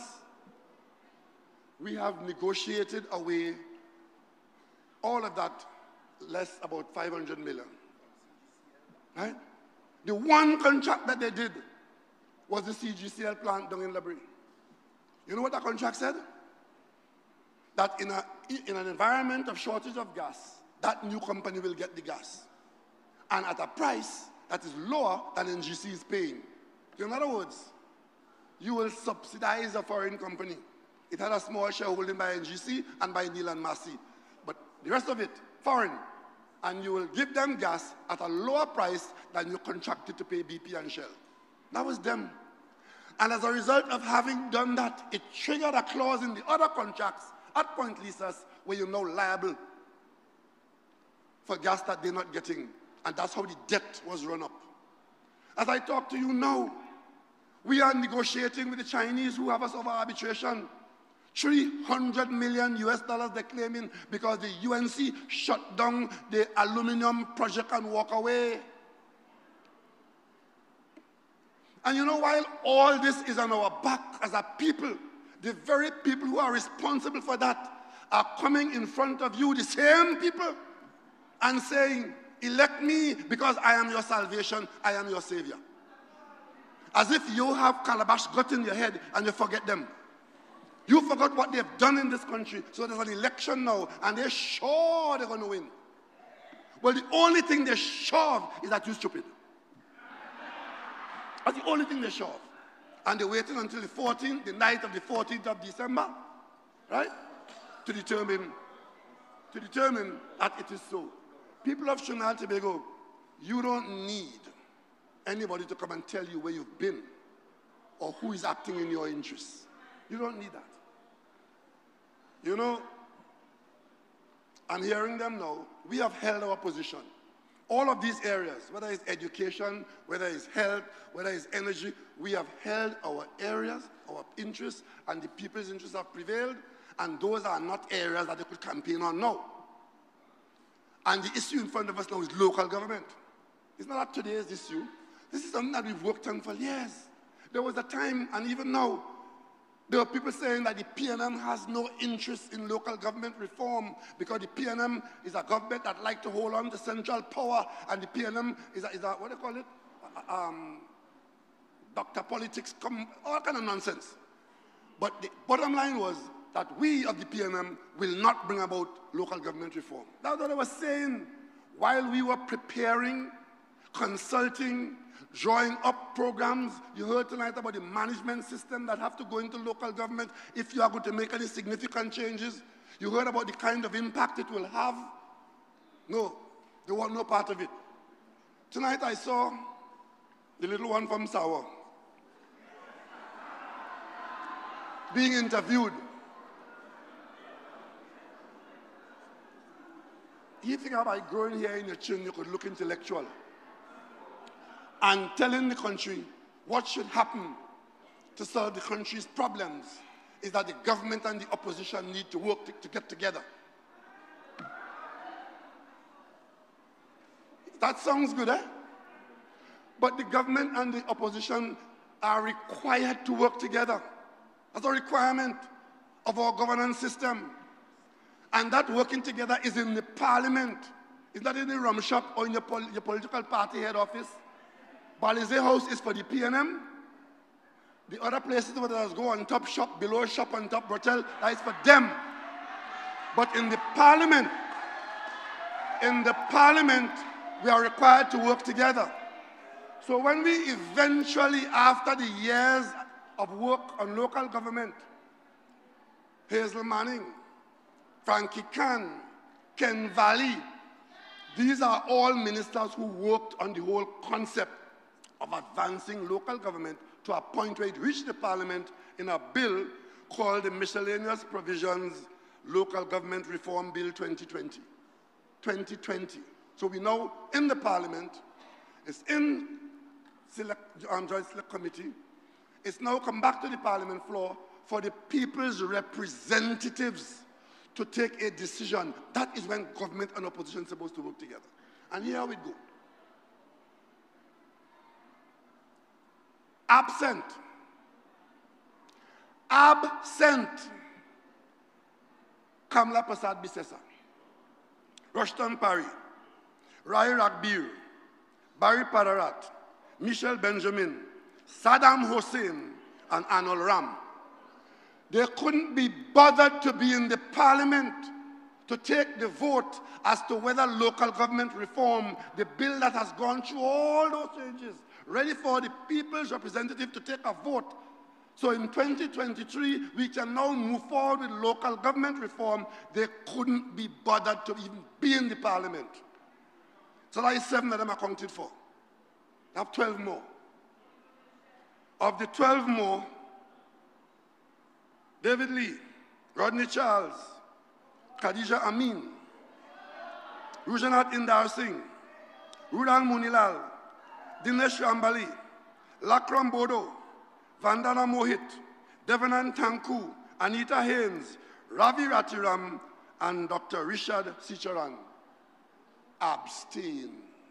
We have negotiated away all of that, less about 500 million. Right? The one contract that they did was the CGCL plant down in Labrie. You know what that contract said? That in an environment of shortage of gas, that new company will get the gas. and at a price that is lower than NGC is paying. In other words, you will subsidize a foreign company. It had a small shareholding by NGC and by Neil and Massey, but the rest of it, foreign. And you will give them gas at a lower price than you contracted to pay BP and Shell. That was them. And as a result of having done that, it triggered a clause in the other contracts at point leases where you're now liable for gas that they're not getting. And that's how the debt was run up. As I talk to you now, we are negotiating with the Chinese who have us over arbitration. $300 million they're claiming because the UNC shut down the aluminum project and walk away. And you know, while all this is on our back as a people, the very people who are responsible for that are coming in front of you, the same people, and saying, elect me because I am your salvation, I am your savior. As if you have calabash got in your head and you forget them. You forgot what they've done in this country. So there's an election now, and they're sure they're going to win. Well, the only thing they're sure of is that you're stupid. That's the only thing they're sure of. And they're waiting until the 14th, the night of the 14th of December, right? To determine that it is so. People of Trinidad and Tobago, you don't need anybody to come and tell you where you've been or who is acting in your interests. You don't need that. You know, I'm hearing them now. We have held our position. All of these areas, whether it's education, whether it's health, whether it's energy, we have held our areas, our interests, and the people's interests have prevailed, and those are not areas that they could campaign on now. And the issue in front of us now is local government. It's not today's issue. This is something that we've worked on for years. There was a time, and even now, there are people saying that the PNM has no interest in local government reform because the PNM is a government that likes to hold on to central power, and the PNM is a what do you call it? Doctor politics, all kind of nonsense. But the bottom line was that we of the PNM will not bring about local government reform. That's what I was saying while we were preparing, consulting, drawing up programs. You heard tonight about the management system that have to go into local government if you are going to make any significant changes. You heard about the kind of impact it will have. No, they want no part of it. Tonight I saw the little one from Sawa being interviewed. You think about growing here in your chin, you could look intellectual. And telling the country what should happen to solve the country's problems is that the government and the opposition need to work to get together. That sounds good, eh? But the government and the opposition are required to work together. That's a requirement of our governance system. And that working together is in the parliament. It's not in the rum shop or in your political party head office. Balize House is for the PNM. The other places where there's go on top shop, below shop, on top brothel, that is for them. But in the parliament, we are required to work together. So when we eventually, after the years of work on local government, Hazel Manning, Frankie Khan, Ken Valley, these are all ministers who worked on the whole concept of advancing local government to a point where it reached the parliament in a bill called the Miscellaneous Provisions Local Government Reform Bill 2020. 2020. So we know in the parliament, it's in Joint Select Committee, it's now come back to the parliament floor for the people's representatives to take a decision. That is when government and opposition are supposed to work together. And here we go. Absent. Kamla Prasad Bisesa, Rushton Parry, Rai Ragbir, Barry Padarat, Michelle Benjamin, Saddam Hussein, and Anol Ram. They couldn't be bothered to be in the parliament to take the vote as to whether local government reform, the bill that has gone through all those changes, ready for the people's representative to take a vote. So in 2023, we can now move forward with local government reform. They couldn't be bothered to even be in the parliament. So that is 7 of them accounted for. I have 12 more. Of the 12 more, David Lee, Rodney Charles, Khadija Amin, Rujanath Indar Singh, Rudan Munilal, Dinesh Rambali, Lakram Bodo, Vandana Mohit, Devanan Tanku, Anita Haynes, Ravi Ratiram, and Dr. Richard Sicharan abstain.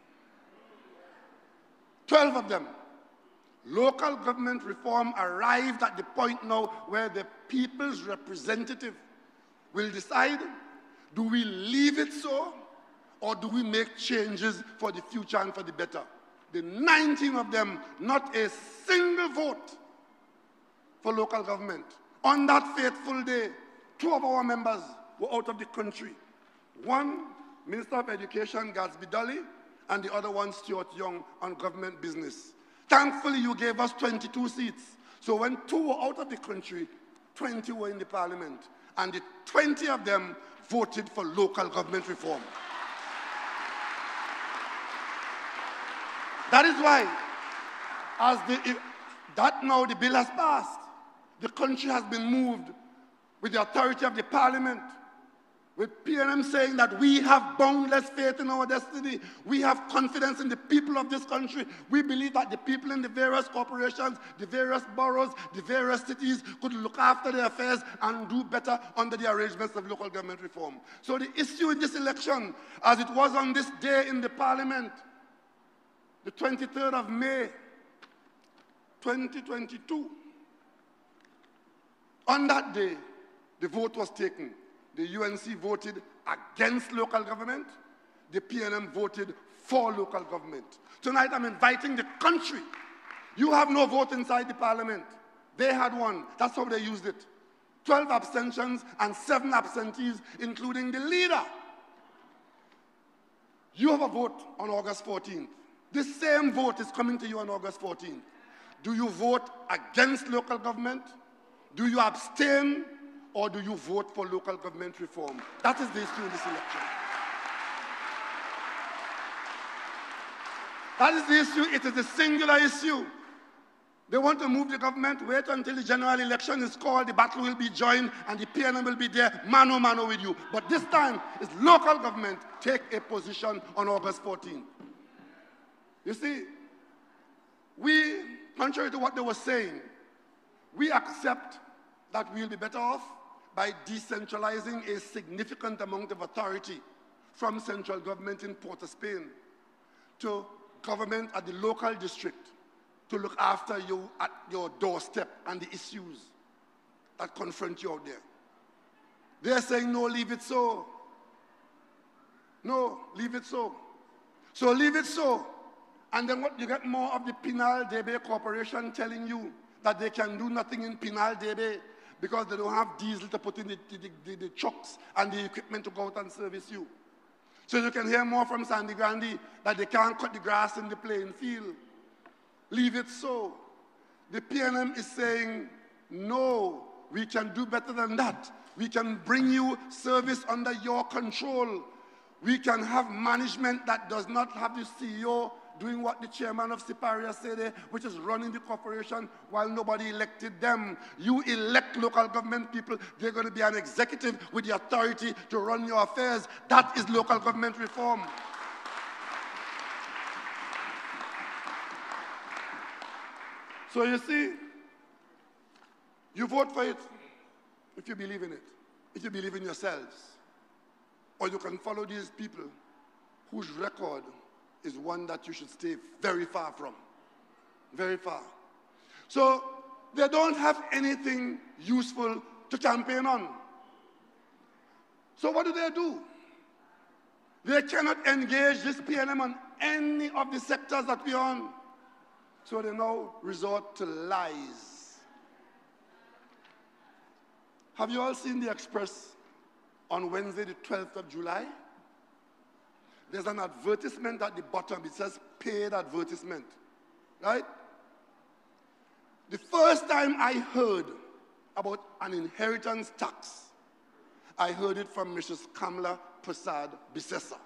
12 of them. Local government reform arrived at the point now where the people's representative will decide, do we leave it so, or do we make changes for the future and for the better? The 19 of them, not a single vote for local government. On that fateful day, 2 of our members were out of the country. One, Minister of Education, Gatsby Dolly, and the other one, Stuart Young, on government business. Thankfully, you gave us 22 seats. So when 2 were out of the country, 20 were in the parliament. And the 20 of them voted for local government reform. That is why, now the bill has passed. The country has been moved with the authority of the parliament, with PNM saying that we have boundless faith in our destiny. We have confidence in the people of this country. We believe that the people in the various corporations, the various boroughs, the various cities could look after their affairs and do better under the arrangements of local government reform. So the issue in this election, as it was on this day in the parliament, the 23rd of May, 2022, on that day, the vote was taken. The UNC voted against local government. The PNM voted for local government. Tonight I'm inviting the country. You have no vote inside the parliament. They had one. That's how they used it. 12 abstentions and 7 absentees, including the leader. You have a vote on August 14th. This same vote is coming to you on August 14th. Do you vote against local government? Do you abstain? Or do you vote for local government reform? That is the issue in this election. That is the issue. It is a singular issue. They want to move the government. Wait until the general election is called. The battle will be joined, and the PNM will be there, mano a mano with you. But this time, it's local government. Take a position on August 14th. You see, we, contrary to what they were saying, we accept that we'll be better off by decentralizing a significant amount of authority from central government in Port of Spain to government at the local district to look after you at your doorstep and the issues that confront you out there. They're saying, no, leave it so. No, leave it so. So leave it so. And then what, you get more of the Penal Debe Corporation telling you that they can do nothing in Penal Debe because they don't have diesel to put in the trucks and the equipment to go out and service you. So you can hear more from Sandy Grandi that they can't cut the grass in the playing field. Leave it so. The PNM is saying, no, we can do better than that. We can bring you service under your control. We can have management that does not have the CEO doing what the chairman of Siparia said, which is running the corporation while nobody elected them. You elect local government people, they're going to be an executive with the authority to run your affairs. That is local government reform. So you see, you vote for it if you believe in it, if you believe in yourselves. Or you can follow these people whose record is one that you should stay very far from. Very far. So they don't have anything useful to campaign on. So what do? They cannot engage this PNM on any of the sectors that we're on. So they now resort to lies. Have you all seen the Express on Wednesday, the 12th of July. There's an advertisement at the bottom. It says paid advertisement, right? The first time I heard about an inheritance tax, I heard it from Mrs. Kamla Prasad Bisesa.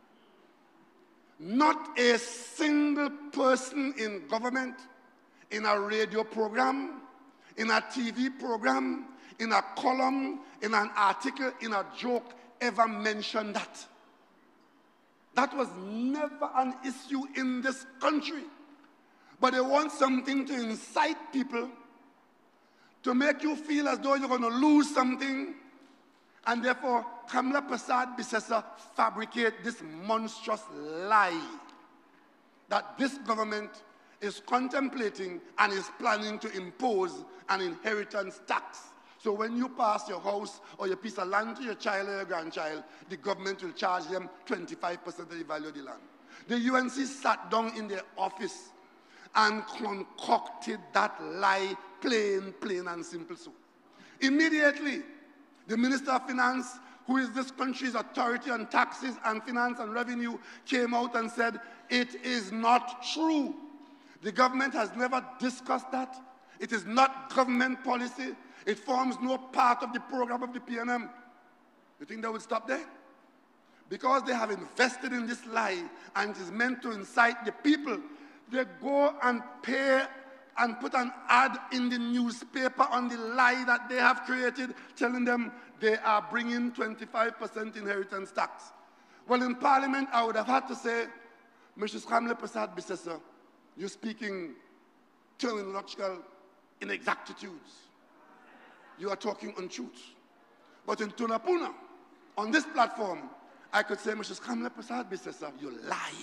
Not a single person in government, in a radio program, in a TV program, in a column, in an article, in a joke, ever mentioned that. That was never an issue in this country. But they want something to incite people, to make you feel as though you're going to lose something, and therefore Kamla Prasad Bisesa fabricate this monstrous lie that this government is contemplating and is planning to impose an inheritance tax. So when you pass your house or your piece of land to your child or your grandchild, the government will charge them 25% of the value of the land. The UNC sat down in their office and concocted that lie, plain and simple so. Immediately, the Minister of Finance, who is this country's authority on taxes and finance and revenue, came out and said, it is not true. The government has never discussed that. It is not government policy. It forms no part of the program of the PNM. You think they would stop there? Because they have invested in this lie and it is meant to incite the people, they go and pay and put an ad in the newspaper on the lie that they have created, telling them they are bringing 25% inheritance tax. Well, in Parliament, I would have had to say, Mrs. Kamla Prasad Bisesa, you're speaking terminological inexactitudes. You are talking untruths. But in Tunapuna, on this platform, I could say, Mrs. Kamla Prasad Bisesa, you lie.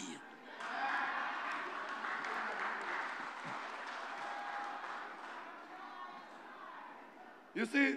You see,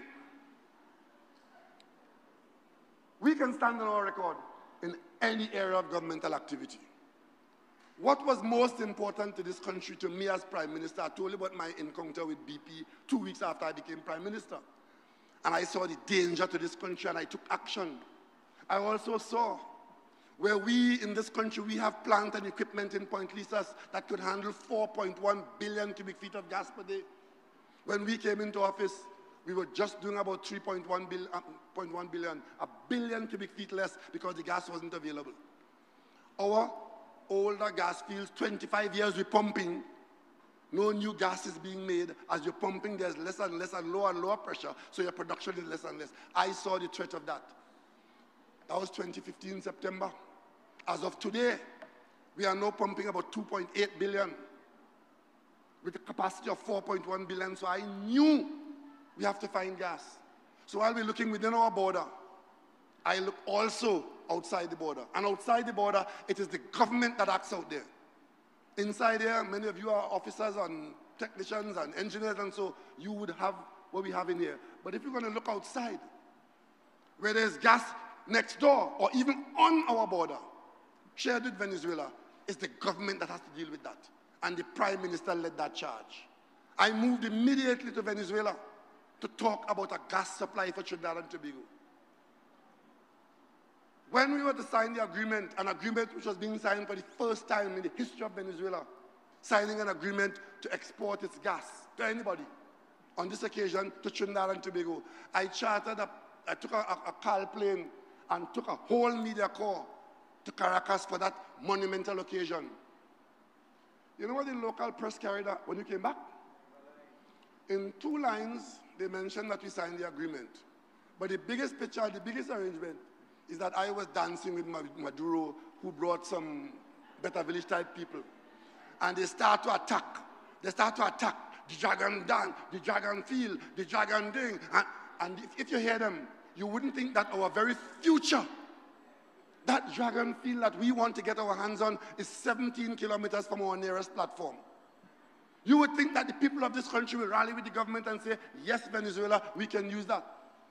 we can stand on our record in any area of governmental activity. What was most important to this country, to me as Prime Minister, I told you about my encounter with BP 2 weeks after I became Prime Minister. And I saw the danger to this country and I took action. I also saw where we in this country, we have plant and equipment in Point Lisas that could handle 4.1 billion cubic feet of gas per day. When we came into office, we were just doing about 3.1 billion, a billion cubic feet less because the gas wasn't available. Our older gas fields, 25 years we're pumping, no new gas is being made. As you're pumping, there's less and less and lower pressure, so your production is less and less. I saw the threat of that. That was 2015, September. As of today, we are now pumping about 2.8 billion with a capacity of 4.1 billion, so I knew we have to find gas. So while we're looking within our border, I look also outside the border. And outside the border, it is the government that acts out there. Inside here, many of you are officers and technicians and engineers, and so you would have what we have in here. But if you're going to look outside, where there's gas next door or even on our border, shared with Venezuela, it's the government that has to deal with that. And the Prime Minister led that charge. I moved immediately to Venezuela to talk about a gas supply for Trinidad and Tobago. When we were to sign the agreement, an agreement which was being signed for the first time in the history of Venezuela, signing an agreement to export its gas to anybody, on this occasion to Trinidad and Tobago, I took a car plane and took a whole media corps to Caracas for that monumental occasion. You know what the local press carried out when you came back? In 2 lines, they mentioned that we signed the agreement. But the biggest picture, the biggest arrangement, is that I was dancing with Maduro, who brought some Better Village type people. And they start to attack. They start to attack the Dragon Dan, the Dragon Field, the Dragon Ding. And if you hear them, you wouldn't think that our very future, that Dragon Field that we want to get our hands on, is 17 kilometers from our nearest platform. You would think that the people of this country will rally with the government and say, yes, Venezuela, we can use that.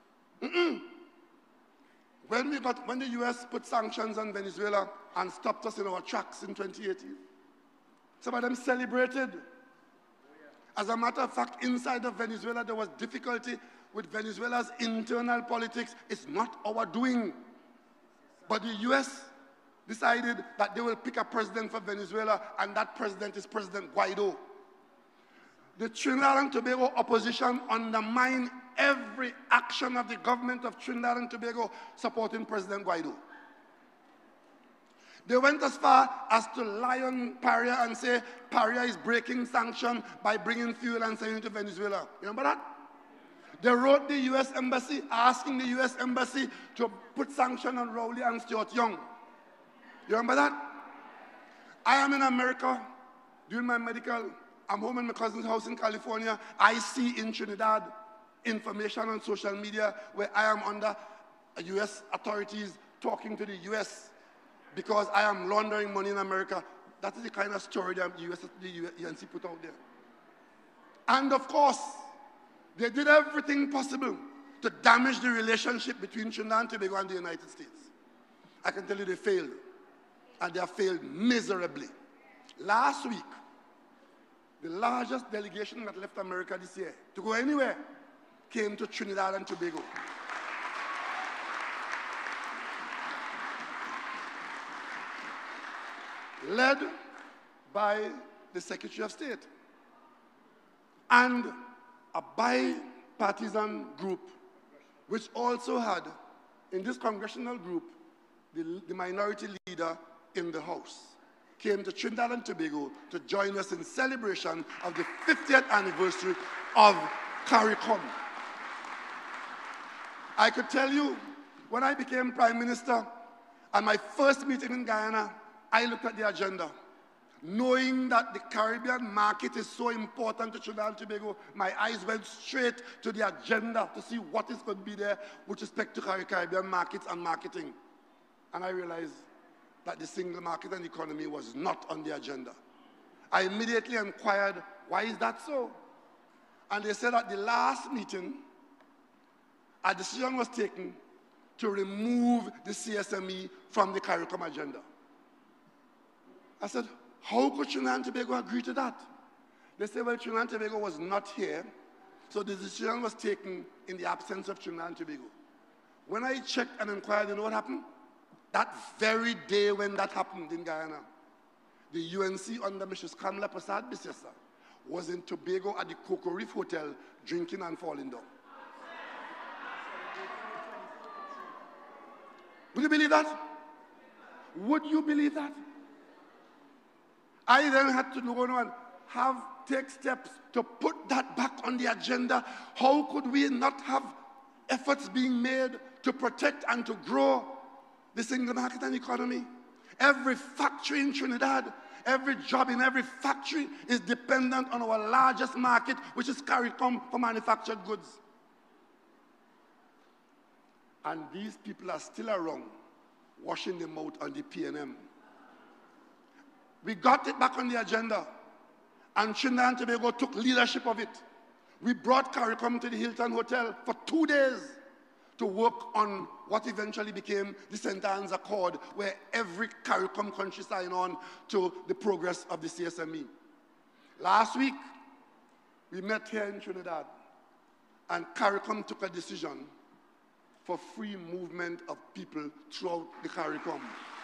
When the US put sanctions on Venezuela and stopped us in our tracks in 2018, some of them celebrated. As a matter of fact, inside of Venezuela, there was difficulty with Venezuela's internal politics. It's not our doing. But the U.S. decided that they will pick a president for Venezuela, and that president is President Guaido. The Trinidad and Tobago opposition undermined every action of the government of Trinidad and Tobago supporting President Guaido. They went as far as to lie on Paria and say Paria is breaking sanction by bringing fuel and sending it to Venezuela. You remember that? They wrote the U.S. Embassy asking the U.S. Embassy to put sanction on Rowley and Stuart Young. You remember that? I am in America doing my medical. I'm home in my cousin's house in California. I see in Trinidad information on social media where I am under U.S. authorities talking to the U.S. because I am laundering money in America. That is the kind of story that the UNC put out there. And of course, they did everything possible to damage the relationship between Trinidad and Tobago and the United States. I can tell you they failed. And they have failed miserably. Last week, the largest delegation that left America this year to go anywhere came to Trinidad and Tobago. Led by the Secretary of State and a bipartisan group, which also had, in this congressional group, the minority leader in the House, came to Trinidad and Tobago to join us in celebration of the 50th anniversary of CARICOM. I could tell you, when I became Prime Minister, at my first meeting in Guyana, I looked at the agenda. Knowing that the Caribbean market is so important to Trinidad and Tobago, my eyes went straight to the agenda to see what is going to be there with respect to Caribbean markets and marketing. And I realized that the single market and economy was not on the agenda. I immediately inquired, why is that so? And they said at the last meeting, a decision was taken to remove the CSME from the CARICOM agenda. I said, how could Trinidad and Tobago agree to that? They said, well, Trinidad and Tobago was not here, so the decision was taken in the absence of Trinidad and Tobago. When I checked and inquired, you know what happened? That very day when that happened in Guyana, the UNC under Mrs. Kamla Prasad Bisesa was in Tobago at the Coco Reef Hotel drinking and falling down. Would you believe that? Would you believe that? I then had to go on and take steps to put that back on the agenda. How could we not have efforts being made to protect and to grow the single market and economy? Every factory in Trinidad, every job in every factory is dependent on our largest market, which is CARICOM for manufactured goods. And these people are still around, washing them out on the PNM. We got it back on the agenda, and Trinidad and Tobago took leadership of it. We brought CARICOM to the Hilton Hotel for 2 days to work on what eventually became the St. Anne's Accord, where every CARICOM country signed on to the progress of the CSME. Last week, we met here in Trinidad, and CARICOM took a decision for free movement of people throughout the CARICOM.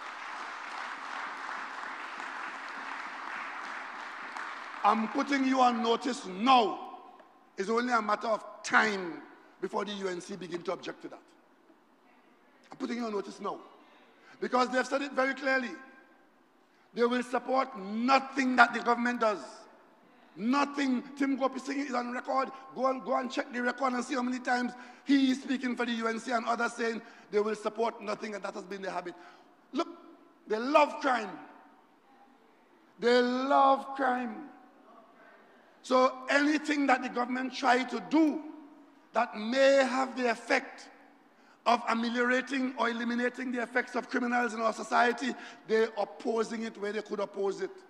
I'm putting you on notice now. It's only a matter of time before the UNC begin to object to that. I'm putting you on notice now. Because they've said it very clearly. They will support nothing that the government does. Nothing. Tim Gopi Singh is on record. Go and check the record and see how many times he is speaking for the UNC and others saying they will support nothing, and that has been their habit. Look, they love crime. They love crime. So anything that the government try to do that may have the effect of ameliorating or eliminating the effects of criminals in our society, they're opposing it where they could oppose it.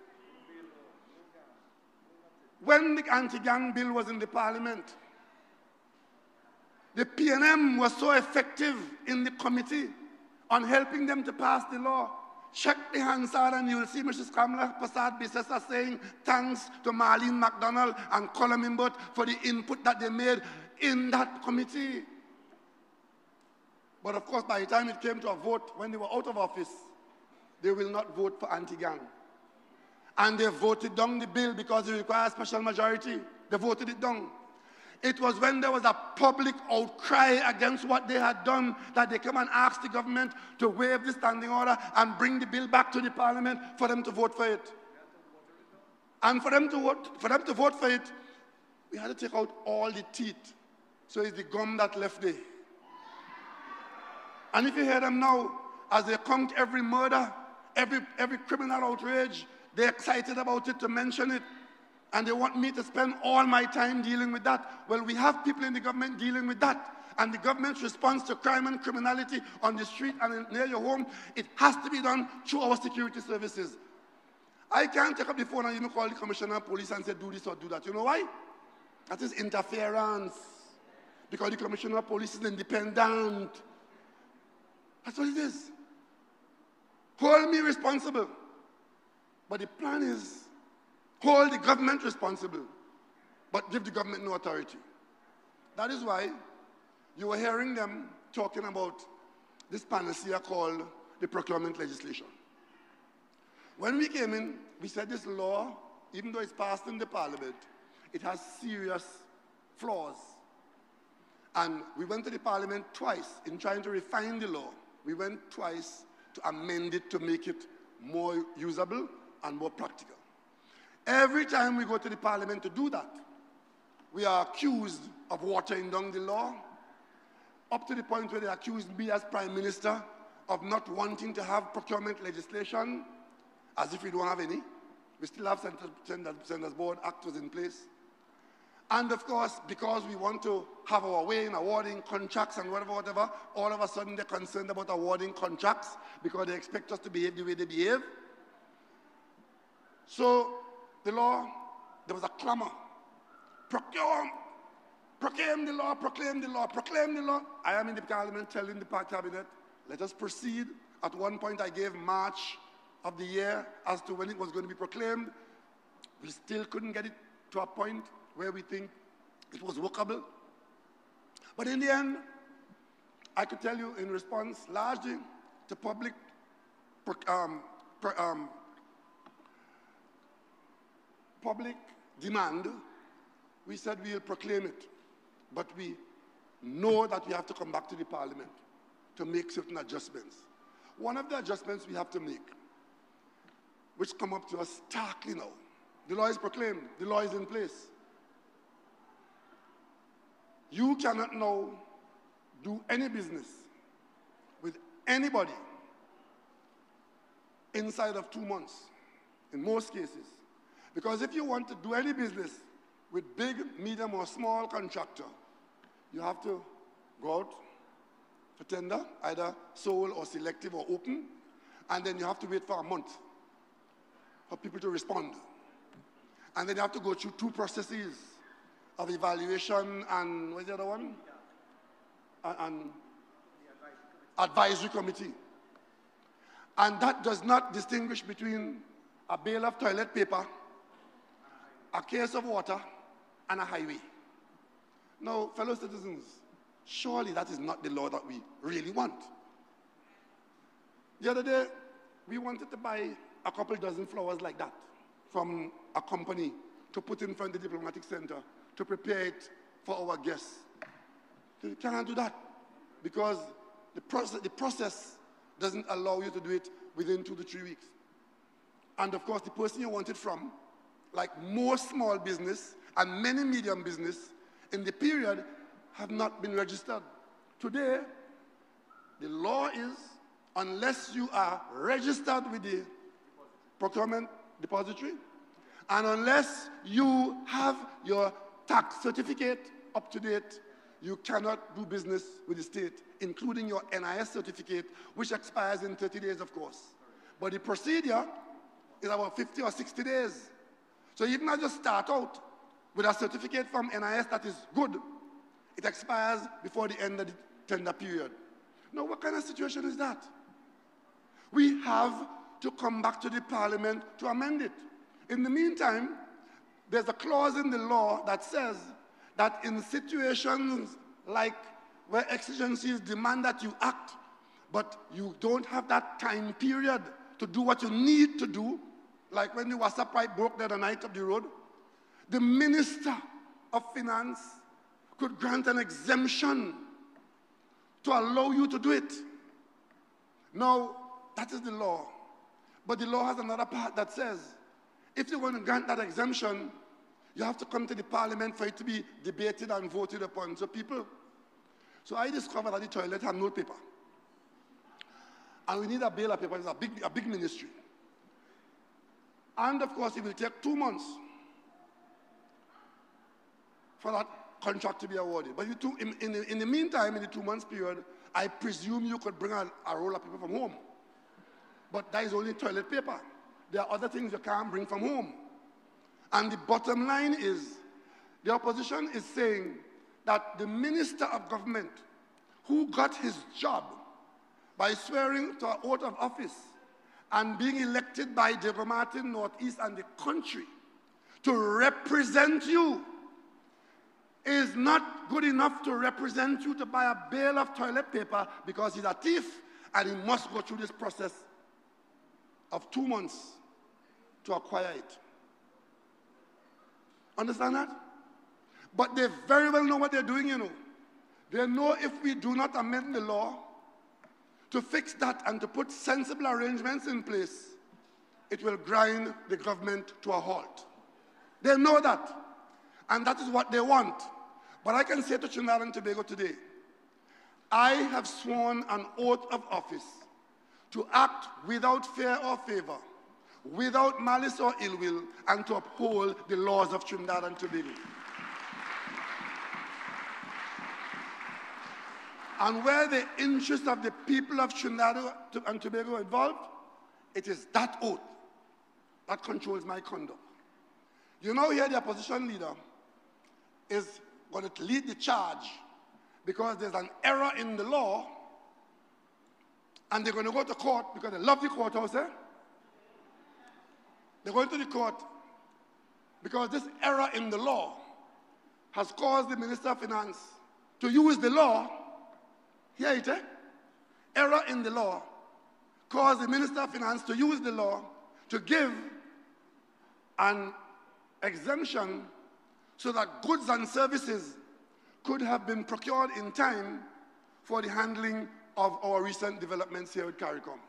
When the anti-gang bill was in the parliament, the PNM was so effective in the committee on helping them to pass the law. check the Hansard and you'll see Mrs. Kamala Prasad-Bissessa saying thanks to Marlene MacDonald and Colin Imbut for the input that they made in that committee. But of course, by the time it came to a vote, when they were out of office, they will not vote for anti-gang. And they voted down the bill because it requires special majority. They voted it down. It was when there was a public outcry against what they had done that they came and asked the government to waive the standing order and bring the bill back to the parliament for them to vote for it. And for them to vote for it, we had to take out all the teeth. So it's the gum that left there. And if you hear them now, as they count every murder, every criminal outrage, they're excited about it to mention it. And they want me to spend all my time dealing with that. Well, we have people in the government dealing with that. And the government's response to crime and criminality on the street and near your home, it has to be done through our security services. I can't take up the phone and even call the commissioner of police and say, do this or do that. You know why? That is interference. Because the commissioner of police is independent. That's what it is. Hold me responsible. But the plan is, hold the government responsible, but give the government no authority. That is why you were hearing them talking about this panacea called the procurement legislation. When we came in, we said this law, even though it's passed in the parliament, it has serious flaws. And we went to the parliament twice in trying to refine the law. We went twice to amend it to make it more usable and more practical. Every time we go to the parliament to do that, we are accused of watering down the law, up to the point where they accused me as Prime Minister of not wanting to have procurement legislation, as if we don't have any. We still have Centers Board actors in place. And of course, because we want to have our way in awarding contracts and whatever, all of a sudden they're concerned about awarding contracts because they expect us to behave the way they behave. So, the law, there was a clamor. Proclaim the law, proclaim the law, proclaim the law. I am in the parliament telling the cabinet, let us proceed. At one point I gave March of the year as to when it was going to be proclaimed. We still couldn't get it to a point where we think it was workable. But in the end, I could tell you in response largely to public demand, we said we'll proclaim it. But we know that we have to come back to the parliament to make certain adjustments. One of the adjustments we have to make, which come up to us starkly now, the law is proclaimed, the law is in place. You cannot now do any business with anybody inside of 2 months, in most cases. Because if you want to do any business with big, medium, or small contractor, you have to go out for tender, either sole or selective or open, and then you have to wait for a month for people to respond. And then you have to go through 2 processes of evaluation and, what's the other one? And advisory committee. And that does not distinguish between a bale of toilet paper, a case of water, and a highway. Now, fellow citizens, surely that is not the law that we really want. The other day, we wanted to buy a couple dozen flowers like that from a company to put in front of the diplomatic center to prepare it for our guests. You cannot do that because the process doesn't allow you to do it within 2 to 3 weeks. And of course, the person you want it from, like most small business and many medium business in the period, have not been registered. Today, the law is, unless you are registered with the procurement depository, and unless you have your tax certificate up to date, you cannot do business with the state, including your NIS certificate, which expires in 30 days, of course. But the procedure is about 50 or 60 days. So even if I just start out with a certificate from NIS that is good, it expires before the end of the tender period. Now, what kind of situation is that? We have to come back to the parliament to amend it. In the meantime, there's a clause in the law that says that in situations like where exigencies demand that you act, but you don't have that time period to do what you need to do, like when the water pipe broke the other night up the road, the Minister of Finance could grant an exemption to allow you to do it. Now, that is the law. But the law has another part that says, if you're going to grant that exemption, you have to come to the parliament for it to be debated and voted upon. So I discovered that the toilet had no paper. And we need a bale of paper. It's a big ministry. And of course, it will take 2 months for that contract to be awarded. But in the meantime, in the 2 months period, I presume you could bring a roll of paper from home. But that is only toilet paper. There are other things you can't bring from home. And the bottom line is, the opposition is saying that the Minister of Government, who got his job by swearing to an oath of office and being elected by Diego Martin, Northeast, and the country to represent you, is not good enough to represent you to buy a bale of toilet paper because he's a thief and he must go through this process of 2 months to acquire it. Understand that? But they very well know what they're doing, you know. They know if we do not amend the law to fix that and to put sensible arrangements in place, it will grind the government to a halt. They know that. And that is what they want. But I can say to Trinidad and Tobago today, I have sworn an oath of office to act without fear or favor, without malice or ill will, and to uphold the laws of Trinidad and Tobago. And where the interests of the people of Trinidad and Tobago are involved, it is that oath that controls my conduct. You know, here the opposition leader is going to lead the charge because there's an error in the law, and they're going to go to court because they love the courthouse, eh? They're going to the court because this error in the law has caused the Minister of Finance to use the law. Hear it, eh? Error in the law caused the Minister of Finance to use the law to give an exemption so that goods and services could have been procured in time for the handling of our recent developments here at CARICOM.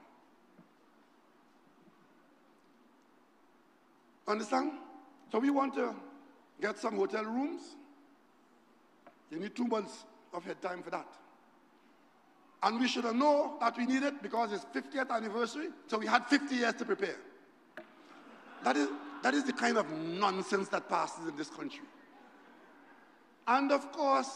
Understand? So we want to get some hotel rooms. You need 2 months of head time for that. And we should have known that we need it because it's 50th anniversary, so we had 50 years to prepare. That is the kind of nonsense that passes in this country. And of course,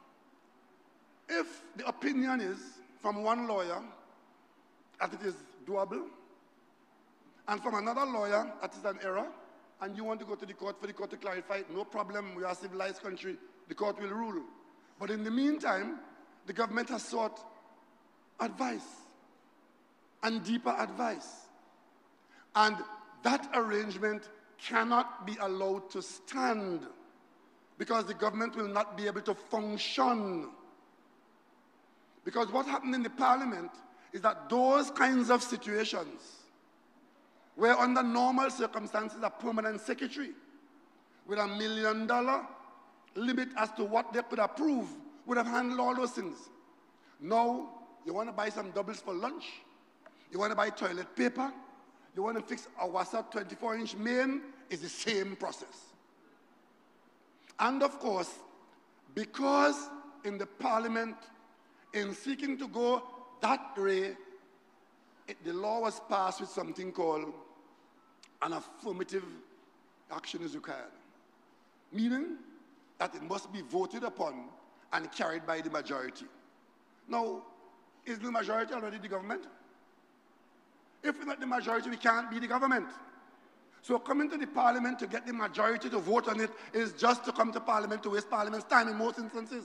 if the opinion is from one lawyer that it is doable, and from another lawyer that is an error, and you want to go to the court for the court to clarify it, no problem, we are a civilized country, the court will rule. But in the meantime, the government has sought advice and deeper advice. And that arrangement cannot be allowed to stand because the government will not be able to function. Because what happened in the parliament is that those kinds of situations where under normal circumstances a permanent secretary with $1 million limit as to what they could approve would have handled all those things. Now, you want to buy some doubles for lunch, you want to buy toilet paper, you want to fix a WASA 24-inch main, it's the same process. And of course, because in the parliament, in seeking to go that way, the law was passed with something called an affirmative action is required. Meaning that it must be voted upon and carried by the majority. Now, is the majority already the government? If we're not the majority, we can't be the government. So coming to the parliament to get the majority to vote on it is just to come to parliament to waste parliament's time in most instances.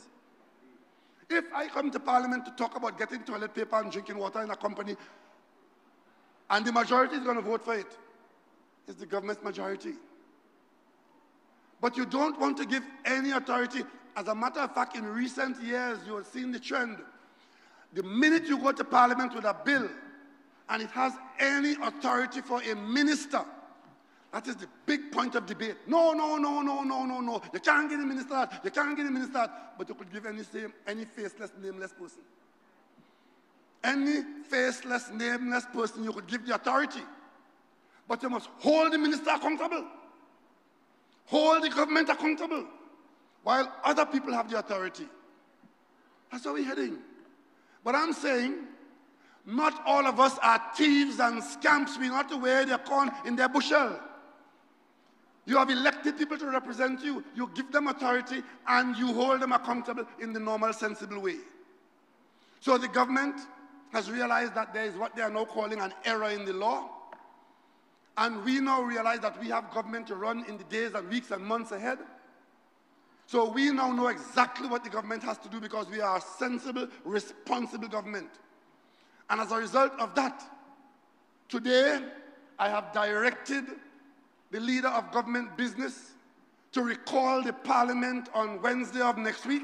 If I come to parliament to talk about getting toilet paper and drinking water in a company, and the majority is going to vote for it. It's the government's majority. But you don't want to give any authority. As a matter of fact, in recent years, you have seen the trend. The minute you go to Parliament with a bill and it has any authority for a minister, that is the big point of debate. No. You can't give the minister that. You can't give the minister that. But you could give any faceless, nameless person. Any faceless, nameless person you could give the authority. But you must hold the minister accountable. Hold the government accountable. While other people have the authority. That's where we're heading. But I'm saying, not all of us are thieves and scamps. We not to wear their corn in their bushel. You have elected people to represent you. You give them authority and you hold them accountable in the normal, sensible way. So the government has realized that there is what they are now calling an error in the law. And we now realize that we have government to run in the days and weeks and months ahead. So we now know exactly what the government has to do because we are a sensible, responsible government. And as a result of that, today I have directed the leader of government business to recall the Parliament on Wednesday of next week.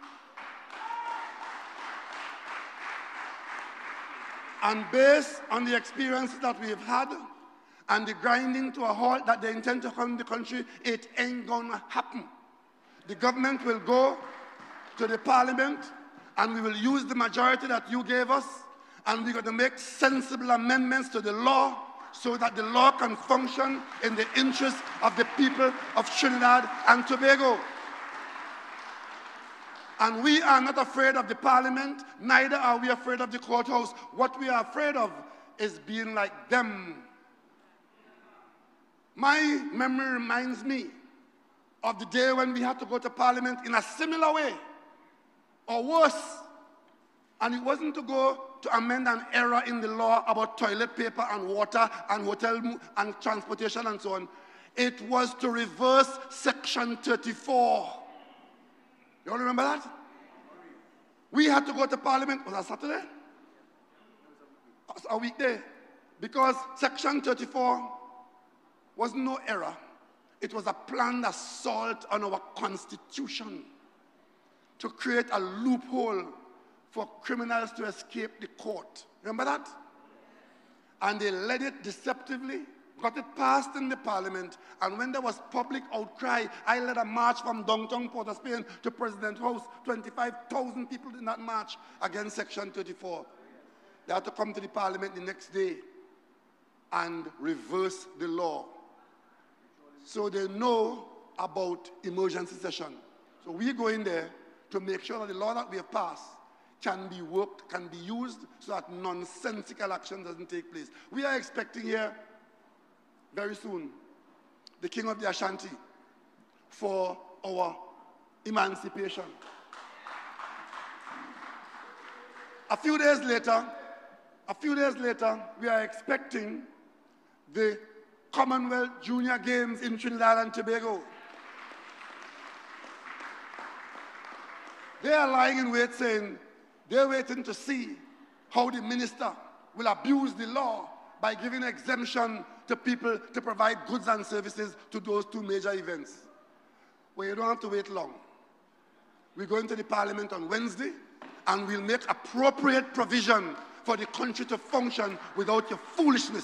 And based on the experiences that we have had and the grinding to a halt that they intend to come in the country, it ain't gonna happen. The government will go to the Parliament and we will use the majority that you gave us and we're going to make sensible amendments to the law so that the law can function in the interest of the people of Trinidad and Tobago. And we are not afraid of the Parliament, neither are we afraid of the courthouse. What we are afraid of is being like them. My memory reminds me of the day when we had to go to Parliament in a similar way, or worse. And it wasn't to go to amend an error in the law about toilet paper and water and hotel and transportation and so on. It was to reverse Section 34. You all remember that? We had to go to Parliament, was that Saturday? It was a weekday. Because Section 34 was no error. It was a planned assault on our Constitution to create a loophole for criminals to escape the court. Remember that? And they led it deceptively, got it passed in the Parliament, and when there was public outcry, I led a march from downtown Port of Spain to President House. 25,000 people in that march against Section 34. They had to come to the Parliament the next day and reverse the law. So they know about emergency session. So we go in there to make sure that the law that we have passed can be worked, can be used, so that nonsensical action doesn't take place. We are expecting here, very soon, the King of the Ashanti for our emancipation. A few days later, we are expecting the Commonwealth Junior Games in Trinidad and Tobago. They are lying in wait saying they're waiting to see how the minister will abuse the law by giving exemption to people to provide goods and services to those two major events. Well, you don't have to wait long. We're going to the Parliament on Wednesday and we'll make appropriate provision for the country to function without your foolishness.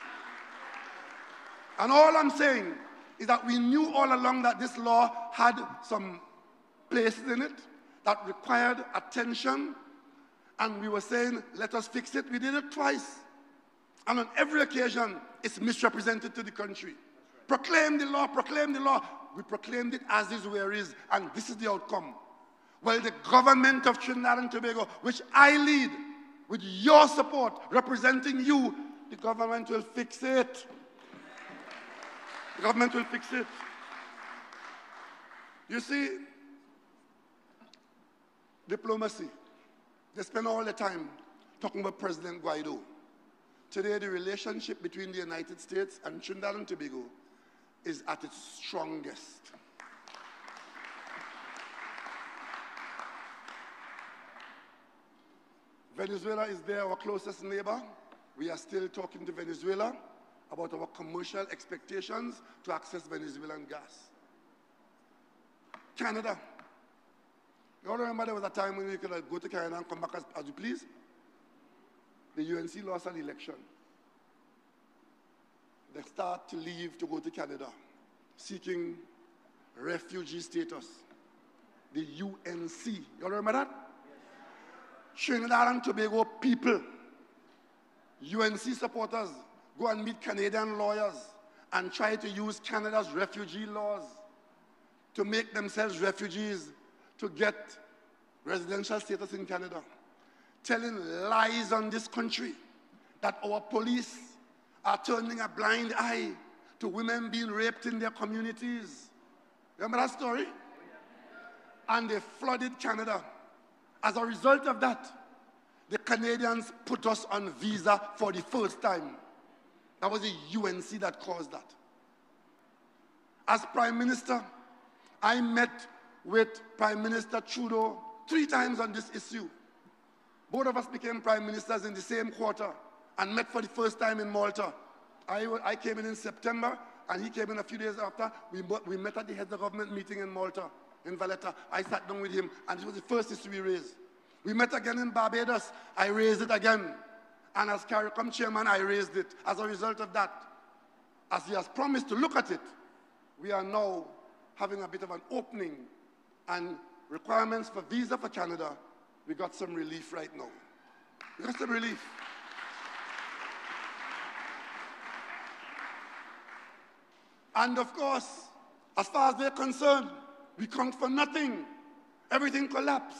And all I'm saying is that we knew all along that this law had some places in it that required attention, and we were saying, let us fix it. We did it twice. And on every occasion, it's misrepresented to the country. Proclaim the law, proclaim the law. We proclaimed it as is where is, and this is the outcome. Well, the government of Trinidad and Tobago, which I lead, with your support, representing you, the government will fix it. The government will fix it. You see, diplomacy. They spend all the time talking about President Guaido. Today, the relationship between the United States and Trinidad and Tobago is at its strongest. Venezuela is there, our closest neighbor. we are still talking to Venezuela about our commercial expectations to access Venezuelan gas. Canada. You all remember there was a time when we could go to Canada and come back as we please? The UNC lost an election. They start to leave to go to Canada, seeking refugee status. The UNC. You all remember that? Trinidad and Tobago people, UNC supporters, go and meet Canadian lawyers and try to use Canada's refugee laws to make themselves refugees to get residential status in Canada, telling lies on this country that our police are turning a blind eye to women being raped in their communities. Remember that story? And they flooded Canada. As a result of that, the Canadians put us on visa for the first time. That was the UNC that caused that. As Prime Minister, I met with Prime Minister Trudeau 3 times on this issue. Both of us became Prime Ministers in the same quarter and met for the first time in Malta. I came in September, and he came in a few days after. We met at the heads of government meeting in Malta, in Valletta. I sat down with him, and it was the first issue we raised. We met again in Barbados. I raised it again. And as CARICOM chairman, I raised it. As a result of that, as he has promised to look at it, we are now having a bit of an opening, and requirements for visa for Canada, we got some relief right now. We got some relief. And of course, as far as they're concerned, we count for nothing. Everything collapsed.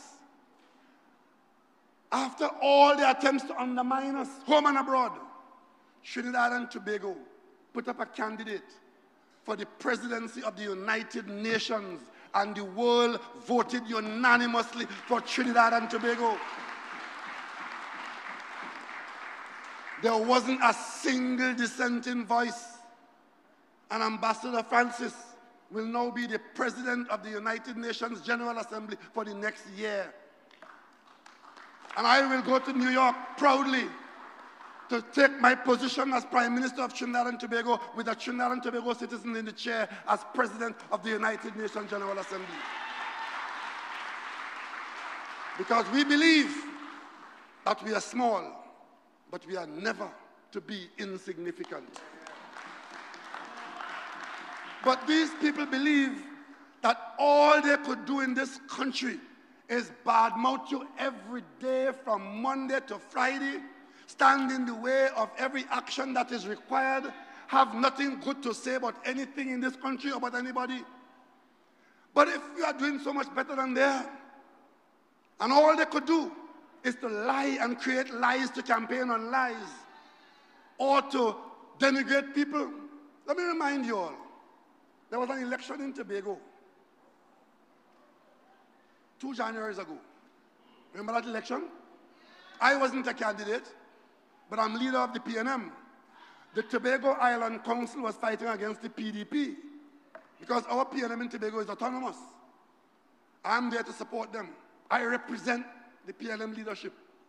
After all the attempts to undermine us, home and abroad, Trinidad and Tobago put up a candidate for the presidency of the United Nations, and the world voted unanimously for Trinidad and Tobago. There wasn't a single dissenting voice. And Ambassador Francis will now be the president of the United Nations General Assembly for the next year. And I will go to New York proudly to take my position as Prime Minister of Trinidad and Tobago with a Trinidad and Tobago citizen in the chair as President of the United Nations General Assembly. Because we believe that we are small, but we are never to be insignificant. But these people believe that all they could do in this country is badmouth you every day from Monday to Friday, stand in the way of every action that is required, have nothing good to say about anything in this country or about anybody. But if you are doing so much better than they are, and all they could do is to lie and create lies to campaign on lies, or to denigrate people, let me remind you all, there was an election in Tobago 2 Januaries ago. Remember that election? I wasn't a candidate, but I'm leader of the PNM. The Tobago Island Council was fighting against the PDP because our PNM in Tobago is autonomous. I'm there to support them. I represent the PNM leadership.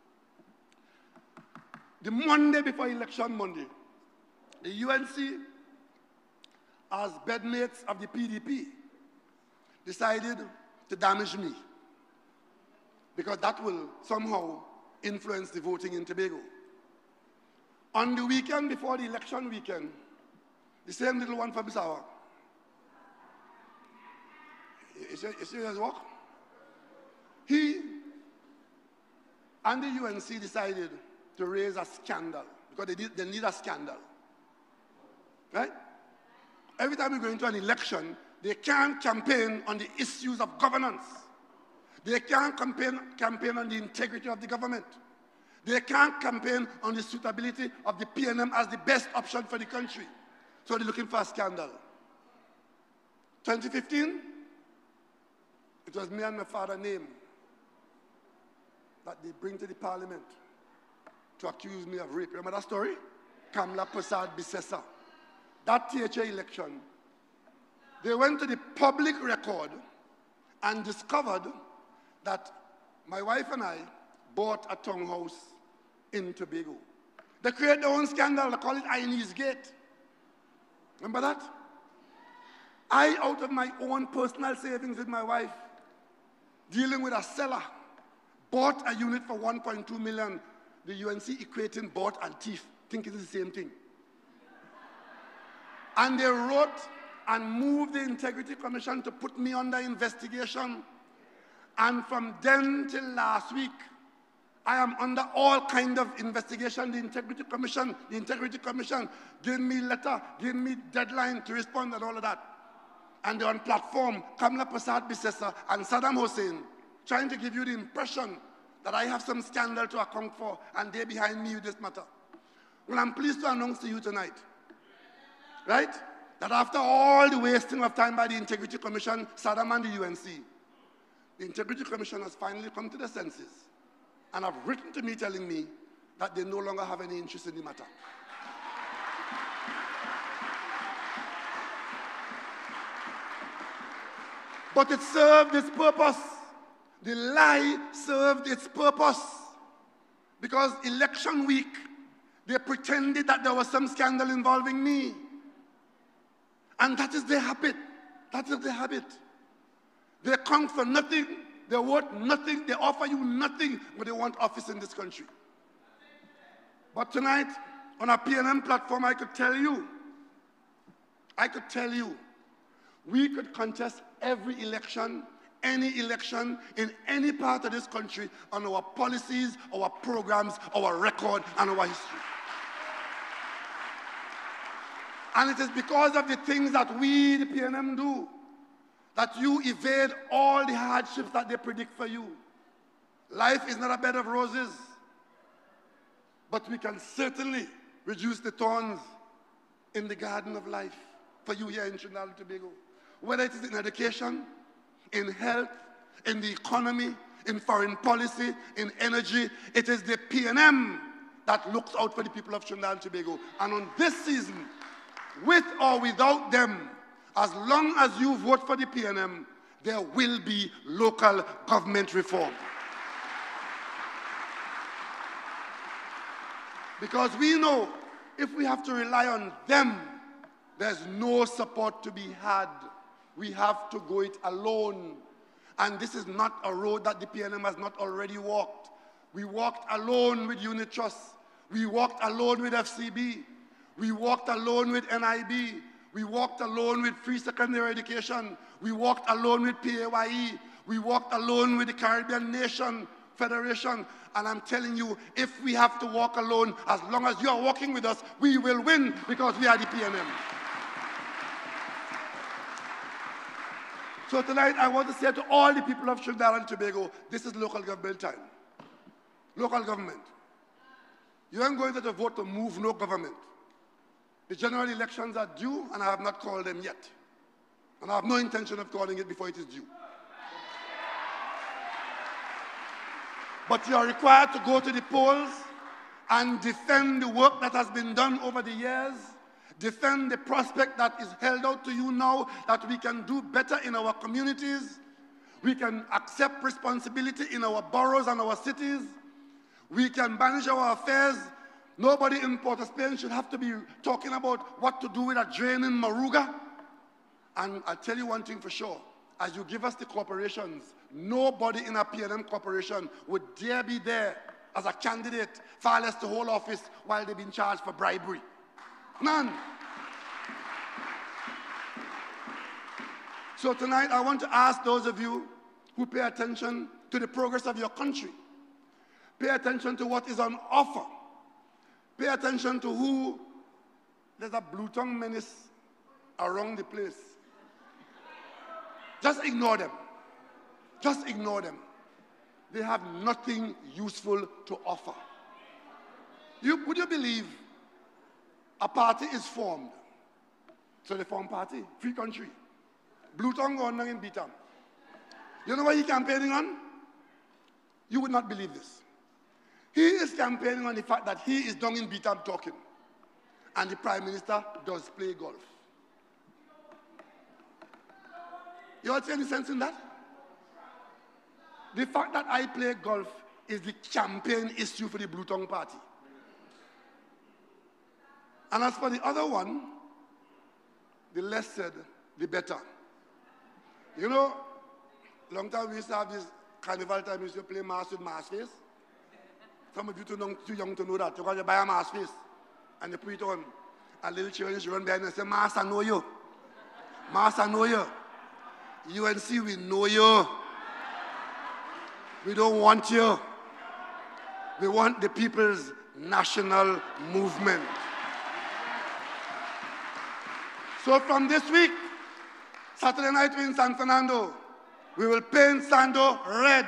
The Monday before election Monday, the UNC, as bedmates of the PDP, decided to damage me because that will somehow influence the voting in Tobago. On the weekend before the election weekend, the same little one from Sawa, you see his work? He and the UNC decided to raise a scandal because they need a scandal, right? Every time we go into an election, they can't campaign on the issues of governance. They can't campaign on the integrity of the government. They can't campaign on the suitability of the PNM as the best option for the country. So they're looking for a scandal. 2015, it was me and my father's name that they bring to the parliament to accuse me of rape. Remember that story? Kamla Prasad Bisesa. That THA election, they went to the public record and discovered that my wife and I bought a townhouse in Tobago. They create their own scandal. They call it Chinese Gate. Remember that? I, out of my own personal savings with my wife, dealing with a seller, bought a unit for 1.2 million. The UNC equating bought and thief, think it's the same thing. And they wrote and moved the Integrity Commission to put me under investigation. And from then till last week, I am under all kind of investigation. The Integrity Commission gave me letter, gave me deadline to respond and all of that. And they're on platform, Kamla Prasad Bisesa and Saddam Hussein, trying to give you the impression that I have some scandal to account for and they're behind me with this matter. Well, I'm pleased to announce to you tonight, right, that after all the wasting of time by the Integrity Commission, Saddam and the UNC, the Integrity Commission has finally come to their senses and have written to me telling me that they no longer have any interest in the matter. But it served its purpose. The lie served its purpose. Because election week, they pretended that there was some scandal involving me. And that is their habit. That is their habit. They count for nothing. They want nothing. They offer you nothing, but they want office in this country. But tonight, on a PNM platform, I could tell you, we could contest every election, any election, in any part of this country on our policies, our programs, our record, and our history. And it is because of the things that we, the PNM, do, that you evade all the hardships that they predict for you. Life is not a bed of roses, but we can certainly reduce the thorns in the garden of life for you here in Trinidad and Tobago. Whether it is in education, in health, in the economy, in foreign policy, in energy, it is the PNM that looks out for the people of Trinidad and Tobago. And on this season, with or without them, as long as you vote for the PNM, there will be local government reform. Because we know if we have to rely on them, there's no support to be had. We have to go it alone. And this is not a road that the PNM has not already walked. We walked alone with Unit Trust. We walked alone with FCB. We walked alone with NIB. We walked alone with free secondary education. We walked alone with PAYE. We walked alone with the Caribbean Nation Federation. And I'm telling you, if we have to walk alone, as long as you are walking with us, we will win because we are the PNM. So tonight I want to say to all the people of Trinidad and Tobago, this is local government time. Local government. You aren't going to vote to move no government. The general elections are due, and I have not called them yet. And I have no intention of calling it before it is due. But you are required to go to the polls and defend the work that has been done over the years, defend the prospect that is held out to you now, that we can do better in our communities, we can accept responsibility in our boroughs and our cities, we can manage our affairs. Nobody in Port of Spain should have to be talking about what to do with a drain in Maruga. And I'll tell you one thing for sure. As you give us the corporations, nobody in a PNM corporation would dare be there as a candidate, far less to hold office while they've been charged for bribery. None. So tonight I want to ask those of you who pay attention to the progress of your country, pay attention to what is on offer. Pay attention to who, there's a blue tongue menace around the place. Just ignore them. Just ignore them. They have nothing useful to offer. Would you believe a party is formed? So they form party, free country. Blue tongue going on in Bitam. You know what he's campaigning on? You would not believe this. He is campaigning on the fact that he is down in Bitam talking, and the Prime Minister does play golf. You all see any sense in that? The fact that I play golf is the campaign issue for the Blue Tongue Party. And as for the other one, the less said, the better. You know, long time we used to have this carnival time, we used to play mask with mask face. Some of you too young to know that. You buy a mask face and you put it on. And little children run behind and say, Master, I know you. Master, I know you. UNC, we know you. We don't want you. We want the people's national movement. So from this week, Saturday night we're in San Fernando. We will paint Sando red.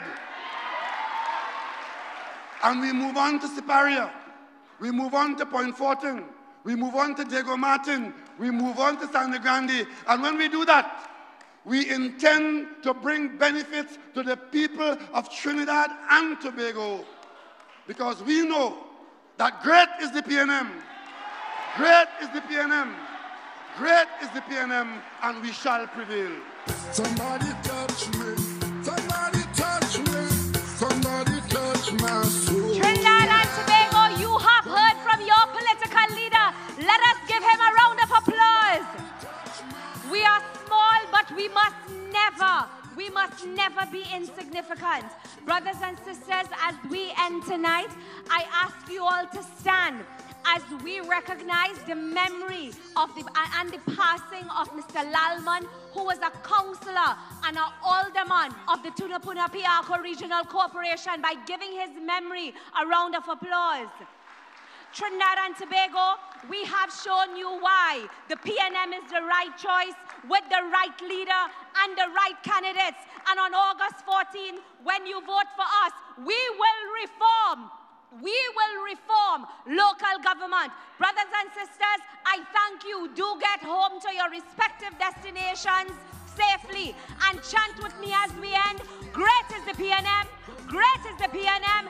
And we move on to Siparia. We move on to Point Fortin. We move on to Diego Martin. We move on to Sangre Grande. And when we do that, we intend to bring benefits to the people of Trinidad and Tobago. Because we know that great is the PNM. Great is the PNM. Great is the PNM, and we shall prevail. Somebody touch me. Somebody touch me. Somebody touch my soul. Trinidad and Tobago, you have heard from your political leader. Let us give him a round of applause. We are small, but we must never be insignificant. Brothers and sisters, as we end tonight, I ask you all to stand as we recognize the memory of and the passing of Mr. Lalman, who was a councillor and an alderman of the Tunapuna Piarco Regional Corporation, by giving his memory a round of applause. Trinidad and Tobago, we have shown you why the PNM is the right choice, with the right leader and the right candidates. And on August 14, when you vote for us, we will reform. We will reform local government. Brothers and sisters, I thank you. Do get home to your respective destinations safely and chant with me as we end. Great is the PNM. Great is the PNM.